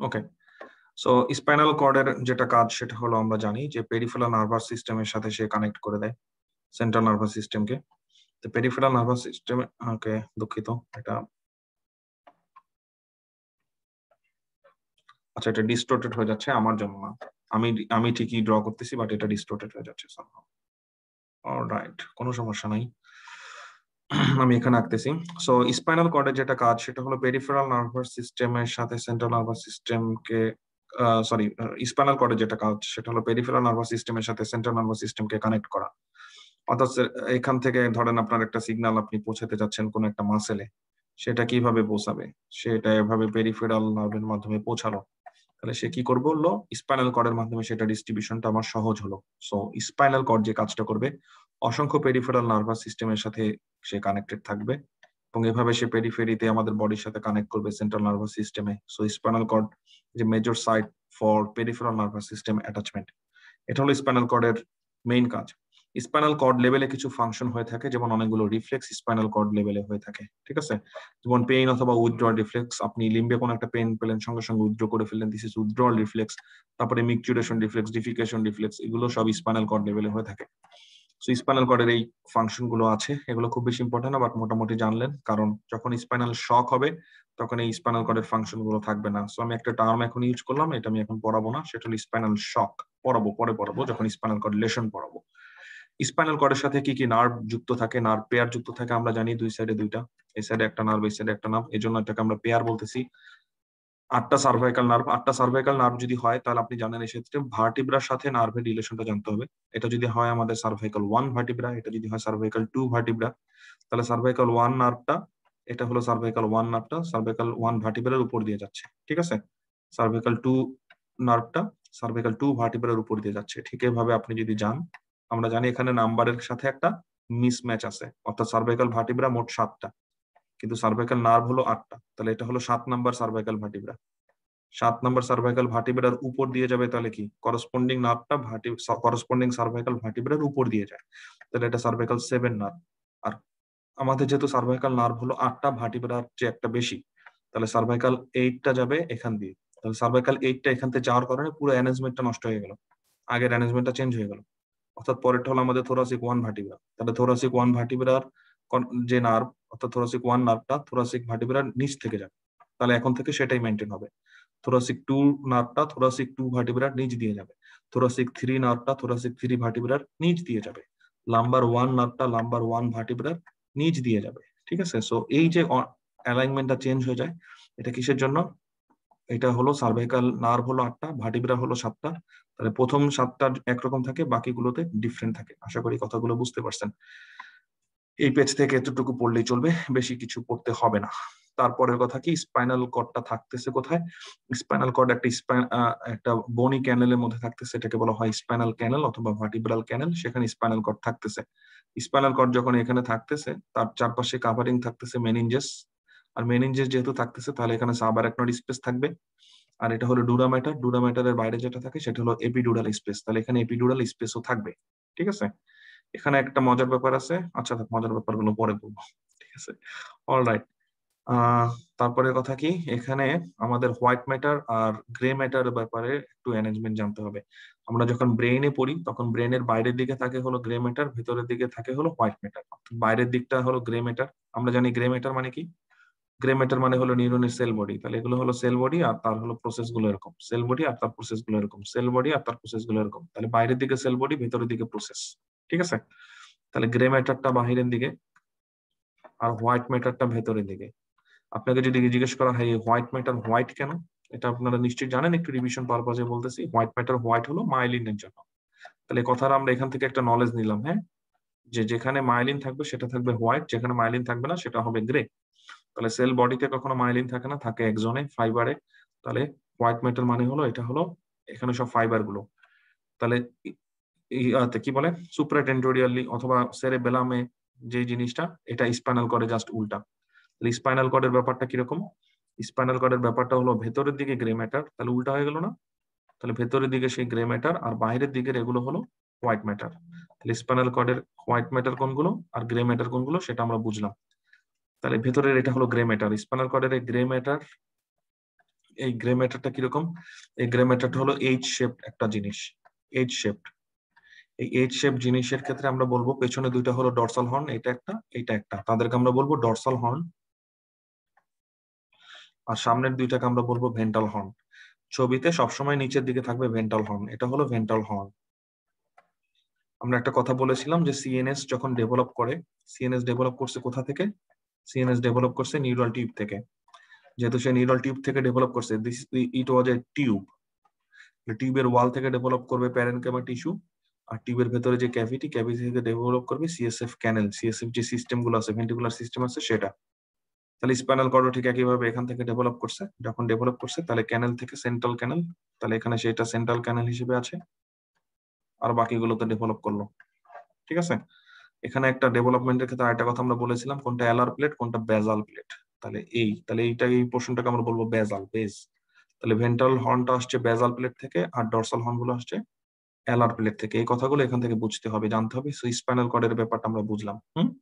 ওকে, so spinal কর্ডের যেটা কাজ সেটা হলো আমরা জানি যে পেরিফেরাল নার্ভাস সিস্টেমের সাথে সে কানেক্ট করে দেয় সেন্ট্রাল নার্ভাস সিস্টেমকে। তো পেরিফেরাল নার্ভাস সিস্টেম, ওকে দুঃখিত, এটা আচ্ছা এটা ডিস্টোর্টেড হয়ে যাচ্ছে আমার জন্য না, আমি আমি ঠিকই ড্র করতেছি বাট এটা ডিস্টোর্টেড হয়ে যাচ্ছে সামহাউ। অলরাইট, কোনো সমস্যা নাই, আমি এখানে আঁকতেছি। সো স্পাইনাল কর্ডের যেটা কাজ সেটা হলো পেরিফেরাল নার্ভাস সিস্টেমের সাথে সেন্ট্রাল নার্ভাস সিস্টেমকে, সরি, স্পাইনাল কর্ডের যেটা কাজ সেটা হলো পেরিফেরাল নার্ভাস সিস্টেমের সাথে সেন্ট্রাল নার্ভাস সিস্টেমকে কানেক্ট করা। অর্থাৎ এখান থেকে ধরেন আপনার একটা সিগন্যাল আপনি পৌঁছাতে যাচ্ছেন কোন একটা মাসেলে, সেটা কিভাবে পৌঁছাবে, সেটা এভাবে পেরিফেরাল নার্ভের মাধ্যমে পৌঁছালো, তাহলে সে কি করবে বললো স্পাইনাল কর্ডের মাধ্যমে সেটা ডিস্ট্রিবিউশনটা আমার সহজ হলো। সো স্পাইনাল কর্ড যে কাজটা করবে অসংখ্য পেরিফেরাল নার্ভাস সিস্টেমের সাথে সে কানেক্টেড থাকবে এবং এভাবে সে পেরিফেরিতে আমাদের বডির সাথে কানেক্ট করবে সেন্ট্রাল নার্ভাস সিস্টেমে। সো স্পাইনাল কর্ড যে major site for peripheral nervous system attachment, এটা হলো স্পাইনাল কর্ডের মেইন কাজ। স্পাইনাল কর্ড লেভেলে কিছু ফাংশন হয়ে থাকে, যেমন অনেকগুলো রিফ্লেক্স স্পাইনাল কর্ড লেভেলে হয়ে থাকে, ঠিক আছে? যেমন পেইন অথবা উইথড্র রিফ্লেক্স, আপনি লিম্বে কোনো একটা পেইন পেলেন সঙ্গে সঙ্গে উইথড্র করে ফেললেন, দিস ইজ উইথড্রল রিফ্লেক্স। তারপরে মিকচুরেশন রিফ্লেক্স, ডিফিকেশন রিফ্লেক্স, এগুলো সব স্পাইনাল কর্ড লেভেলে হয়ে থাকে। সো স্পাইনাল কর্ডের এই ফাংশন গুলো আছে, এগুলো খুব বেশি ইম্পর্টেন্ট না, বাট মোটামুটি জানলেন, কারণ যখন স্পাইনাল শক হবে তখন এই স্পাইনাল কর্ডের ফাংশন গুলো থাকবে না। সো আমি একটা টার্ম এখন ইউজ করলাম, এটা আমি এখন পড়াবো না, সেটা হলো স্পাইনাল শক। পড়াবো, পরে পড়াবো যখন স্পাইনাল কর্ড লেশন পড়াবো। স্পাইনাল কর্ডের সাথে কি কি নার্ভ যুক্ত থাকে, নার্ভ পেয়ার যুক্ত থাকে আমরা জানি, দুই সাইডে দুইটা, এই সাইডে একটা নার্ভ, এই সাইডে একটা নার্ভ, এই জন্য এটাকে আমরা পেয়ার বলতেছি। 8টা সার্ভাইকাল নার্ভ, 8টা সার্ভাইকাল নার্ভ যদি হয় তাহলে আপনি জানেন এই ক্ষেত্রে ভার্টিব্রার সাথে নার্ভের রিলেশনটা জানতে হবে। এটা যদি হয় আমাদের সার্ভাইকাল 1 ভার্টিব্রা, এটা যদি হয় সার্ভাইকাল 2 ভার্টিব্রা, তাহলে সার্ভাইকাল 1 নার্ভটা, এটা হলো সার্ভাইকাল 1 নার্ভটা সার্ভাইকাল 1 ভার্টিব্রার উপর দিয়ে যাচ্ছে, ঠিক আছে? সার্ভাইকাল 2 নার্ভটা সার্ভাইকাল 2 ভার্টিব্রার উপর দিয়ে যাচ্ছে। ঠিক এভাবে আপনি যদি যান, আমরা জানি এখানে নাম্বারের সাথে একটা মিসম্যাচ আছে, অর্থাৎ সার্ভাইকাল ভার্টিব্রা মোট 7টা, কিন্তু সার্ভাইকাল নার্ভ হলো 8টা, তাহলে এটা হলো 7 number cervical vertebra. 7 number cervical ভার্টিব্রার উপর দিয়ে যাবে, তাহলে কি করসপন্ডিং নার্ভটা করসপন্ডিং সার্ভাইকাল ভার্টিব্রার উপর দিয়ে যায়, তাহলে এটা সার্ভাইকাল 7 নার্ভ। আর আমাদের যেহেতু সার্ভাইকাল নার্ভ হলো 8টা, ভার্টিব্রার চেয়ে একটা বেশি, তাহলে সার্ভাইকাল 8টা যাবে এখান দিয়ে, তাহলে সার্ভাইকাল 8টা এখান থেকে যাওয়ার কারণে পুরো অ্যারেঞ্জমেন্টটা নষ্ট হয়ে গেল, আগের অ্যারেঞ্জমেন্টটা চেঞ্জ হয়ে গেল। অর্থাৎ পরেরটা হলো আমাদের থোরাসিক 1 ভার্টিব্রা, তাহলে থোরাসিক 1 ভার্টিব্রার যে নার্ভ, অর্থাৎ থোরাসিক 1 নার্ভটা থোরাসিক ভার্টিব্রার নিচ থেকে যাবে, তাহলে এখন থেকে সেটাই মেনটেন হবে। থোরাসিক 2 নার্ভটা থোরাসিক 2 ভার্টিব্রার নিচ দিয়ে যাবে, থোরাসিক 3 নার্ভটা থোরাসিক 3 ভার্টিব্রার নিচ দিয়ে যাবে, লাম্বার 1 নার্ভটা লাম্বার 1 ভার্টিব্রার নিচ দিয়ে যাবে, ঠিক আছে? সো এই যে অ্যালাইনমেন্টটা চেঞ্জ হয়ে যায়, এটা কিসের জন্য? এটা হলো সার্ভাইকাল নার্ভ হলো 8টা, ভার্টিব্রা হলো 7টা, তাহলে প্রথম 7টা একরকম থাকে, বাকিগুলোতে ডিফারেন্ট থাকে। আশা করি কথাগুলো বুঝতে পারছেন। এই পেজ থেকে এতটুকু পড়লেই চলবে, বেশি কিছু পড়তে হবে না। তারপরের কথা কি, স্পাইনাল কর্ডটা থাকতেছে কোথায়? স্পাইনাল কর্ড একটা বনি ক্যানেলের মধ্যে থাকতেছে, এটাকে বলা হয় স্পাইনাল ক্যানেল অথবা ভার্টিব্রাল ক্যানেল, সেখানে স্পাইনাল কর্ড থাকতেছে। স্পাইনাল কর্ড যখন এখানে থাকতেছে, তার চারপাশে কাভারিং থাকতেছে মেনিনজেস, আর মেনিনজেস যেহেতু থাকতেছে তাহলে এখানে সাবআরাকনয়েড স্পেস থাকবে, আর এটা হলো ডুরা ম্যাটার। ডুরা ম্যাটারের বাইরে যেটা থাকে সেটা হলো এপিডুরাল স্পেস, তাহলে এখানে এপিডুরাল স্পেসও থাকবে, ঠিক আছে? এখানে একটা মজার ব্যাপার আছে, আচ্ছা মজার ব্যাপারগুলো পরে বলবো, ঠিক আছে? অলরাইট, তারপরে কথা কি, এখানে আমাদের হোয়াইট ম্যাটার আর গ্রে ম্যাটার ব্যাপারে একটু অ্যারেঞ্জমেন্ট জানতে হবে। আমরা যখন ব্রেইনে পড়ি তখন ব্রেইনের বাইরের দিকে থাকে হলো গ্রে ম্যাটার, ভেতরের দিকে থাকে হলো হোয়াইট ম্যাটার। বাইরের দিকটা হলো গ্রে ম্যাটার, আমরা জানি গ্রে ম্যাটার মানে কি, গ্রে ম্যাটার মানে হলো নিউরনের সেল বডি, তাহলে এগুলো হলো সেল বডি আর তার হলো প্রসেস গুলো এরকম, সেল বডি আর তার প্রসেস গুলো এরকম, সেল বডি আর তার প্রসেস গুলো এরকম, তাহলে বাইরের দিকে সেল বডি, ভেতরের দিকে প্রসেস, ঠিক আছে? তাহলে গ্রে ম্যাটারটা বাহিরের দিকে আর হোয়াইট ম্যাটারটা ভেতরের দিকে। আপনাকে যদি জিজ্ঞেস করা হয় হোয়াইট ম্যাটার হোয়াইট কেন, এটা আপনারা নিশ্চয়ই জানেন, একটু রিভিশন পারপাজে বলতেছি। হোয়াইট ম্যাটার হোয়াইট হলো মাইলিনের জন্য, তাহলে কথাটা আমরা এখান থেকে একটা নলেজ নিলাম, হ্যাঁ, যে যেখানে মাইলিন থাকবে সেটা থাকবে হোয়াইট, যেখানে মাইলিন থাকবে না সেটা হবে গ্রে। তাহলে সেল বডিতে কখনো মাইলিন থাকে না, থাকে এক্সনে ফাইবারে, তাহলে হোয়াইট ম্যাটার মানে হলো এটা হলো এখানে সব ফাইবার গুলো। তাহলে কি বলে সুপ্রাটেন্টোরিয়ালি অথবা সেরেবেলামে যে জিনিসটা, এটা স্পাইনাল কর্ডে জাস্ট উল্টা। তাহলে স্পাইনাল কর্ডের ব্যাপারটা কিরকম? স্পাইনাল কর্ডের ব্যাপারটা হলো ভেতরের দিকে গ্রে ম্যাটার, তাহলে উল্টা হয়ে গেল না? তাহলে ভেতরের দিকে সেই গ্রে ম্যাটার আর বাইরের দিকের এগুলো হলো হোয়াইট ম্যাটার। তাহলে স্পাইনাল কর্ডের হোয়াইট ম্যাটার কোনগুলো আর গ্রে ম্যাটার কোনগুলো সেটা আমরা বুঝলাম। তাহলে ভেতরের এটা হলো গ্রে ম্যাটার, স্পাইনাল কর্ডের গ্রে ম্যাটার এই গ্রে ম্যাটারটা কিরকম? এই গ্রে ম্যাটারটা হলো এইচ শেপড একটা জিনিস, এইচ শেপড। এই এইচ শেপ জিনিসের ক্ষেত্রে আমরা বলবো পেছনে দুইটা হলো ডরসাল হর্ন, এটা একটা এইটা একটা, তাদেরকে আমরা বলবো ডরসাল হর্ন। আর সামনের দুইটাকে আমরা বলবো ভেন্ট্রাল হর্ন। ছবিতে সবসময় নিচের দিকে থাকবে ভেন্ট্রাল হর্ন, এটা হলো ভেন্ট্রাল হর্ন। আমরা একটা কথা বলেছিলাম যে সিএনএস যখন ডেভেলপ করে, সিএনএস ডেভেলপ করছে কোথা থেকে? সিএনএস ডেভেলপ করছে নিউরাল টিউব থেকে। যেহেতু সে নিউরাল টিউব থেকে ডেভেলপ করছে, this it was a tube. টিউবের ওয়াল থেকে ডেভেলপ করবে প্যারেনকাইমা টিস্যু, আর টিউবের ভেতরে যে ক্যাভিটি, ক্যাভিটি থেকে ডেভেলপ করবে সিএসএফ ক্যানেল, সিএসএফ যে সিস্টেম গুলো আছে, ভেন্টিকুলার সিস্টেম আছে সেটা। তাহলে স্পাইনাল কর্ডও ঠিক একইভাবে এখান থেকে ডেভেলপ করছে। যখন ডেভেলপ করছে তাহলে ক্যানেল থেকে সেন্ট্রাল ক্যানেল, তাহলে এখানে সেটা সেন্ট্রাল ক্যানেল হিসেবে আছে, আর বাকিগুলোতে ডেভেলপ করলো। ঠিক আছে, এখানে একটা ডেভেলপমেন্টের ক্ষেত্রে আরেকটা কথা আমরা বলেছিলাম, কোনটা অ্যালার প্লেট কোনটা বেজাল প্লেট। তাহলে এইটা এই পোর্শনটাকে আমরা বলবো বেজাল, বেজ। তাহলে ভেন্ট্রাল হর্নটা আসছে বেজাল প্লেট থেকে, আর ডরসাল হর্ন গুলো আসছে অ্যালার প্লেট থেকে। এই কথাগুলো এখান থেকে বুঝতে হবে, জানতে হবে। সো স্পাইনাল কর্ডের ব্যাপারটা আমরা বুঝলাম।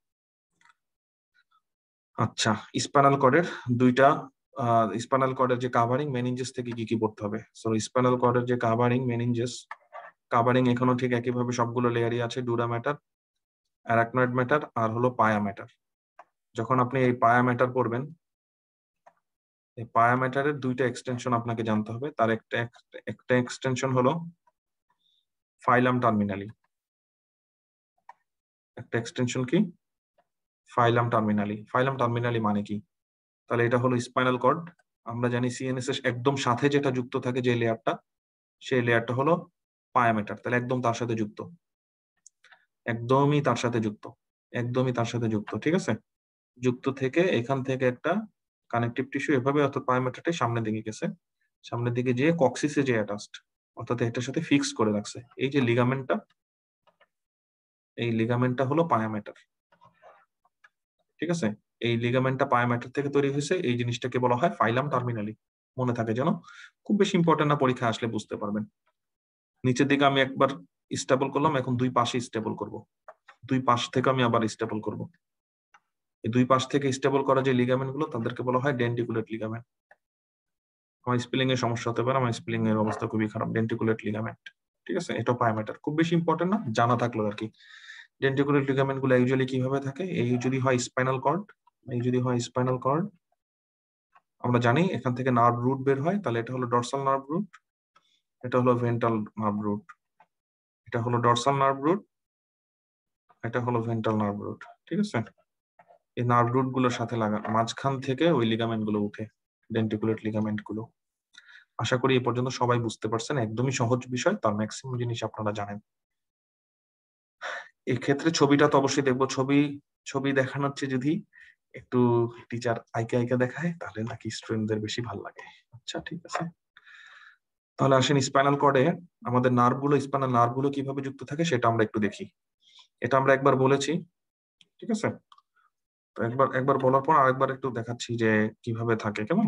আচ্ছা, স্পাইনাল কর্ডের দুইটা, স্পাইনাল কর্ডের যে কাভারিং মেনিনজেস থেকে কি কি পড়তে হবে। সো স্পাইনাল কর্ডের যে কাভারিং মেনিনজেস, কাভারিং এখানেও ঠিক একইভাবে সবগুলো লেয়ারই আছে, ডুরা ম্যাটার, অ্যারাকনয়েড ম্যাটার, আর হলো পায়া ম্যাটার। যখন আপনি এই পায়া ম্যাটার পড়বেন, এই পায়া ম্যাটারের দুইটা এক্সটেনশন আপনাকে জানতে হবে। তার একটা এক্সটেনশন হলো ফাইলাম টার্মিনালি, একটা এক্সটেনশন কি ফাইলাম টার্মিনালি। ফাইলাম টার্মিনালি মানে কি? তাহলে এটা হলো স্পাইনাল কর্ড। আমরা জানি সিএনএস এর একদম সাথে যেটা যুক্ত থাকে যে লেয়ারটা, সেই লেয়ারটা হলো পায়া ম্যাটার। তাহলে একদম তার সাথে যুক্ত, একদমই তার সাথে যুক্ত, একদমই তার সাথে যুক্ত। ঠিক আছে, যুক্ত থেকে এখান থেকে একটা কানেকটিভ টিস্যু এভাবে, অর্থাৎ পায়া ম্যাটারটাই সামনের দিকে গেছে, সামনের দিকে যেয়ে কক্সিসে যে অ্যাটাচড, অর্থাৎ এটার সাথে ফিক্স করে রাখছে। এই যে লিগামেন্টটা, এই লিগামেন্টটা হলো পায়া ম্যাটার। ঠিক আছে, এই লিগামেন্টটা পায়া ম্যাটার থেকে তৈরি হয়েছে, এই জিনিসটাকে বলা হয় ফাইলাম টার্মিনালি। মনে থাকে যেন, খুব বেশি ইম্পর্টেন্ট না, পরীক্ষা আসলে বুঝতে পারবেন। নিচের দিকে আমি একবার স্টেবল করলাম, এখন দুই পাশে স্টেবল করব, দুই পাশ থেকে আমি আবার স্টেবল করব। এই দুই পাশ থেকে স্টেবল করা যে লিগামেন্ট গুলো তাদেরকে বলা হয় ডেন্টিকুলেট লিগামেন্ট। আমার স্পেলিং এর সমস্যা হতে পারে, আমার স্পেলিং এর অবস্থা খুবই খারাপ। ডেন্টিকুলেট লিগামেন্ট, ঠিক আছে, এটা পায়া ম্যাটার, খুব বেশি ইম্পর্টেন্ট না, জানা থাকলো আর কি। ডেন্টিকুলেট লিগামেন্ট গুলো ইউজুয়ালি কিভাবে থাকে? এই যদি হয় স্পাইনাল কর্ড, এই যদি হয় স্পাইনাল কর্ড, আমরা জানি এখান থেকে নার্ভ রুট বের হয়, তাহলে এটা হলো ডরসাল নার্ভ রুট, এটা হলো ভেন্ট্রাল নার্ভ রুট, এটা হলো ডরসাল নার্ভ রুট, এটা হলো ভেন্ট্রাল নার্ভ রুট। ঠিক আছে, এই নার্ভ রুট গুলোর সাথে লাগা, মাঝখান থেকে ওই লিগামেন্ট গুলো উঠে, ডেন্টিকুলেট লিগামেন্ট গুলো। আশা করি এই পর্যন্ত সবাই বুঝতে পারছেন, একদমই সহজ বিষয়, তার ম্যাক্সিমাম জিনিস আপনারা জানেন। এই ক্ষেত্রে ছবিটা তো অবশ্যই দেখবো, ছবি দেখানো হচ্ছে যদি একটু টিচার আইকা আইকা দেখায় তাহলে নাকি স্টুডেন্টদের বেশি ভালো লাগে। আচ্ছা ঠিক আছে, তাহলে আসেন স্পাইনাল কর্ডে আমাদের নার্ভ গুলো, স্পাইনাল নার্ভ গুলো কিভাবে যুক্ত থাকে সেটা আমরা একটু দেখি। এটা আমরা একবার বলেছি, ঠিক আছে, তো একবার একবার বলার পর আরেকবার একটু দেখাচ্ছি যে কিভাবে থাকে, কেমন?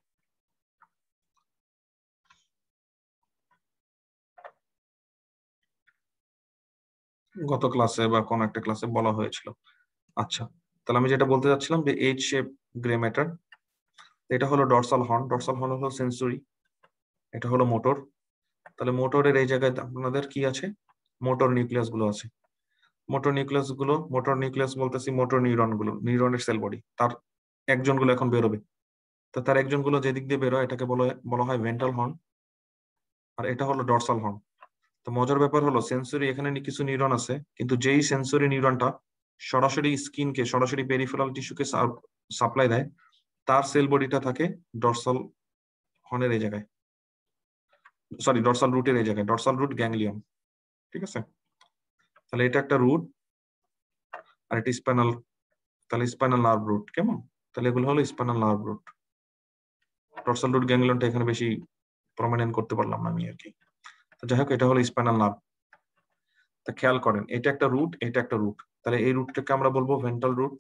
গত ক্লাসে বা কোন একটা ক্লাসে বলা হয়েছিল। আচ্ছা, তাহলে আমি যেটা বলতে চাচ্ছিলাম যে এইচ শেপ গ্রে ম্যাটার, এটা হলো ডরসাল হর্ন, ডরসাল হর্ন হলো সেন্সরি, এটা হলো মোটর। তাহলে মোটরের এই জায়গায় আপনাদের কি আছে? মোটর নিউক্লিয়াস গুলো আছে। মোটর নিউক্লিয়াস গুলো, মোটর নিউক্লিয়াস বলতেছি মোটর নিউরন গুলো, নিউরনের সেল বডি, তার একজন গুলো এখন বেরোবে। তো তার একজন গুলো যেদিক দিয়ে বেরোয় এটাকে বলা হয় ভেন্ট্রাল হর্ন, আর এটা হলো ডরসাল হর্ন। তো মজার ব্যাপার হলো সেন্সরি, এখানে কিছু নিউরন আছে, কিন্তু যেই সেন্সরি নিউরনটা সরাসরি স্কিনকে, সরাসরি পেরিফেরাল টিস্যুকে সাপ্লাই দেয়, তার সেল বডিটা থাকে ডরসাল হর্নের এই জায়গায়, সরি ডরসাল রুটের এই জায়গায়, ডরসাল রুট গ্যাংলিয়ন। ঠিক আছে, তাহলে এটা একটা রুট, আর এটা স্পাইনাল, তাহলে স্পাইনাল নার্ভ রুট, কেমন? তাহলে এগুলো হলো spinal nerve root. Dorsal root গ্যাংলিয়নটা এখানে বেশি প্রমিনেন্ট করতে পারলাম না আমি আর কি। তো যাই হোক, এটা হলো স্পাইনাল নার্ভ। তা খেয়াল করেন, এটা একটা রুট, এটা একটা রুট, তাহলে এই রুটটাকে আমরা বলবো ভেন্ট্রাল রুট,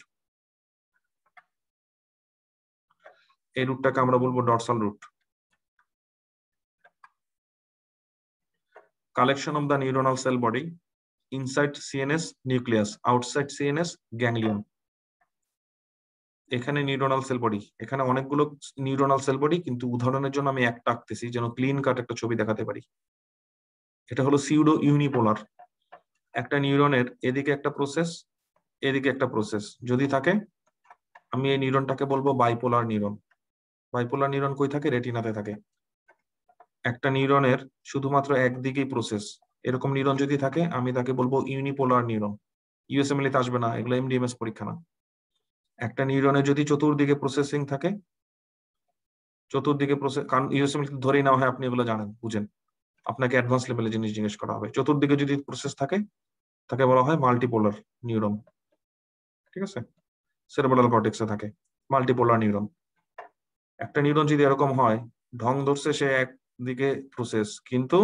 এই রুটটাকে আমরা বলবো dorsal root. Collection of the neuronal cell body inside CNS nucleus, outside CNS ganglion. এখানে নিউরনাল সেল বডি, এখানে অনেকগুলো নিউরনাল সেল বডি, কিন্তু উদাহরণের জন্য আমি একটা আঁকতেছি যেন ক্লিন কাট একটা ছবি দেখাতে পারি। এটা হলো সিউডো ইউনিপোলার। একটা নিউরনের এদিকে একটা প্রসেস, এদিকে একটা প্রসেস যদি থাকে, আমি এই নিউরনটাকে বলবো বাইপোলার নিউরন। বাইপোলার নিউরন কই থাকে? রেটিনাতে থাকে। একটা নিউরনের শুধুমাত্র একদিকেই প্রসেস, এরকম নিউরন যদি থাকে আমি তাকে বলবো ইউনিপোলার নিউরন। ইউএসএমএল তে আসবে না, এগুলো এমডিএমএস পরীক্ষা না। একটা নিউরনের যদি চতুর্দিকে প্রসেসিং থাকে, চতুর্দিকে প্রসেস, কারণ ইউএসএমএল ধরেই নেওয়া হয় আপনি এগুলো জানেন, বুঝেন, আপনাকে অ্যাডভান্স লেভেলে জিনিস জিজ্ঞেস করা হবে। চতুর্দিকে যদি প্রসেস থাকে তাকে বলা হয় মাল্টিপোলার নিউরন। ঠিক আছে, সেরেব্রাল কর্টেক্সে থাকে মাল্টিপোলার নিউরন। একটা নিউরন যদি এরকম হয়, ঢং ধরছে সে একদিকে প্রসেস, কিন্তু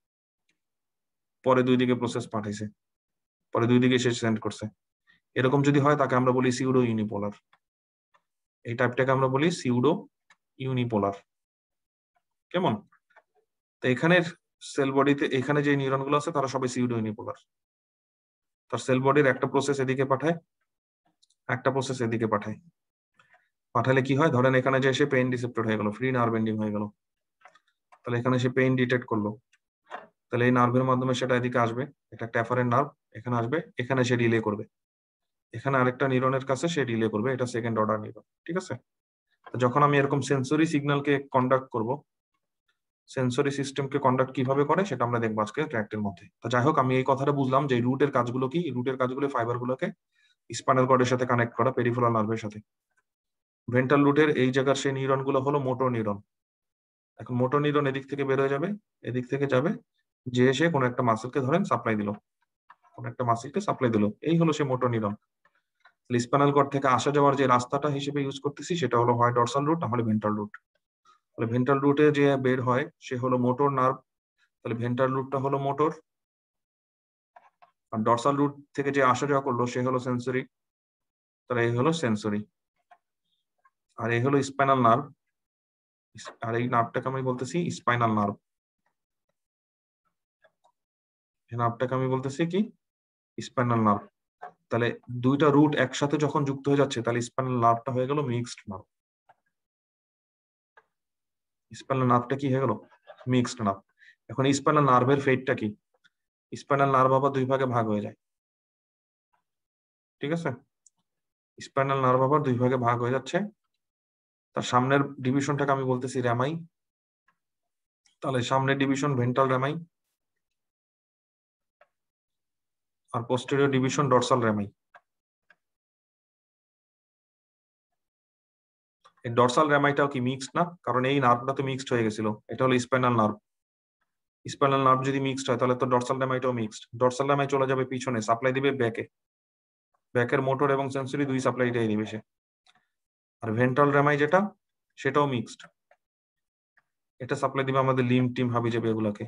পরে দুই দিকে প্রসেস পাঠাইছে, পরে দুই দিকে সে সেন্ড করছে, এরকম যদি হয় তাকে আমরা বলি সিউডো ইউনিপোলার। এই টাইপটাকে আমরা বলি সিউডো ইউনিপোলার। কেমন? তো এখানের সেল বডিতে এখানে যে নিউরন গুলো আছে তারা সবাই সিউডো ইউনিপোলার। তার সেল বডির একটা প্রসেস এদিকে পাঠায়, একটা প্রসেস এদিকে পাঠায়। পাঠালে কি হয়, ধরেন এখানে যে সে পেইন রিসেপ্টর হয়ে গেল, ফ্রি নার্ভ এন্ডিং হয়ে গেল, তাহলে এখানে সে পেইন ডিটেক্ট করলো, তাহলে এই নার্ভের মাধ্যমে সেটা এদিকে আসবে, এটা একটা অ্যাফারেন্ট নার্ভ, এখানে আসবে, এখানে সে রিলে করবে, এখানে আরেকটা নিউরনের কাছে সে রিলে করবে, এটা সেকেন্ড অর্ডার নিউরন। ঠিক আছে, যখন আমি এরকম সেন্সরি সিগন্যালকে কন্ডাক্ট করব, সেন্সরি সিস্টেমকে কন্ডাক্ট কিভাবে করে সেটা আমরা দেখবো আজকে ট্র্যাক্টের মধ্যে। তো যাই হোক, আমি এই কথাটা বুঝলাম যে রুটের কাজগুলো কি। রুটের কাজগুলো ফাইবার গুলোকে স্পাইনাল কর্ডের সাথে কানেক্ট করা, পেরিফেরাল নার্ভের সাথে। ভেন্ট্রাল রুটের এই জায়গার সেই নিউরন গুলো হলো মোটর নিউরন। এখন মোটর নিউরন এদিক থেকে বের হয়ে যাবে, এদিক থেকে যাবে, যে এসে কোনো একটা মাসেলকে ধরেন সাপ্লাই দিল, কোনো একটা মাসেলকে সাপ্লাই দিল, এই হলো সে মোটর নিউরন। স্পাইনাল কর্ড থেকে আসা যাওয়ার যে রাস্তাটা হিসেবে ইউজ করতেছি সেটা হলো হয় ডরসাল রুট না হলে ভেন্ট্রাল রুট। তাহলে ভেন্ট্রাল রুটে যে বের হয় সে হলো মোটর নার্ভ, তাহলে ভেন্ট্রাল রুটটা হলো মোটর। আর ডরসাল রুট থেকে যে আসা যাওয়া করলো সে হলো সেন্সরি, তাহলে এই হলো সেন্সরি। আর এই হলো স্পাইনাল নার্ভ, আর এই নার্ভটাকে আমি বলতেছি স্পাইনাল নার্ভ। এই নার্ভটাকে আমি বলতেছি কি? Spinal nerve. তাহলে দুইটা রুট একসাথে যখন যুক্ত হয়ে যাচ্ছে তাহলে স্পাইনাল নার্ভটা হয়ে গেল মিক্সড নার্ভ। স্পাইনাল নার্ভটা কি হয়ে গেল? Mixed nerve. এখন স্পাইনাল নার্ভের ফেটটা কি? স্পাইনাল নার্ভ আবার দুই ভাগে ভাগ হয়ে যায়। ঠিক আছে, স্পাইনাল নার্ভ আবার দুই ভাগে ভাগ হয়ে যাচ্ছে। তার সামনের ডিভিশনটাকে আমি বলতেছি র্যামাই, তাহলে সামনের ডিভিশন ভেন্ট্রাল র্যামাই, আর পোস্টেরিয়র ডিভিশন ডরসাল র্যামাই। এই ডরসাল র্যামাইটাও কি মিক্সড না? কারণ এই নার্ভটা তো মিক্সড হয়ে গেছিল, এটা হলো স্পাইনাল নার্ভ। স্পাইনাল নার্ভ যদি মিক্সড হয় তাহলে তো ডরসাল র্যামাইটাও মিক্সড। ডরসাল র্যামাই চলে যাবে পিছনে, সাপ্লাই দিবে ব্যাকে, ব্যাকের মোটর এবং সেন্সরি দুই সাপ্লাইটাই দিবে সে। আর ভেন্ট্রাল র্যামাই যেটা, সেটাও মিক্সড, এটা সাপ্লাই দিবে আমাদের লিম টিম হাবি যাবে এগুলাকে।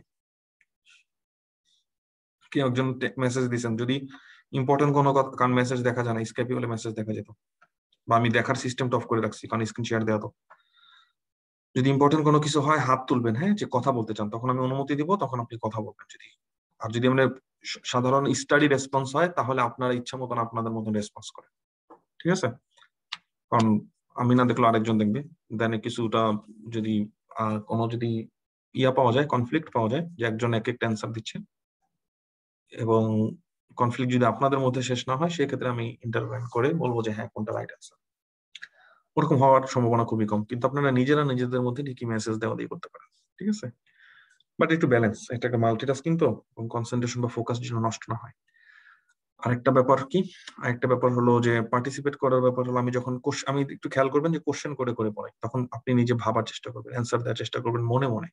কি একজন মেসেজ দিয়েছেন, যদি ইম্পর্টেন্ট কোনো কারণ মেসেজ দেখা যায় না, স্কাইপে হলে মেসেজ দেখা যেত, বা আমি দেখার সিস্টেমটা অফ করে রাখছি কারণ স্ক্রিন শেয়ার দেওয়া তো। যদি ইম্পর্টেন্ট কোনো কিছু হয় হাত তুলবেন, হ্যাঁ, যে কথা বলতে চান, তখন আমি অনুমতি দিব, তখন আপনি কথা বলবেন। যদি আর যদি মানে সাধারণ স্টাডি রেসপন্স হয় তাহলে আপনারা ইচ্ছা মতন আপনাদের মতন রেসপন্স করেন। ঠিক আছে, কারণ আমি না দেখলে আরেকজন দেখবে, দেন কিছুটা যদি কোনো যদি ইয়া পাওয়া যায়, কনফ্লিক্ট পাওয়া যায় যে একজন এক একটা অ্যান্সার দিচ্ছে, এবং কনফ্লিক্ট যদি আপনাদের মধ্যে শেষ না হয়, সেক্ষেত্রে আমি ইন্টারভেন করে বলবো যে হ্যাঁ কোনটা রাইট অ্যান্সার। ওরকম হওয়ার সম্ভাবনা খুবই কম, কিন্তু আপনারা নিজেরা নিজেদের মধ্যে ঠিকই মেসেজ দেওয়া দিয়ে করতে পারেন। ঠিক আছে, বাট একটু ব্যালেন্স, এটা একটা মাল্টিটাস্কিং তো, এবং কনসেন্ট্রেশন বা ফোকাস যেন নষ্ট না হয়। আরেকটা ব্যাপার কি, আরেকটা ব্যাপার হলো যে পার্টিসিপেট করার ব্যাপার হলো, আমি যখন আমি একটু খেয়াল করবেন যে কোশ্চেন করে করে পড়াই, তখন আপনি নিজে ভাবার চেষ্টা করবেন, অ্যান্সার দেওয়ার চেষ্টা করবেন মনে মনে।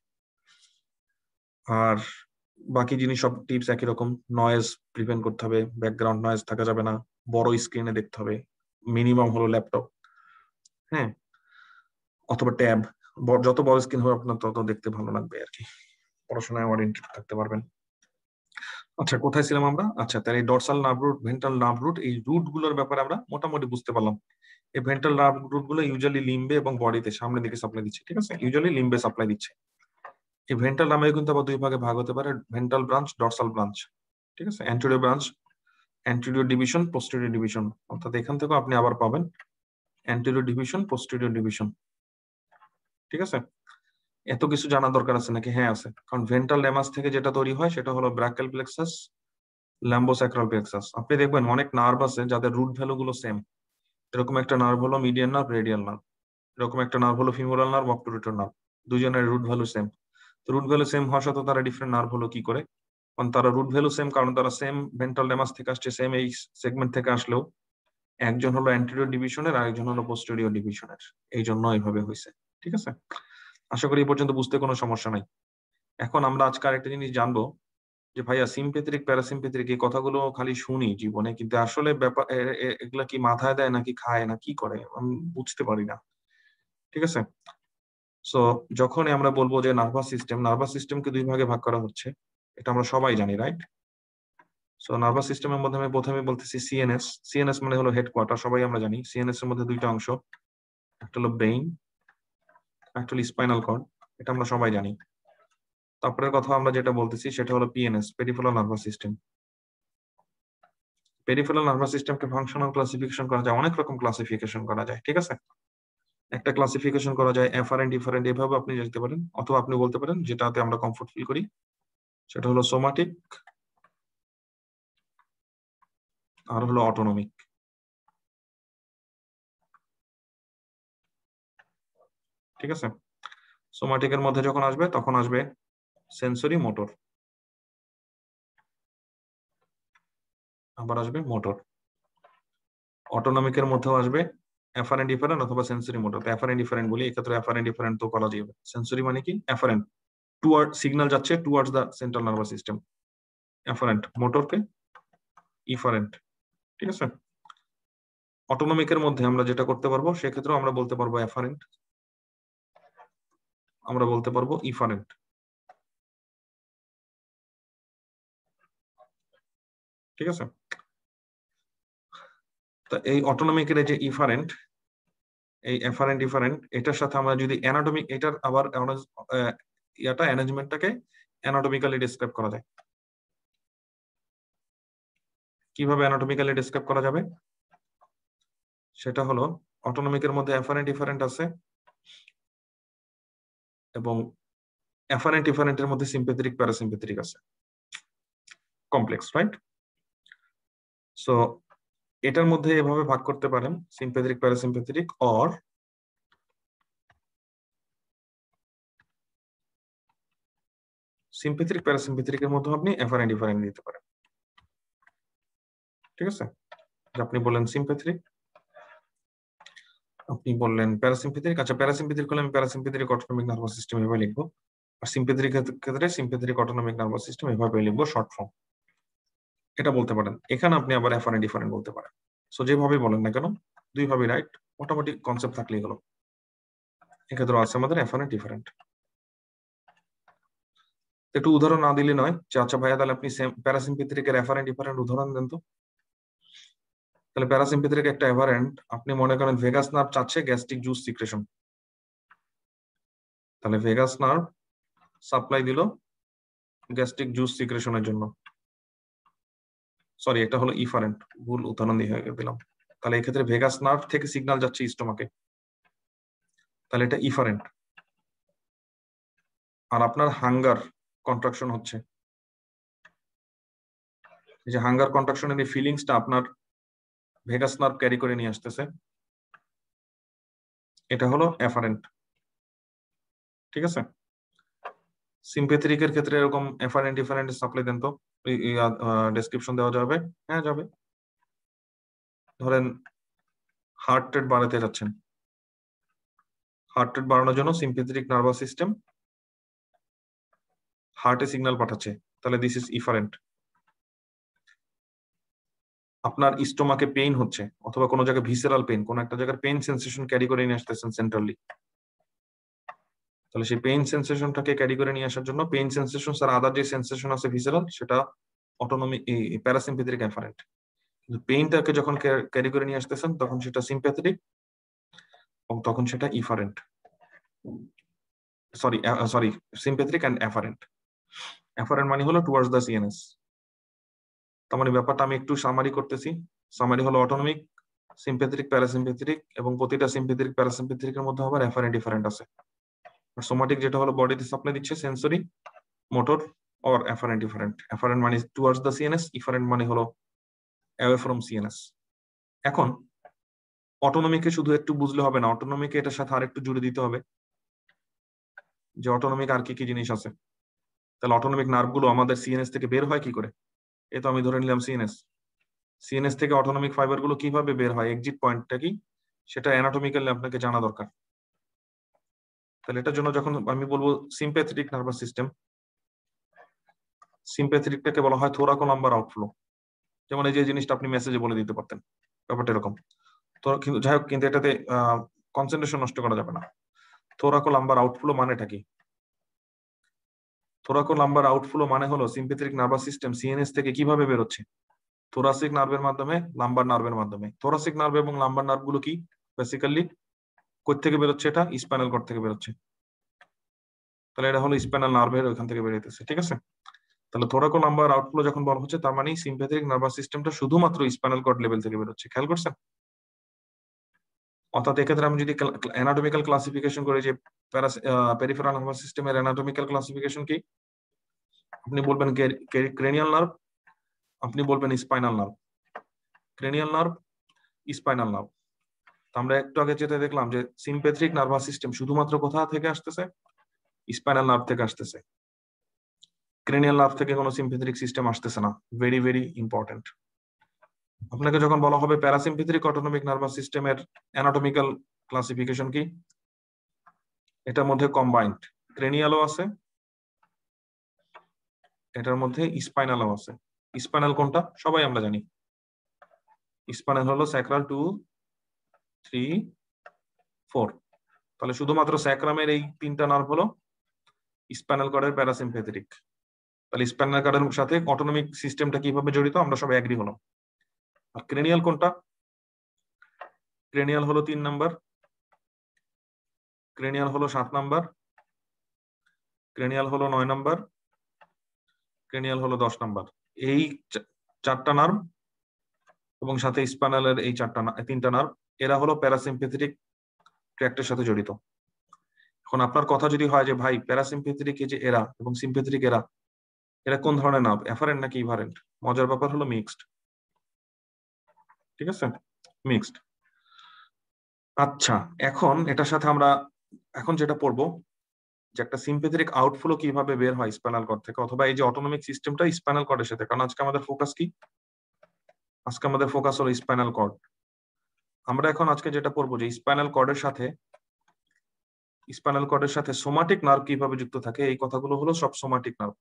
আর বাকি জিনিস সব টিপস একই রকম, নয়েজ প্রিভেন্ট করতে হবে, ব্যাকগ্রাউন্ড নয়েজ থাকা যাবে না, বড় স্ক্রিনে দেখতে হবে, মিনিমাম হলো ল্যাপটপ, হ্যাঁ, অথবা ট্যাব, যত বড় স্ক্রিন হবে আপনার তত দেখতে ভালো লাগবে আর কি, পড়াশোনায় ওরিয়েন্টেড থাকতে পারবেন। আচ্ছা, কোথায় ছিলাম আমরা? আচ্ছা, তাহলে এই dorsal nerve root, ventral nerve root, এই রুট গুলোর ব্যাপারে আমরা মোটামুটি বুঝতে পারলাম। এই ভেন্ট্রাল নার্ভ রুট গুলো ইউজুয়ালি লিম্বে এবং বডিতে সামনের দিকে সাপ্লাই দিচ্ছে। ঠিক আছে, ইউজুয়ালি লিম্বে সাপ্লাই দিচ্ছে। এই ভেন্ট্রাল নামে কিন্তু আবার দুই ভাগে ভাগ হতে পারে, ভেন্ট্রাল ব্রাঞ্চ, ডরসাল ব্রাঞ্চ। ঠিক আছে, anterior branch, anterior division, posterior division, অর্থাৎ এখান থেকেও আপনি আবার পাবেন অ্যান্টেরিয়র ডিভিশন, পোস্টেরিয়র ডিভিশন। ঠিক আছে, এত কিছু জানা দরকার আছে নাকি? হ্যাঁ আছে, কারণ ভেন্ট্রাল লেমাস থেকে যেটা তৈরি হয় সেটা হলো ব্র্যাকিয়াল প্লেক্সাস, ল্যাম্বোস্যাক্রাল প্লেক্সাস। আপনি দেখবেন অনেক নার্ভ আছে যাদের রুট ভ্যালু গুলো সেম। এরকম একটা নার্ভ হলো মিডিয়ান নার্ভ, রেডিয়াল নার্ভ। এরকম একটা নার্ভ হলো ফিমোরাল নার্ভ, অবটুরেটর নার্ভ। দুজনের রুট ভ্যালু সেম। তো রুট ভ্যালু সেম হওয়ার সাথে তারা ডিফারেন্ট নার্ভ হলো কি করে? কারণ তারা রুট ভ্যালু সেম, কারণ তারা সেম ভেন্ট্রাল লেমাস থেকে আসছে, সেম এই সেগমেন্ট থেকে আসলেও একজন হলো অ্যান্টেরিয়র ডিভিশনের, আরেকজন হলো পোস্টেরিয়র ডিভিশনের। এই জন্য এইভাবে হয়েছে। ঠিক আছে, আশা করি এই পর্যন্ত বুঝতে কোনো সমস্যা নাই। এখন আমরা আজকে আরেকটা জিনিস জানবো যে ভাইয়া সিম্পেথেটিক প্যারাসিম্পেথেটিক এই কথাগুলো খালি শুনি জীবনে, কিন্তু আসলে ব্যাপার এগুলা কি মাথায় দেয় নাকি খায় না কি করে আমি বুঝতে পারি না। ঠিক আছে, সো যখনই আমরা বলবো যে নার্ভাস সিস্টেমকে দুই ভাগে ভাগ করা হচ্ছে, এটা আমরা সবাই জানি, রাইট? সো নার্ভাস সিস্টেমের মধ্যে আমি প্রথমে বলতেছি সিএনএস। সিএনএস মানে হলো হেডকোয়ার্টার, সবাই আমরা জানি। সিএনএস এর মধ্যে দুইটা অংশ, একটা হলো ব্রেইন, একটা হলো স্পাইনাল কর্ড, এটা আমরা সবাই জানি। তারপরের কথা আমরা যেটা বলতেছি সেটা হলো PNS, peripheral nervous system. Peripheral nervous সিস্টেমকে ফাংশনাল ক্লাসিফিকেশন করা যায়, অনেক রকম ক্লাসিফিকেশন করা যায়। ঠিক আছে, একটা ক্লাসিফিকেশন করা যায় অ্যাফারেন্ট ডিফারেন্ট, এভাবে আপনি যেতে পারেন, অথবা আপনি বলতে পারেন যেটাতে আমরা কমফোর্ট ফিল করি সেটা হলো সোমাটিক আর হলো অটোনমিক। ঠিক আছে, সোমাটিকের মধ্যে যখন আসবে তখন আসবে সেন্সরি মোটর, আবার আসবে মোটর। অটোনমিকের মধ্যেও আসবে অ্যাফারেন্ট ডিফারেন্ট অথবা সেন্সরি মোটর। অ্যাফারেন্ট ডিফারেন্ট বলি, এক্ষেত্রে অ্যাফারেন্ট ডিফারেন্ট তো বলা যাবে। সেন্সরি মানে কি? অ্যাফারেন্ট, টুয়ার্ড সিগন্যাল যাচ্ছে towards the central nervous system. Afferent, মোটরকে ইফারেন্ট। ঠিক আছে, অটোনমিকের মধ্যে আমরা যেটা করতে পারবো সেক্ষেত্রে আমরা বলতে পারবো অ্যাফারেন্ট, আমরা বলতে পারবো ইফারেন্ট। ঠিক আছে, তো এই অটোনমিকের যে ইফারেন্ট, এই এফারেন্ট ডিফারেন্ট, এটার সাথে আমরা যদি অ্যানাটমিক, এটার আবার ইয়াটা অ্যারেঞ্জমেন্টটাকে অ্যানাটমিক্যালি ডিসক্রাইব করা যায়। কিভাবে অ্যানাটমিক্যালি ডিসক্রাইব করা যাবে? সেটা হলো অটোনমিকের মধ্যে এফারেন্ট ডিফারেন্ট আছে, এবং এফারেন্ট ডিফারেন্টের মধ্যে সিম্পেথেটিক প্যারাসিম্পেথেটিক আছে। Complex, right? সো এটার মধ্যে এভাবে ভাগ করতে পারেন, সিম্পেথেটিক প্যারাসিম্পেথেটিক, অর সিম্পেথেটিক প্যারাসিম্পেথেটিকের মধ্যে আপনি এফারেন্ট ডিফারেন্ট দিতে পারেন। ঠিক আছে, আপনি বললেন সিম্পেথেটিক, আপনি বললেন প্যারাসিম্পেথেটিক। আচ্ছা, প্যারাসিম্পেথেটিক হলে আমি প্যারাসিম্পেথেটিক অটোনমিক নার্ভাস সিস্টেম এভাবে লিখবো, আর সিম্পেথেটিক ক্ষেত্রে সিম্পেথেটিক অটোনমিক নার্ভাস সিস্টেম এভাবে লিখবো, শর্ট ফর্ম। এটা বলতে পারেন। এখানে আপনি আবার এফারেন্ট ডিফারেন্ট বলতে পারেন। সো যেভাবে বলেন না কেন, দুইভাবে রাইট, মোটামুটি কনসেপ্ট থাকলেই হলো। এক্ষেত্রে আছে আমাদের এফারেন্ট ডিফারেন্ট। একটু উদাহরণ না দিলে নয় যে আচ্ছা ভাইয়া তাহলে আপনি প্যারাসিম্পেথেটিক এর এফারেন্ট ডিফারেন্ট উদাহরণ দেন তো। তাহলে প্যারাসিম্পেথেটিক একটা এফারেন্ট, আপনি মনে করেন ভেগাস নার্ভ চাচ্ছে গ্যাস্ট্রিক জুস সিক্রেশন, তাহলে ভেগাস নার্ভ সাপ্লাই দিল গ্যাস্ট্রিক জুস সিক্রেশনের জন্য। সরি, এটা হলো ইফারেন্ট, ভুল উদাহরণ দিয়ে দিলাম। তাহলে এক্ষেত্রে ভেগাস নার্ভ থেকে সিগন্যাল যাচ্ছে স্টোমাকে, তাহলে এটা ইফারেন্ট। আর আপনার হাঙ্গার কন্ট্রাকশন হচ্ছে, এই যে হাঙ্গার কন্ট্রাকশনের এই ফিলিংসটা আপনার ভেগাস নার্ভ ক্যারি করে নিয়ে আসতেছে, এটা হলো এফারেন্ট। ঠিক আছে, সিম্পেথেটিকের ক্ষেত্রে এরকম এফারেন্ট ডিফারেন্ট সাপ্লাই দেন তো, ডেসক্রিপশন দেওয়া যাবে? হ্যাঁ যাবে। ধরেন হার্ট রেট বাড়াতে যাচ্ছেন, হার্ট রেট বাড়ানোর জন্য সিম্পেথেটিক নার্ভাস সিস্টেম হার্টে সিগন্যাল পাঠাচ্ছে, তাহলে দিস ইজ ইফারেন্ট। আপনার স্টোমাকে পেইন হচ্ছে, অথবা কোনো জায়গায় ভিসেরাল পেইন, কোন একটা জায়গার পেইন সেন্সেশন ক্যারি করে নিয়ে আসতেছেন সেন্ট্রালি, তাহলে সেই পেইন সেন্সেশনটাকে ক্যারি করে নিয়ে আসার জন্য, পেইন সেন্সেশন স্যার আদার যে সেন্সেশন আছে ভিসেরাল, সেটা অটোনমিক প্যারাসিম্পেথেটিক এফারেন্ট। কিন্তু পেইনটাকে যখন ক্যারি করে নিয়ে আসতেছেন তখন সেটা সিম্প্যাথেটিক, এবং তখন সেটা efferent. Sorry, sympathetic and afferent. Afferent মানে হলো টুয়ার্ডস দ্য সিএনএস। তার মানে ব্যাপারটা আমি একটু সামারি করতেছি। সামারি হলো অটোনমিক সিম্প্যাথেটিক প্যারাসিম্প্যাথেটিক, এবং প্রতিটা সিম্প্যাথেটিক প্যারাসিম্প্যাথেটিকের মধ্যে আবার এফারেন্ট ডিফারেন্ট আছে। সোমাটিক যেটা হলো বডিতে সাপ্লাই দিচ্ছে, sensory, motor or afferent different. Afferent মানে টুয়ার্ডস দ্য সিএনএস, ইফারেন্ট মানে হলো অ্যাওয়ে ফ্রম সিএনএস। এখন অটোনমিকে শুধু একটু বুঝলে হবে না, অটোনমিকে এটার সাথে আরেকটু জুড়ে দিতে হবে যে অটোনমিক আর কি কি জিনিস আছে। তাহলে অটোনমিক নার্ভগুলো আমাদের সিএনএস থেকে বের হয় কি করে? এ তো আমি ধরে নিলাম সিএনএস। সিএনএস থেকে অটোনমিক ফাইবারগুলো কিভাবে বের হয়, এক্সিট পয়েন্টটা কি, সেটা অ্যানাটমিক্যালি আপনাকে জানা দরকার। তাহলে এটার জন্য যখন আমি বলবো সিম্প্যাথেটিক নার্ভাস সিস্টেম, সিম্প্যাথেটিকটাকে বলা হয় থোরাকোলাম্বার আউটফ্লো। যেমন এই যে জিনিসটা আপনি মেসেজে বলে দিতে পারতেন, ব্যাপারটা এরকম। তো কিন্তু যাই হোক, কিন্তু এটাতে কনসেন্ট্রেশন নষ্ট করা যাবে না। থোরাকোলাম্বার আউটফ্লো মানেটা কি? থোরাকোলাম্বার আউটফ্লো মানে হলো সিম্প্যাথেটিক নার্ভাস সিস্টেম সিএনএস থেকে কিভাবে বেরোচ্ছে, থোরাসিক নার্ভের মাধ্যমে, লাম্বার নার্ভের মাধ্যমে। থোরাসিক নার্ভ এবং লাম্বার নার্ভগুলো কি বেসিক্যালি কই থেকে বেরোচ্ছে? এটা স্পাইনাল কর্ড থেকে বেরোচ্ছে। তাহলে এটা হলো স্পাইনাল নার্ভের ওইখান থেকে বেরোতেছে, ঠিক আছে? তাহলে থোরাকোলাম্বার আউটফ্লো যখন বলা হচ্ছে, তার মানে সিম্প্যাথেটিক নার্ভাস সিস্টেমটা শুধুমাত্র স্পাইনাল কর্ড লেভেল থেকে বেরোচ্ছে। খেয়াল করছেন? অর্থাৎ এক্ষেত্রে আমি যদি অ্যানাটমিক্যাল ক্লাসিফিকেশন করি যে পেরিফেরাল নার্ভাস সিস্টেমের অ্যানাটমিক্যাল ক্লাসিফিকেশন কি, আপনি বলবেন ক্রেনিয়াল নার্ভ, আপনি বলবেন spinal nerve. Cranial nerve, spinal nerve. আমরা একটু আগে যেটা দেখলাম যে সিম্প্যাথেটিক নার্ভাস সিস্টেম শুধুমাত্র কোথা থেকে আসতেছে? স্পাইনাল নার্ভ থেকে আসতেছে। ক্রেনিয়াল নার্ভ থেকে কোনো সিম্প্যাথেটিক সিস্টেম আসতেছে না। Very very important. আপনাকে যখন বলা হবে প্যারাসিম্প্যাথেটিক অটোনমিক নার্ভাস সিস্টেমের অ্যানাটমিক্যাল ক্লাসিফিকেশন কি, এটার মধ্যে কম্বাইন্ড ক্রেনিয়ালও আছে, এটার মধ্যে স্পাইনালও আছে। স্পাইনাল কোনটা? সবাই আমরা জানি, স্পাইনাল হলো স্যাক্রাল 2, 3, 4। তাহলে শুধুমাত্র স্যাক্রামের এই তিনটা নার্ভ হলো স্পাইনাল কর্ডের প্যারাসিম্প্যাথেটিক। তাহলে স্পাইনাল কর্ডের সাথে অটোনমিক সিস্টেমটা কিভাবে জড়িত আমরা সবাই এগ্রি হলাম। আর ক্রেনিয়াল কোনটা? ক্রেনিয়াল হলো 3 নাম্বার, ক্রেনিয়াল হলো 7 নাম্বার, ক্রেনিয়াল হলো 9 নাম্বার, ক্রেনিয়াল হলো 10 নাম্বার। এই চারটা নার্ভ এবং সাথে স্পাইনালের এই তিনটা নার্ভ, এরা হলো প্যারাসিম্প্যাথেটিক ট্র্যাক্টের সাথে জড়িত। এখন আপনার কথা যদি হয় যে ভাই প্যারাসিম্প্যাথেটিক এই যে এরা এবং সিম্প্যাথেটিক এরা, এরা কোন ধরনের নার্ভ, এফারেন্ট নাকি ইভারেন্ট? মজার ব্যাপার হলো মিক্সড। ঠিক আছে, মিক্সড। আচ্ছা, এখন এটার সাথে আমরা এখন যেটা পড়বো যে একটা সিম্প্যাথেটিক আউটফ্লো কিভাবে বের হয় স্পাইনাল কর্ড থেকে, অথবা এই যে অটোনমিক সিস্টেমটা স্পাইনাল কর্ডের সাথে। কারণ আজকে আমাদের ফোকাস কি? আজকে আমাদের ফোকাস হলো স্পাইনাল কর্ড। আমরা এখন আজকে যেটা পড়বো যে স্পাইনাল কর্ডের সাথে সোমাটিক নার্ভ কিভাবে যুক্ত থাকে, এই কথাগুলো হলো সব somatic nerve,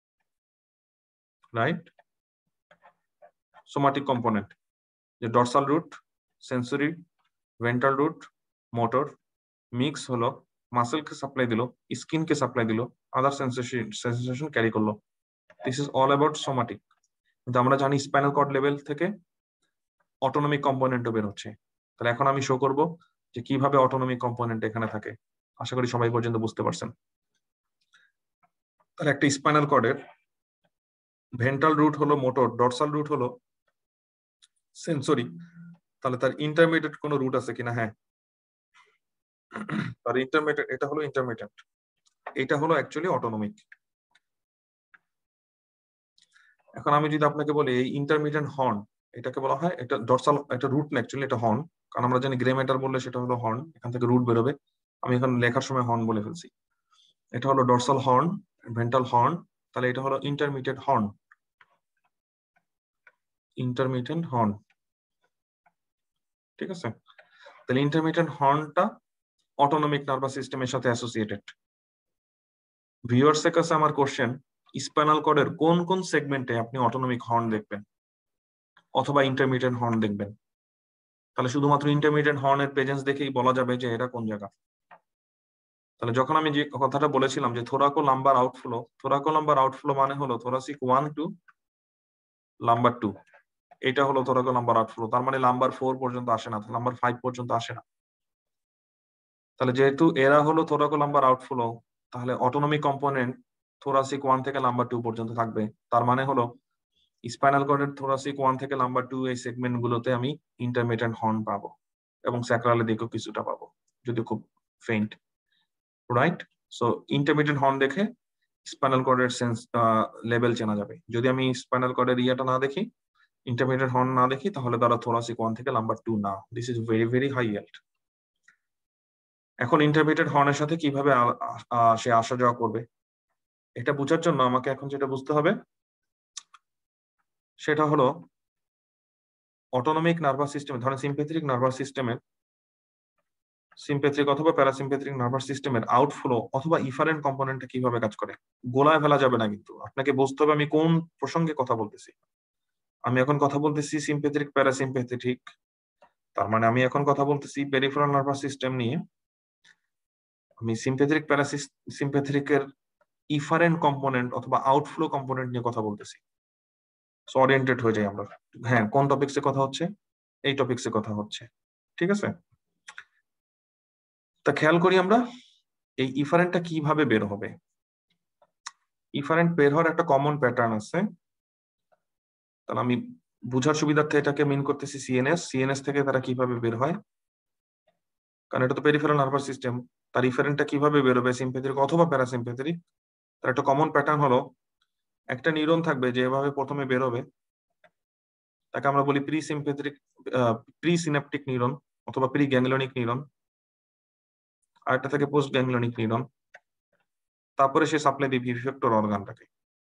right? Somatic component, যে dorsal root, sensory, ventral root, motor, mix হলো মাসেলকে সাপ্লাই দিল, স্কিনকে সাপ্লাই দিল, আদার সেন্সেশন ক্যারি করলো। This is all about somatic. কিন্তু আমরা জানি স্পাইনাল কর্ড লেভেল থেকে অটোনমিক কম্পোনেন্টও বের হচ্ছে। তাহলে এখন আমি শো করব যে কিভাবে অটোনমিক কম্পোনেন্ট এখানে থাকে। আশা করি সবাই পর্যন্ত বুঝতে পারছেন। তাহলে একটা স্পাইনাল কর্ডের ভেন্ট্রাল রুট হলো মোটর, ডরসাল রুট হলো সেন্সরি। তাহলে তার ইন্টারমিডিয়েট কোনো রুট আছে কিনা? হ্যাঁ, তার ইন্টারমিডিয়েট, এটা হলো ইন্টারমিডিয়েট, এটা হলো অ্যাকচুয়ালি অটোনমিক। এখন আমি যদি আপনাকে বলি এই ইন্টারমিডিয়েট হর্ন, এটাকে বলা হয়, এটা ডরসাল, এটা রুট না অ্যাকচুয়ালি, এটা হর্ন। কারণ আমরা জানি গ্রে ম্যাটার বললে সেটা হলো হর্ন, এখান থেকে রুট বেরোবে। আমি এখন লেখার সময় হর্ন বলে ফেলছি। এটা হলো ডরসাল হর্ন, ভেন্ট্রাল হর্ন। তাহলে এটা হলো ইন্টারমিডিয়েট হর্ন, ইন্টারমিডিয়েট হর্ন, ঠিক আছে? তাহলে ইন্টারমিডিয়েট হর্নটা অটোনমিক নার্ভাস সিস্টেমের সাথে অ্যাসোসিয়েটেড। ভিউয়ার্সের কাছে আমার কোশ্চেন, স্পাইনাল কর্ডের কোন কোন সেগমেন্টে আপনি অটোনমিক হর্ন দেখবেন অথবা ইন্টারমিডিয়েট হর্ন দেখবেন? তাহলে শুধুমাত্র ইন্টারমিডিয়েট হর্নের প্রেজেন্স দেখেই বলা যাবে যে এটা কোন জায়গা। তাহলে যখন আমি যে কথাটা বলেছিলাম যে থোরাকোলাম্বার আউটফ্লো, থোরাকোলাম্বার আউটফ্লো মানে হলো থোরাসিক 1 টু লাম্বার 2, এটা হলো থোরাকোলাম্বার আউটফ্লো। তার মানে লাম্বার 4 পর্যন্ত আসে না, লাম্বার 5 পর্যন্ত আসে না। তাহলে যেহেতু এরা হলো থোরাকোলাম্বার আউটফ্লো, তাহলে অটোনমিক কম্পোনেন্ট থোরাসিক 1 থেকে লাম্বার 2 পর্যন্ত থাকবে। তার মানে হলো স্পাইনাল কর্ডের থোরাসিক 1 থেকে নাম্বার 2 এই সেগমেন্ট গুলোতে আমি ইন্টারমিটেন্ট হর্ন পাবো এবং স্যাক্রালের দিকেও কিছুটা পাবো, যদি খুব faint, right? So intermediate horn দেখে স্পাইনাল কর্ডের সেন্স লেভেল চেনা যাবে। যদি আমি স্পাইনাল কর্ডের ইয়াটা না দেখি, ইন্টারমিডিয়েট হর্ন না দেখি, তাহলে তারা থোরাসিক 1 থেকে নাম্বার 2 না। This is very very high yield. এখন ইন্টারমিডিয়েট হর্নের সাথে কিভাবে সে আসা যাওয়া করবে, এটা বোঝার জন্য আমাকে এখন যেটা বুঝতে হবে সেটা হলো অটোনমিক নার্ভাস সিস্টেম, ধরেন সিম্প্যাথেটিক নার্ভাস সিস্টেমের, সিম্প্যাথিক অথবা প্যারাসিম্প্যাথিক নার্ভাস সিস্টেমের আউটফ্লো অথবা ইফারেন্ট কম্পোনেন্টটা কিভাবে কাজ করে। গোলায় ফেলা যাবে না, কিন্তু আপনাকে বুঝতে হবে আমি কোন প্রসঙ্গে কথা বলতেছি। আমি এখন কথা বলতেছি সিম্প্যাথেটিক প্যারাসিম্প্যাথেটিক, তার মানে আমি এখন কথা বলতেছি পেরিফেরাল নার্ভাস সিস্টেম নিয়ে। আমি সিম্প্যাথেটিক প্যারাসিম্প্যাথেটিকের ইফারেন্ট কম্পোনেন্ট অথবা আউটফ্লো কম্পোনেন্ট নিয়ে কথা বলতেছি। সো ওরিয়েন্টেড হয়ে যাই আমরা। হ্যাঁ, কোন টপিকসে কথা হচ্ছে? এই টপিকসে কথা হচ্ছে, ঠিক আছে? তা খেয়াল করি আমরা এই ইফারেন্টটা কিভাবে বের হবে। ইফারেন্ট বের হওয়ার একটা কমন প্যাটার্ন আছে, তাহলে আমি বুঝার সুবিধার্থে এটাকে মিন করতেছি সিএনএস। সিএনএস থেকে তারা কিভাবে বের হয়, কারণ এটা তো পেরিফেরাল নার্ভাস সিস্টেম, তার ইফারেন্টটা কিভাবে বের হবে সিম্প্যাথেটিক অথবা প্যারাসিম্প্যাথেটিক। তার একটা কমন প্যাটার্ন হলো একটা নিউরন থাকবে যে এভাবে প্রথমে বের হবে, তাকে আমরা বলি pre sympathetic pre synaptic neuron অথবা প্রি গ্যাংলিয়নিক নিউরন, আর একটা থাকে পোস্ট গ্যাংলিয়নিক নিউরন। তারপরে সে সাপ্লাই দিবে ইফেক্টর অর্গানটাকে।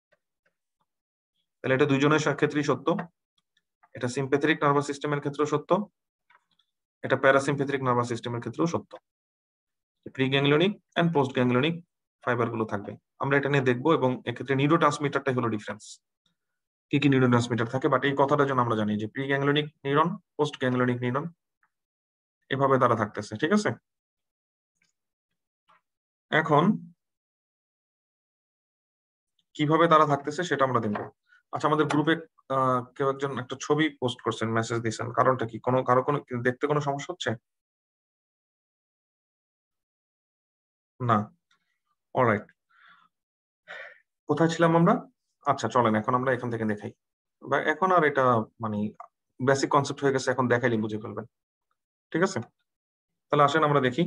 তাহলে এটা দুইজনের ক্ষেত্রেই সত্য, এটা সিম্প্যাথেটিক নার্ভাস সিস্টেমের ক্ষেত্রেও সত্য, এটা প্যারাসিম্প্যাথেটিক নার্ভাস সিস্টেমের ক্ষেত্রেও সত্য। Pre ganglionic and post ganglionic fibre গুলো থাকবে, আমরা এটা নিয়ে দেখবো। এবং এক্ষেত্রে নিউরোট্রান্সমিটারটাই হলো ডিফারেন্স, কি কি নিউরোট্রান্সমিটার থাকে। বাট এই কথাটা যেন আমরা জানি যে pre ganglionic neuron, post ganglionic neuron এভাবে তারা থাকতেছে, ঠিক আছে? এখন কিভাবে তারা থাকতেছে সেটা আমরা দেখবো। আচ্ছা, আমাদের গ্রুপে কেউ একজন একটা ছবি পোস্ট করছেন, মেসেজ দিয়েছেন, কারণটা কি? কারো কোনো দেখতে কোনো সমস্যা হচ্ছে না? অলরাইট, কোথায় ছিলাম আমরা? আচ্ছা চলেন এখন আমরা এখান থেকে দেখাই, বা এখন আর এটা মানে বেসিক কনসেপ্ট হয়ে গেছে, এখন দেখাইলে বুঝে ফেলবেন, ঠিক আছে? তাহলে আসেন আমরা দেখি।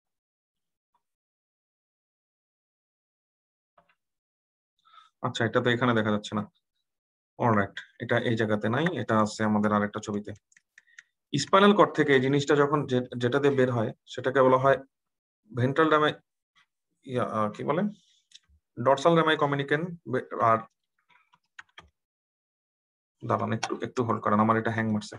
আচ্ছা, এটা তো এখানে দেখা যাচ্ছে না। অলরাইট, এটা এই জায়গাতে নাই, এটা আছে আমাদের আরেকটা ছবিতে। স্পাইনাল কর্ড থেকে এই জিনিসটা যখন যেটা দিয়ে বের হয় সেটাকে বলা হয় ভেন্ট্রাল রামাই, কি বলে, ডরসাল রামাই কমিউনিকেন। আর দাঁড়ান, একটু একটু হোল্ড করেন, আমার এটা হ্যাং মারছে।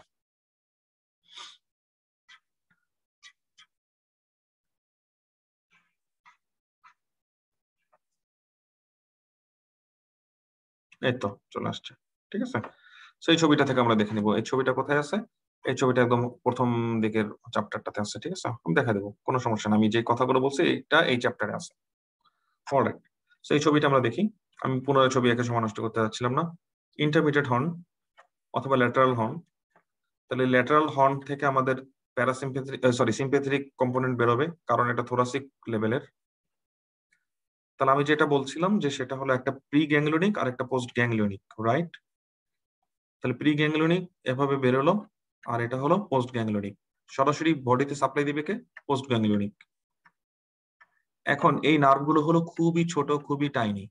এই তো চলে আসছে, ঠিক আছে? সেই ছবিটা থেকে আমরা দেখে নিব এই ছবিটা কোথায় আছে। এই ছবিটা একদম প্রথম দিকের চ্যাপ্টারটাতে আছে, ঠিক আছে? আমি দেখা দেবো, কোনো সমস্যা না। আমি যে কথাগুলো বলছি এটা এই চ্যাপ্টারে আছে। অলরাইট, সেই ছবিটা আমরা দেখি। আমি পুনরায় ছবি একে সময় নষ্ট করতে যাচ্ছিলাম না। ইন্টারমিডিয়েট হর্ন অথবা ল্যাটারাল হর্ন, তাহলে ল্যাটারাল হর্ন থেকে আমাদের প্যারাসিম্প্যাথেটিক সিম্প্যাথেটিক কম্পোনেন্ট বেরোবে, কারণ এটা থোরাসিক লেভেলের। তাহলে আমি যেটা বলছিলাম যে সেটা হলো একটা প্রি গ্যাংলিয়নিক আর একটা পোস্ট গ্যাংলিয়নিক, রাইট? তাহলে প্রি গ্যাংলিয়নিক এভাবে বেরোলো, আর এটা হলো পোস্ট গ্যাংলিয়নিক, সরাসরি বডিতে সাপ্লাই দিবে কে? পোস্ট গ্যাংলিয়নিক। এখন এই নার্ভগুলো হলো খুবই ছোট, খুবই টাইনি।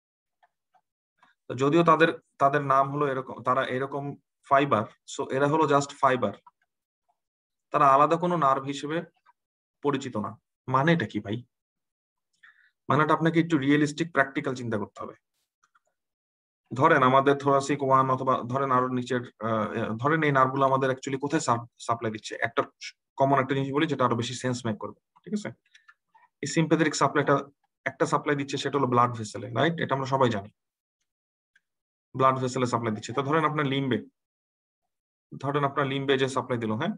যদিও তাদের তাদের নাম হলো এরকম, তারা এরকম ফাইবার, সো এরা হলো জাস্ট ফাইবার, তারা আলাদা কোনো নার্ভ হিসেবে পরিচিত না। মানেটা কি ভাই? মানেটা আপনাকে একটু রিয়েলিস্টিক প্র্যাকটিক্যাল চিন্তা করতে হবে। ধরেন আমাদের থোরাসিক 1 অথবা ধরেন আরো নিচের ধরেন এই নার্ভগুলো আমাদের অ্যাকচুয়ালি কোথায় সাপ্লাই দিচ্ছে, একটা কমন একটা জিনিস বলি যেটা আরো বেশি সেন্স মেক করবে, ঠিক আছে? এই সিম্প্যাথেটিক সাপ্লাইটা একটা সাপ্লাই দিচ্ছে, সেটা হলো ব্লাড ভেসেলে, রাইট? এটা আমরা সবাই জানি, ব্লাড ভেসেলে সাপ্লাই দিচ্ছে। তো ধরেন আপনার লিম্বে, ধরেন আপনার লিম্বে যে সাপ্লাই দিল, হ্যাঁ,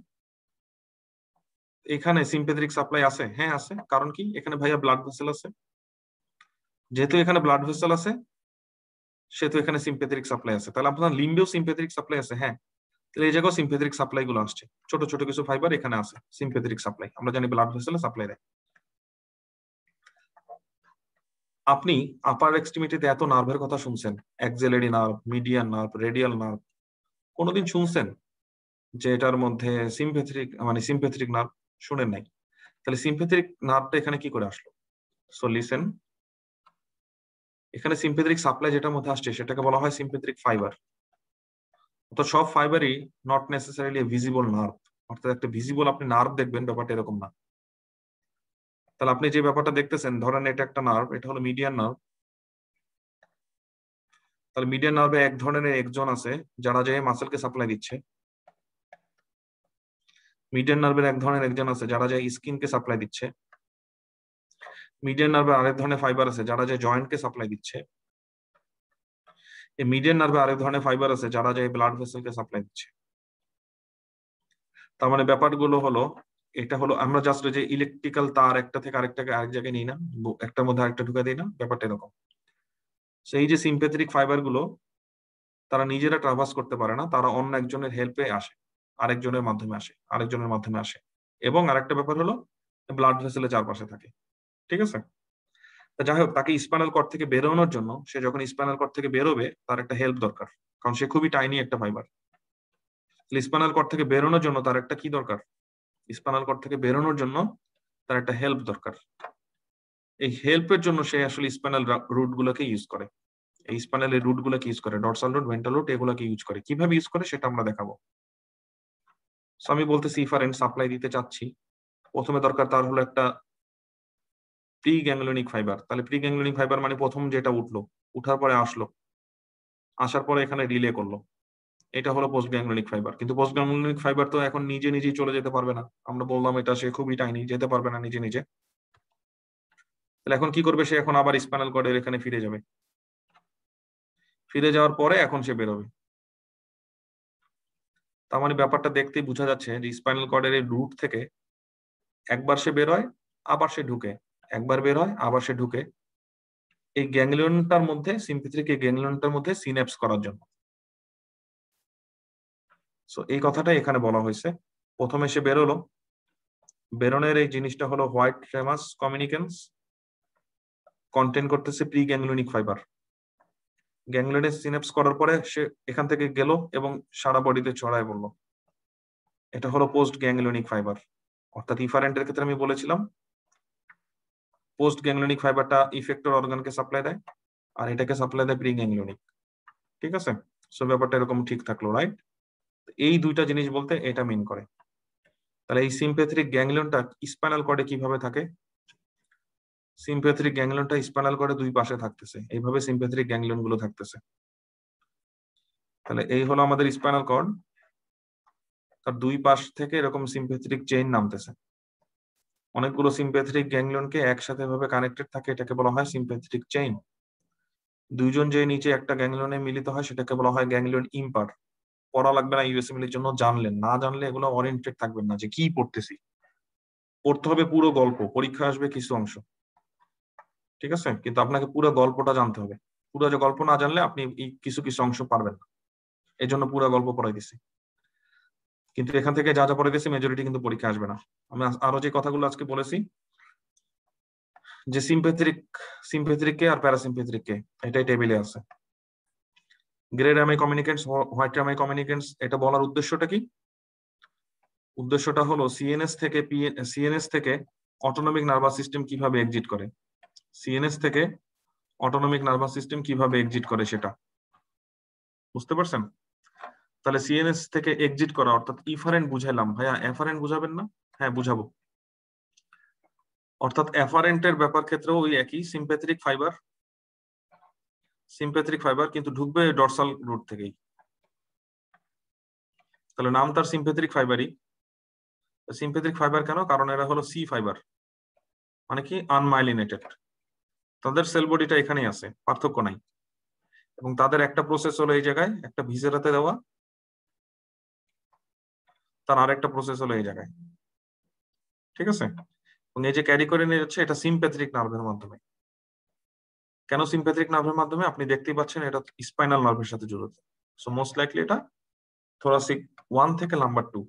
এখানে সিম্প্যাথেটিক সাপ্লাই আছে? হ্যাঁ আছে, কারণ কি? এখানে ভাইয়া ব্লাড ভেসেল আছে। যেহেতু এখানে ব্লাড ভেসেল আছে সেহেতু এখানে সিম্প্যাথেটিক সাপ্লাই আছে। তাহলে আপনার লিম্বেও সিম্প্যাথেটিক সাপ্লাই আছে, হ্যাঁ। তাহলে এই জায়গায় সিম্প্যাথেটিক সাপ্লাই গুলো আসছে, ছোট ছোট কিছু ফাইবার এখানে আছে, সিম্প্যাথেটিক সাপ্লাই। আমরা জানি ব্লাড ভেসেলে সাপ্লাই দেয়। আপনি আপার এক্সট্রিমিটিতে এত নার্ভের কথা শুনছেন, axillary nerve, median nerve, radial nerve, কোনোদিন শুনছেন যে এটার মধ্যে সিম্প্যাথেটিক নার্ভ? শুনেন নাই। তাহলে সিম্প্যাথেটিক নার্ভটা এখানে কি করে আসলো? সো লিসেন, এখানে সিম্প্যাথেটিক সাপ্লাই যেটার মধ্যে আসছে সেটাকে বলা হয় সিম্প্যাথেটিক ফাইবার। তো সব ফাইবারই নট নেসেসারিলি ভিজিবল নার্ভ, অর্থাৎ একটা ভিজিবল আপনি নার্ভ দেখবেন ব্যাপারটা এরকম না। তাহলে আপনি যে ব্যাপারটা দেখতেছেন, ধরেন এটা একটা নার্ভ, এটা হলো মিডিয়ান নার্ভ। তাহলে মিডিয়ান নার্ভে এক ধরনের একজন আছে যারা যে মাসেলকে সাপ্লাই দিচ্ছে। মিডিয়ান নার্ভের এক ধরনের একজন আছে যারা যে স্কিনকে সাপ্লাই দিচ্ছে। মিডিয়ান নার্ভের আরেক ধরনের ফাইবার আছে যারা যে জয়েন্টকে সাপ্লাই দিচ্ছে। এই মিডিয়ান নার্ভে আরেক ধরনের ফাইবার আছে যারা যে ব্লাড ভেসেলকে সাপ্লাই দিচ্ছে। তার মানে ব্যাপারগুলো হলো, এটা হলো আমরা জাস্ট যে ইলেকট্রিক্যাল তার একটা থেকে আরেকটাকে আরেক জায়গায় নিই না, একটার মধ্যে আরেকটা ঢুকে দিই না, ব্যাপারটা এরকম। সেই যে সিম্প্যাথেটিক ফাইবার গুলো তারা নিজেরা ট্রাভার্স করতে পারে না, তারা অন্য একজনের হেল্পে আসে, আরেকজনের মাধ্যমে আসে, আরেকজনের মাধ্যমে আসে। এবং আরেকটা ব্যাপার হলো ব্লাড ভেসেলের চারপাশে থাকে। ঠিক আছে? যাই হোক, তাকে স্পাইনাল কর্ড থেকে বেরোনোর জন্য, সে যখন স্পাইনাল কর্ড থেকে বেরোবে তার একটা হেল্প দরকার, কারণ সে খুবই টাইনি একটা ফাইবার। স্পাইনাল কর্ড থেকে বেরোনোর জন্য তার একটা কি দরকার? স্পাইনাল কর্ড থেকে বেরোনোর জন্য তার একটা হেল্প দরকার। এই হেল্পের জন্য সে আসলে স্পাইনাল রুট গুলোকে ইউজ করে। এই স্পাইনালের রুট গুলোকে ইউজ করে, ডরসাল রুট, ভেন্ট্রাল রুট, এগুলোকে ইউজ করে। কিভাবে ইউজ করে সেটা আমরা দেখাবো। সো আমি বলতেছি ইফারেন্ট সাপ্লাই দিতে চাচ্ছি, প্রথমে দরকার তার হলো একটা প্রি গ্যাংলিয়নিক ফাইবার। তাহলে প্রি গ্যাংলিয়নিক ফাইবার মানে প্রথম যেটা উঠলো, উঠার পরে আসলো, আসার পরে এখানে রিলে করলো, এটা হলো পোস্ট গ্যাংলিয়নিক ফাইবার। কিন্তু পোস্ট গ্যাংলিয়নিক ফাইবার তো এখন নিজে নিজেই চলে যেতে পারবে না, আমরা বললাম এটা সে খুবই টাইনি, যেতে পারবে না নিজে নিজে। তাহলে এখন কি করবে? সে এখন আবার স্পাইনাল কর্ডের এখানে ফিরে যাবে, ফিরে যাওয়ার পরে এখন সে বেরোবে। তার মানে ব্যাপারটা দেখতেই বোঝা যাচ্ছে যে স্পাইনাল কর্ডের এই রুট থেকে একবার সে বের হয়, আবার সে ঢুকে, একবার বের হয়, আবার সে ঢুকে, এই গ্যাংলিয়নটার মধ্যে, সিম্প্যাথেটিক এই গ্যাংলিয়নটার মধ্যে সিন্যাপস করার জন্য। সো এই কথাটাই এখানে বলা হয়েছে। প্রথমে সে বেরোলো, বেরোনের এই জিনিসটা হলো হোয়াইট ট্রেমাস কমিউনিকেন্স, কন্টেন করতেছে প্রি গ্যাংলিয়নিক ফাইবার। গ্যাংলিয়নে সিন্যাপস করার পরে সে এখান থেকে গেল এবং সারা বডিতে ছড়ায় পড়লো। এটা হলো পোস্ট গ্যাংলিয়নিক ফাইবার। অর্থাৎ ইফারেন্টের ক্ষেত্রে আমি বলেছিলাম পোস্ট গ্যাংলিয়নিক ফাইবারটা ইফেক্টর অর্গানকে সাপ্লাই দেয়, আর এটাকে সাপ্লাই দেয় প্রি গ্যাংলিয়নিক। ঠিক আছে? সো ব্যাপারটা এরকম ঠিক থাকলো, রাইট? এই দুইটা জিনিস বলতে এটা মিন করে। তাহলে এই সিম্প্যাথেটিক গ্যাংলিয়নটা স্পাইনাল কর্ডে কিভাবে থাকে? সিম্প্যাথেটিক গ্যাংলিয়নটা স্পাইনাল কর্ডে দুই পাশে থাকতেছে, এইভাবে সিম্প্যাথেটিক গ্যাংলিয়ন গুলো থাকতেছে। তাহলে এই হলো আমাদের স্পাইনাল কর্ড, তার দুই পাশ থেকে এরকম সিম্প্যাথেটিক চেইন নামতেছে, অনেকগুলো সিম্প্যাথেটিক গ্যাংলিয়নকে একসাথে ভাবে কানেক্টেড থাকে, এটাকে বলা হয় সিম্প্যাথেটিক চেইন। দুইজন যে নিচে একটা গ্যাংলিয়নে মিলিত হয় সেটাকে বলা হয় গ্যাংলিয়ন ইম্পার। পড়া লাগবে না ইউএসএমএল এর জন্য, জানলেন, না জানলে এগুলো ওরিয়েন্টেড থাকবেন না যে কি পড়তেছি। পড়তে হবে পুরো গল্প, পরীক্ষা আসবে কিছু অংশ, ঠিক আছে? কিন্তু আপনাকে পুরো গল্পটা জানতে হবে। পুরো যে গল্প না জানলে আপনি এই কিছু কিছু অংশ পারবেন না, এই জন্য পুরো গল্প পড়াই দিছি। কিন্তু এখান থেকে যা যা পড়ে দিয়েছি মেজরিটি কিন্তু পরীক্ষা আসবে না। আমি আরো যে কথাগুলো আজকে বলেছি, যে সিম্প্যাথেটিক কে আর প্যারাসিম্প্যাথেটিক কে, এটাই টেবিলে আছে। Grey rami communicantes, white rami communicantes, এটা বলার উদ্দেশ্যটা কি? উদ্দেশ্যটা হলো সিএনএস থেকে অটোনমিক নার্ভাস সিস্টেম কিভাবে এক্সিট করে, সিএনএস থেকে অটোনমিক নার্ভাস সিস্টেম কিভাবে এক্সিট করে সেটা বুঝতে পারছেন? তাহলে সিএনএস থেকে এক্সিট করা অর্থাৎ ইফারেন্ট বুঝাইলাম, ভাইয়া এফারেন্ট বুঝাবেন না? হ্যাঁ বুঝাবো। অর্থাৎ এফারেন্টের ব্যাপার ক্ষেত্রেও ওই একই, সিম্প্যাথেটিক ফাইবার কিন্তু ঢুকবে ডরসাল রুট থেকেই। তাহলে নাম তার সিম্প্যাথেটিক ফাইবারই। সিম্প্যাথেটিক ফাইবার কেন? কারণ এরা হলো সি ফাইবার, মানে কি আনমাইলিনেটেড। তাদের সেল বডিটা এখানেই আছে, পার্থক্য নাই। এবং তাদের একটা প্রসেস হলো এই জায়গায় একটা ভিসেরাতে দেওয়া, তার আরেকটা প্রসেস হলো এই জায়গায়। ঠিক আছে? এবং এই যে ক্যারি করে নিয়ে যাচ্ছে এটা সিম্প্যাথেটিক নার্ভের মাধ্যমে। কেন সিম্প্যাথেটিক নার্ভের মাধ্যমে? আপনি দেখতেই পাচ্ছেন এটা স্পাইনাল নার্ভের সাথে জড়িত। সো মোস্ট লাইকলি এটা থোরাসিক 1 থেকে নাম্বার 2।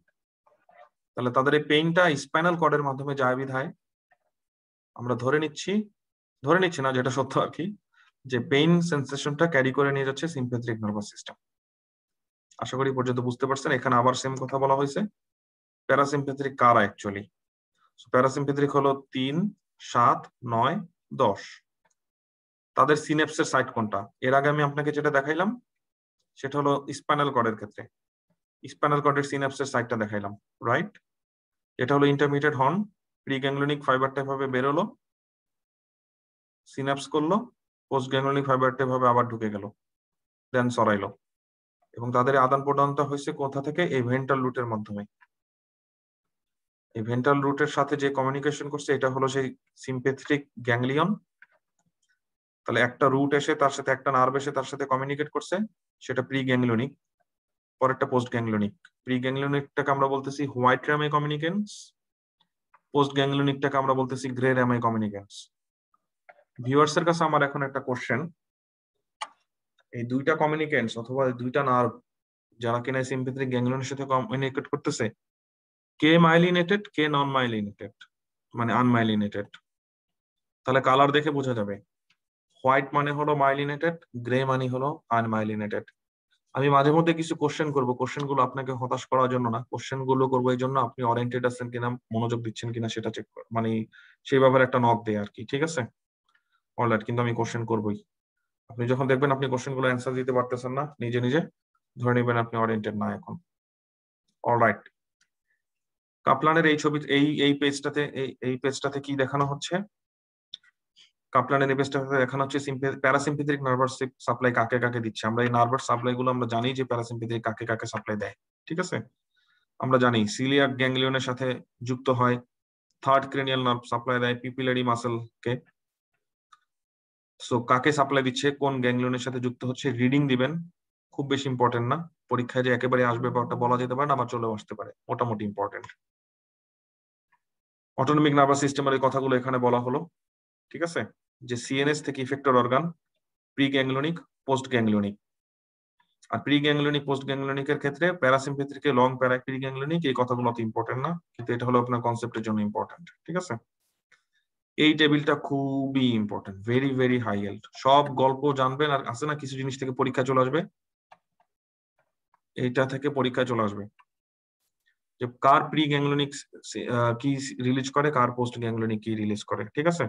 তাহলে তাদের এই পেইনটা স্পাইনাল কর্ডের মাধ্যমে যায় বিধায় আমরা ধরে নিচ্ছি ধরে নিচ্ছি না, যেটা সত্য আর কি, যে পেইন সেন্সেশনটা ক্যারি করে নিয়ে যাচ্ছে সিম্প্যাথেটিক নার্ভাস সিস্টেম। আশা করি পর্যন্ত বুঝতে পারছেন। এখানে আবার সেম কথা বলা হয়েছে, প্যারাসিম্প্যাথেটিক কারা অ্যাকচুয়ালি। প্যারাসিম্প্যাথেটিক হলো 3, 7, 9, 10। তাদের সিনেপসের সাইট কোনটা? এর আগে আমি আপনাকে যেটা দেখাইলাম সেটা হলো স্পাইনাল কর্ডের ক্ষেত্রে স্পাইনাল কর্ডের সিনেপসের সাইটটা দেখাইলাম, রাইট? এটা হলো ইন্টারমিডিয়েট হর্ন, প্রি গ্যাংলিয়নিক ফাইবারটা এভাবে বেরোলো, সিনাপস করলো, পোস্ট গ্যাংলিয়নিক ফাইবারটা এভাবে আবার ঢুকে গেল, দেন সরাইলো, এবং তাদের আদান প্রদানটা হয়েছে কোথা থেকে? এই ভেন্ট্রাল রুটের মাধ্যমে। এই ভেন্ট্রাল রুটের সাথে যে কমিউনিকেশন করছে এটা হলো সেই সিম্প্যাথেটিক গ্যাংলিয়ন। তাহলে একটা রুট এসে তার সাথে একটা নার্ভ এসে তার সাথে কমিউনিকেট করছে, সেটা প্রি গ্যাংলিয়নিক। পরেরটা পোস্ট গ্যাংলিয়নিক। প্রি গ্যাংলিয়নিকটাকে আমরা বলতেছি হোয়াইট র্যামে কমিউনিকেন্স, পোস্ট গ্যাংলিয়নিকটাকে আমরা বলতেছি গ্রে র্যামে কমিউনিকেন্স। ভিউয়ার্স এর কাছে আমার এখন একটা কোশ্চেন, এই দুইটা কমিউনিকেন্টস অথবা দুইটা নার্ভ যারা কিনা সিম্প্যাথেটিক গ্যাংলিয়নের সাথে কমিউনিকেট করতেছে, কে মাইলিনেটেড, কে নন মাইলিনেটেড, মানে আনমাইলিনেটেড? তাহলে কালার দেখে বোঝা যাবে। হোয়াইট মানে হলো মাইলিনেটেড, গ্রে মানে হলো আনমাইলিনেটেড। আমি মাঝে মধ্যে কিছু কোশ্চেন করবো, কোশ্চেন গুলো আপনাকে হতাশ করার জন্য না, কোশ্চেন গুলো করবো এই জন্য আপনি অরিয়েন্টেড আছেন কিনা, মনোযোগ দিচ্ছেন কিনা সেটা চেক মানে সেই ব্যাপারে একটা নক দেয় আর কি, ঠিক আছে? অলরাইট, কিন্তু আমি কোশ্চেন করবোই। আপনি যখন দেখবেন আপনি কোশ্চেন গুলো অ্যান্সার দিতে পারতেছেন না, নিজে নিজে ধরে নেবেন আপনি অরিয়েন্টেড না এখন। অলরাইট, কাপলানের এই ছবি এই পেজটাতে এই পেজটাতে কি দেখানো হচ্ছে? কাপলানের এই পেজটাতে দেখানো হচ্ছে প্যারাসিম্প্যাথেটিক নার্ভাস সাপ্লাই কাকে কাকে দিচ্ছে। আমরা এই নার্ভাস সাপ্লাই গুলো আমরা জানি যে প্যারাসিম্প্যাথেটিক কাকে কাকে সাপ্লাই দেয়, ঠিক আছে? আমরা জানি সিলিয়াক গ্যাংলিয়নের সাথে যুক্ত হয়, থার্ড ক্রেনিয়াল নার্ভ সাপ্লাই দেয় পিপিলারি মাসেলকে। সো কাকে সাপ্লাই দিচ্ছে, কোন গ্যাংলিয়নের সাথে যুক্ত হচ্ছে, রিডিং দিবেন, খুব বেশি ইম্পর্টেন্ট না, পরীক্ষায় যে একেবারে আসবে বা ওটা বলা যেতে পারে না, আবার চলেও আসতে পারে, মোটামুটি ইম্পর্টেন্ট। অটোনমিক নার্ভাস সিস্টেমের এই কথাগুলো এখানে বলা হলো, ঠিক আছে? যে সিএনএস থেকে effector organ, pre ganglionic, post ganglionic. আর প্রি গ্যাংলিয়নিক পোস্ট গ্যাংলিয়নিকের ক্ষেত্রে parasympathetic long para pre ganglionic, এই কথাগুলো অত ইম্পর্টেন্ট না, কিন্তু এটা হলো আপনার কনসেপ্টের জন্য ইম্পর্টেন্ট, ঠিক আছে? এই টেবিলটা খুবই important, very very high yield. সব গল্প জানবেন, আর আছে না কিছু জিনিস থেকে পরীক্ষা চলে আসবে, এইটা থেকে পরীক্ষা চলে আসবে যে কার প্রি গ্যাংলিয়নিক কি রিলিজ করে, কার পোস্ট গ্যাংলিয়নিক কি রিলিজ করে, ঠিক আছে?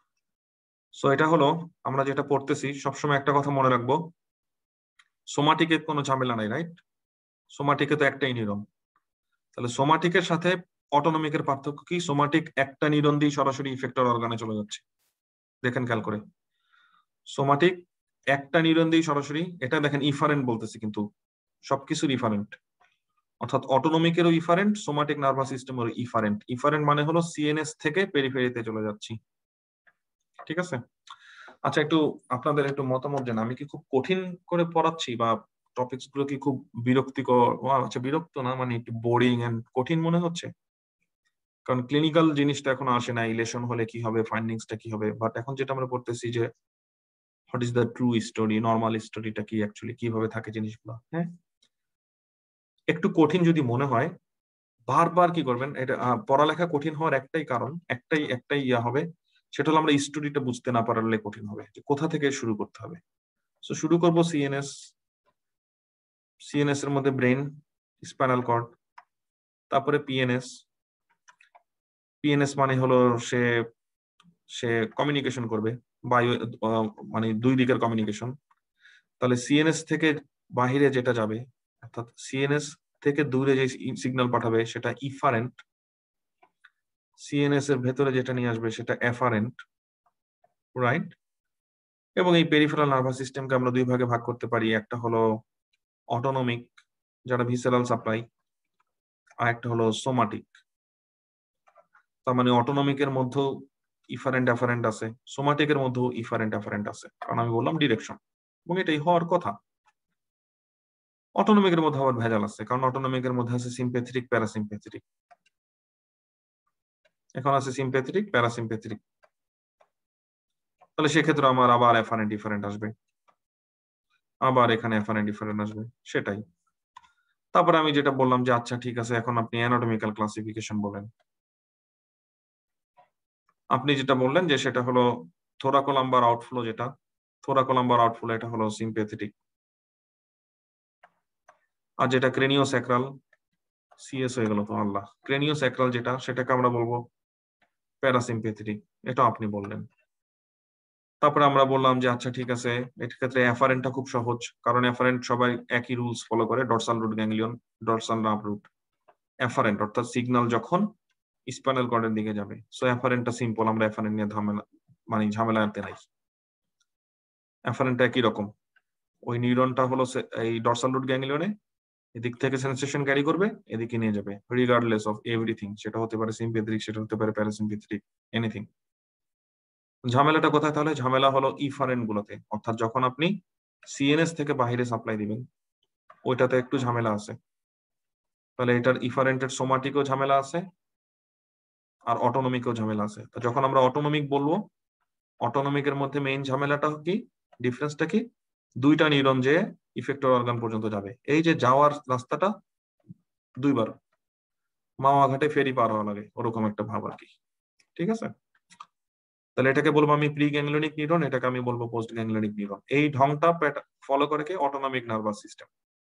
সো এটা হলো আমরা যেটা পড়তেছি, সবসময় একটা কথা মনে রাখবো, সোমাটিকের কোনো ঝামেলা নাই, রাইট? সোমাটিকে তো একটাই নিউরন। তাহলে সোমাটিকের সাথে অটোনমিকের পার্থক্য কি? সোমাটিক একটা নিউরন দিয়ে সরাসরি ইফেক্টর অর্গানে চলে যাচ্ছে, দেখেন খেয়াল করে। সোমাটিক একটা নিউরন দিয়ে সরাসরি, এটা দেখেন ইফারেন্ট বলতেছি, কিন্তু সবকিছুর ইফারেন্ট, অর্থাৎ অটোনমিকেরও ইফারেন্ট, সোমাটিক নার্ভাস সিস্টেমেরও ইফারেন্ট। ইফারেন্ট মানে হলো সিএনএস থেকে পেরিফেরিতে চলে যাচ্ছি, ঠিক আছে? আচ্ছা, একটু আপনাদের একটু মতামত জান, আমি কি খুব কঠিন করে পড়াচ্ছি বা টপিকস গুলো কি খুব বিরক্তিকর? আচ্ছা, বিরক্ত না, মানে একটু বোরিং এন্ড কঠিন মনে হচ্ছে? কারণ ক্লিনিক্যাল জিনিসটা এখন আসে না, ইলেশন হলে কি হবে, ফাইন্ডিংসটা কি হবে, বাট এখন যেটা আমরা পড়তেছি যে what is the true story, normal স্টোরিটা কি, অ্যাকচুয়ালি কিভাবে থাকে জিনিসগুলো। হ্যাঁ, একটু কঠিন যদি মনে হয়, বারবার কি করবেন, এটা পড়ালেখা কঠিন হওয়ার একটাই কারণ, একটাই ইয়া হবে, সেটা হলো আমরা স্টোরিটা বুঝতে না পারলে কঠিন হবে, যে কোথা থেকে শুরু করতে হবে। সো শুরু করবো সিএনএস। সিএনএস এর মধ্যে ব্রেন, স্পাইনাল কর্ড, তারপরে পিএনএস। পিএনএস মানে হলো সে সে কমিউনিকেশন করবে, বায়ু মানে দুই দিকের কমিউনিকেশন। তাহলে সিএনএস থেকে বাহিরে যেটা যাবে, অর্থাৎ সিএনএস থেকে দূরে যে সিগন্যাল পাঠাবে সেটা ইফারেন্ট, সিএনএস এর ভেতরে যেটা নিয়ে আসবে সেটা এফারেন্ট, রাইট? এবং এই পেরিফেরাল নার্ভাস সিস্টেমকে আমরা দুই ভাগে ভাগ করতে পারি, একটা হলো অটোনমিক, যারা ভিসেরাল সাপ্লাই, আর একটা হলো সোমাটিক। তার মানে অটোনমিকের মধ্যেও ইফারেন্ট এফারেন্ট আছে, সোমাটিকের মধ্যেও ইফারেন্ট এফারেন্ট আছে, কারণ আমি বললাম ডিরেকশন, এবং এটাই হওয়ার কথা। অটোনমিকের মধ্যে আবার ভেজাল আছে, কারণ অটোনমিকের মধ্যে আছে সিম্প্যাথেটিক, প্যারাসিম্প্যাথেটিক। এখন আছে সিম্প্যাথেটিক, প্যারাসিম্প্যাথেটিক, তাহলে সেক্ষেত্রে আমার আবার এফারেন্ট ডিফারেন্ট আসবে, আবার এখানে এফারেন্ট ডিফারেন্ট আসবে, সেটাই। তারপরে আমি যেটা বললাম যে আচ্ছা ঠিক আছে, এখন আপনি অ্যানাটমিক্যাল ক্লাসিফিকেশন বলেন। আপনি যেটা বললেন যে সেটা হলো থোরাকোলাম্বার আউটফ্লো যেটা, থোরাকোলাম্বার আউটফ্লো এটা হলো সিম্প্যাথেটিক। আর যেটা ক্রেনিওস্যাক্রাল, সিএস হয়ে গেল তো আল্লাহ, ক্রেনিওস্যাক্রাল যেটা সেটাকে আমরা বলবো প্যারাসিম্প্যাথেটিক। এটা আপনি বললেন। তারপরে আমরা বললাম যে আচ্ছা ঠিক আছে, এর ক্ষেত্রে অ্যাফারেন্টটা খুব সহজ, কারণ অ্যাফারেন্ট সবাই একই রুলস ফলো করে, dorsal root ganglion, dorsal nerve root. Afferent অর্থাৎ সিগন্যাল যখন স্পাইনাল কর্ডের দিকে যাবে, সো অ্যাফারেন্টটা সিম্পল, আমরা অ্যাফারেন্ট নিয়ে ঝামেলা আনতে নাই। অ্যাফারেন্টটা একই রকম, ওই নিউরনটা হলো এই ডরসাল রুট গ্যাংলিয়নে, এদিক থেকে সেন্সেশন ক্যারি করবে, এদিকে নিয়ে যাবে, রিগার্ডলেস অফ এভরিথিং। সেটা হতে পারে সিম্প্যাথেটিক, সেটা হতে পারে প্যারাসিম্প্যাথেটিক, এনিথিং। ঝামেলাটা কোথায় তাহলে? ঝামেলা হলো ইফারেন্ট গুলোতে, অর্থাৎ যখন আপনি সিএনএস থেকে বাইরে সাপ্লাই দিবেন, ওইটাতে একটু ঝামেলা আছে। তাহলে এটার ইফারেন্টের সোমাটিকও ঝামেলা আছে, আর অটোনমিকও ঝামেলা আছে। তো যখন আমরা অটোনমিক বলবো, অটোনমিকের মধ্যে মেইন ঝামেলাটা কি, ডিফারেন্সটা কি? দুইটা নিউরন যে ইফেক্টর অর্গান পর্যন্ত যাবে, এই যে যাওয়ার রাস্তাটা দুইবার মাওয়া ঘাটে ফেরি পার হওয়া লাগে, ওরকম একটা ভাব আর কি। ঠিক আছে, তাহলে এটাকে বলবো আমি প্রি গ্যাংলিয়নিক নিউরন, এটাকে আমি বলবো পোস্ট গ্যাংলিয়নিক নিউরন। এই ঢংটা ফলো করে কি? Autonomic nervous system.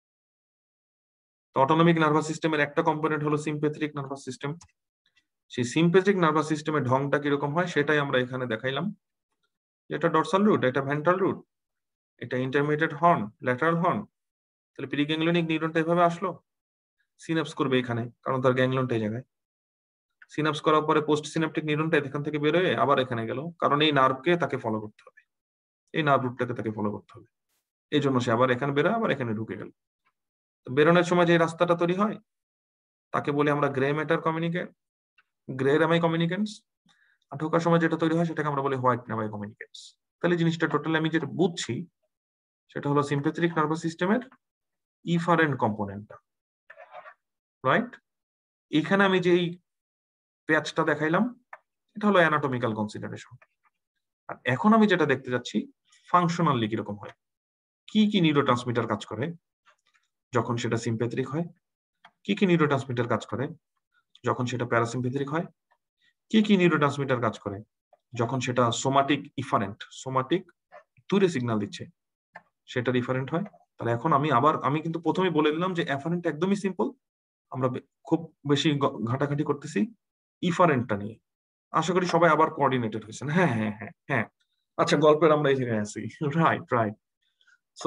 তো অটোনমিক নার্ভাস সিস্টেমের একটা কম্পোনেন্ট হলো সিম্প্যাথেটিক নার্ভাস সিস্টেম। সেই সিম্প্যাথেটিক নার্ভাস সিস্টেমের ঢংটা কিরকম হয় সেটাই আমরা এখানে দেখাইলাম। এটা ডরসাল রুট, এটা ভেন্ট্রাল রুট, এটা ইন্টারমিডিয়েট হর্ন, ল্যাটারাল হর্ন। তাহলে প্রি গ্যাংলিয়নিক নিউরনটা এভাবে আসলো, সিনাপস করবে এখানে, কারণ তার গ্যাংলিয়নটা এই জায়গায়। সিনাপস করার পরে পোস্ট সিনাপটিক নিউরনটা এখান থেকে বেরোয় আবার এখানে গেল, কারণ এই নার্ভকে তাকে ফলো করতে হবে, এই নার্ভ রুটটাকে তাকে ফলো করতে হবে। এই জন্য সে আবার এখানে বেরোয়, আবার এখানে ঢুকে গেল। বেরোনোর সময় যে রাস্তাটা তৈরি হয় তাকে বলি আমরা grey matter communicate, grey rami communicantes. আর ঢোকার সময় যেটা তৈরি হয় সেটাকে আমরা বলি হোয়াইট রামাই কমিউনিকেন্টস। তাহলে জিনিসটা টোটালি আমি যেটা বুঝছি সেটা হলো সিম্প্যাথেটিক নার্ভাস সিস্টেমের ইফারেন্ট কম্পোনেন্টটা, রাইট? এখানে আমি যে প্যাচটা দেখাইলাম এটা হলো অ্যানাটমিক্যাল কনসিডারেশন। আর এখন আমি যেটা দেখতে যাচ্ছি ফাংশনালি কিরকম হয়, কি কি নিউরোট্রান্সমিটার কাজ করে যখন সেটা সিম্প্যাথেটিক হয়, কি কি নিউরোট্রান্সমিটার কাজ করে যখন সেটা প্যারাসিম্প্যাথেটিক হয়, কি কি নিউরোট্রান্সমিটার কাজ করে যখন সেটা সোমাটিক ইফারেন্ট, সোমাটিক দূরে সিগন্যাল দিচ্ছে, সেটা ডিফারেন্ট হয়। তাহলে এখন আমি কিন্তু প্রথমেই বলে দিলাম যে অ্যাফারেন্ট একদমই সিম্পল, আমরা খুব বেশি ঘাটাঘাটি করতেছি ইফারেন্টটা নিয়ে। আশা করি সবাই আবার কোঅর্ডিনেটেড হয়েছেন। হ্যাঁ হ্যাঁ হ্যাঁ হ্যাঁ, আচ্ছা গল্পের আমরা এই জায়গায় আছি, রাইট রাইট। সো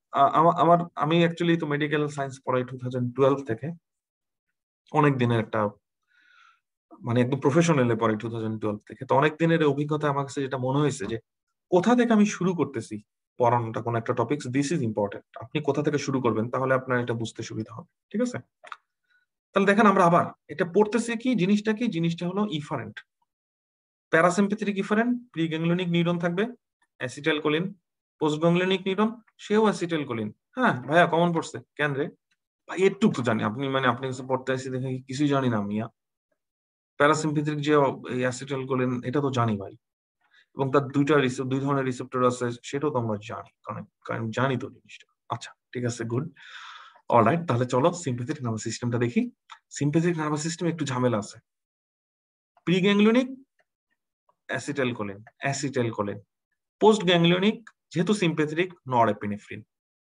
আমি অ্যাকচুয়ালি তো মেডিকেল সায়েন্স পড়াই 2012 থেকে, অনেক দিনের একটা মানে একদম প্রফেশনালে পড়াই 2012 থেকে। তো অনেক দিনের অভিজ্ঞতা আমার কাছে যেটা মনে হয়েছে যে কোথা থেকে আমি শুরু করতেছি পড়ানোটা, কোন একটা টপিক, দিস ইজ ইম্পর্টেন্ট। আপনি কোথা থেকে শুরু করবেন তাহলে আপনার এটা বুঝতে সুবিধা হবে। ঠিক আছে, তাহলে দেখেন আমরা আবার এটা পড়তেছি কি জিনিসটা, কি জিনিসটা হলো efferent. Parasympathetic efferent, pre ganglionic neuron থাকবে অ্যাসিটাইলকোলিন, পোস্ট গ্যাংলিয়নিক নিউরন সেও অ্যাসিটাইলকোলিন। হ্যাঁ ভাইয়া কমন পড়ছে কেন রে ভাই? একটু তো জানি, আপনি মানে আপনি কাছে পড়তে আসি দেখে কিছুই জানি না মিয়া। প্যারাসিম্প্যাথেটিক যে অ্যাসিটাইলকোলিন এটা তো জানি ভাই, এবং তার দুই ধরনের রিসেপ্টর আছে সেটাও তো আমরা জানি, কারণ জানি তো জিনিসটা। আচ্ছা ঠিক আছে, গুড, অলরাইট। তাহলে চলো সিম্প্যাথেটিক নার্ভাস সিস্টেমটা দেখি। সিম্প্যাথেটিক নার্ভাস সিস্টেম একটু ঝামেলা আছে। Pre ganglionic acetylcholine, acetylcholine. Post ganglionic যেহেতু সিম্প্যাথেটিক নরএপিনেফ্রিন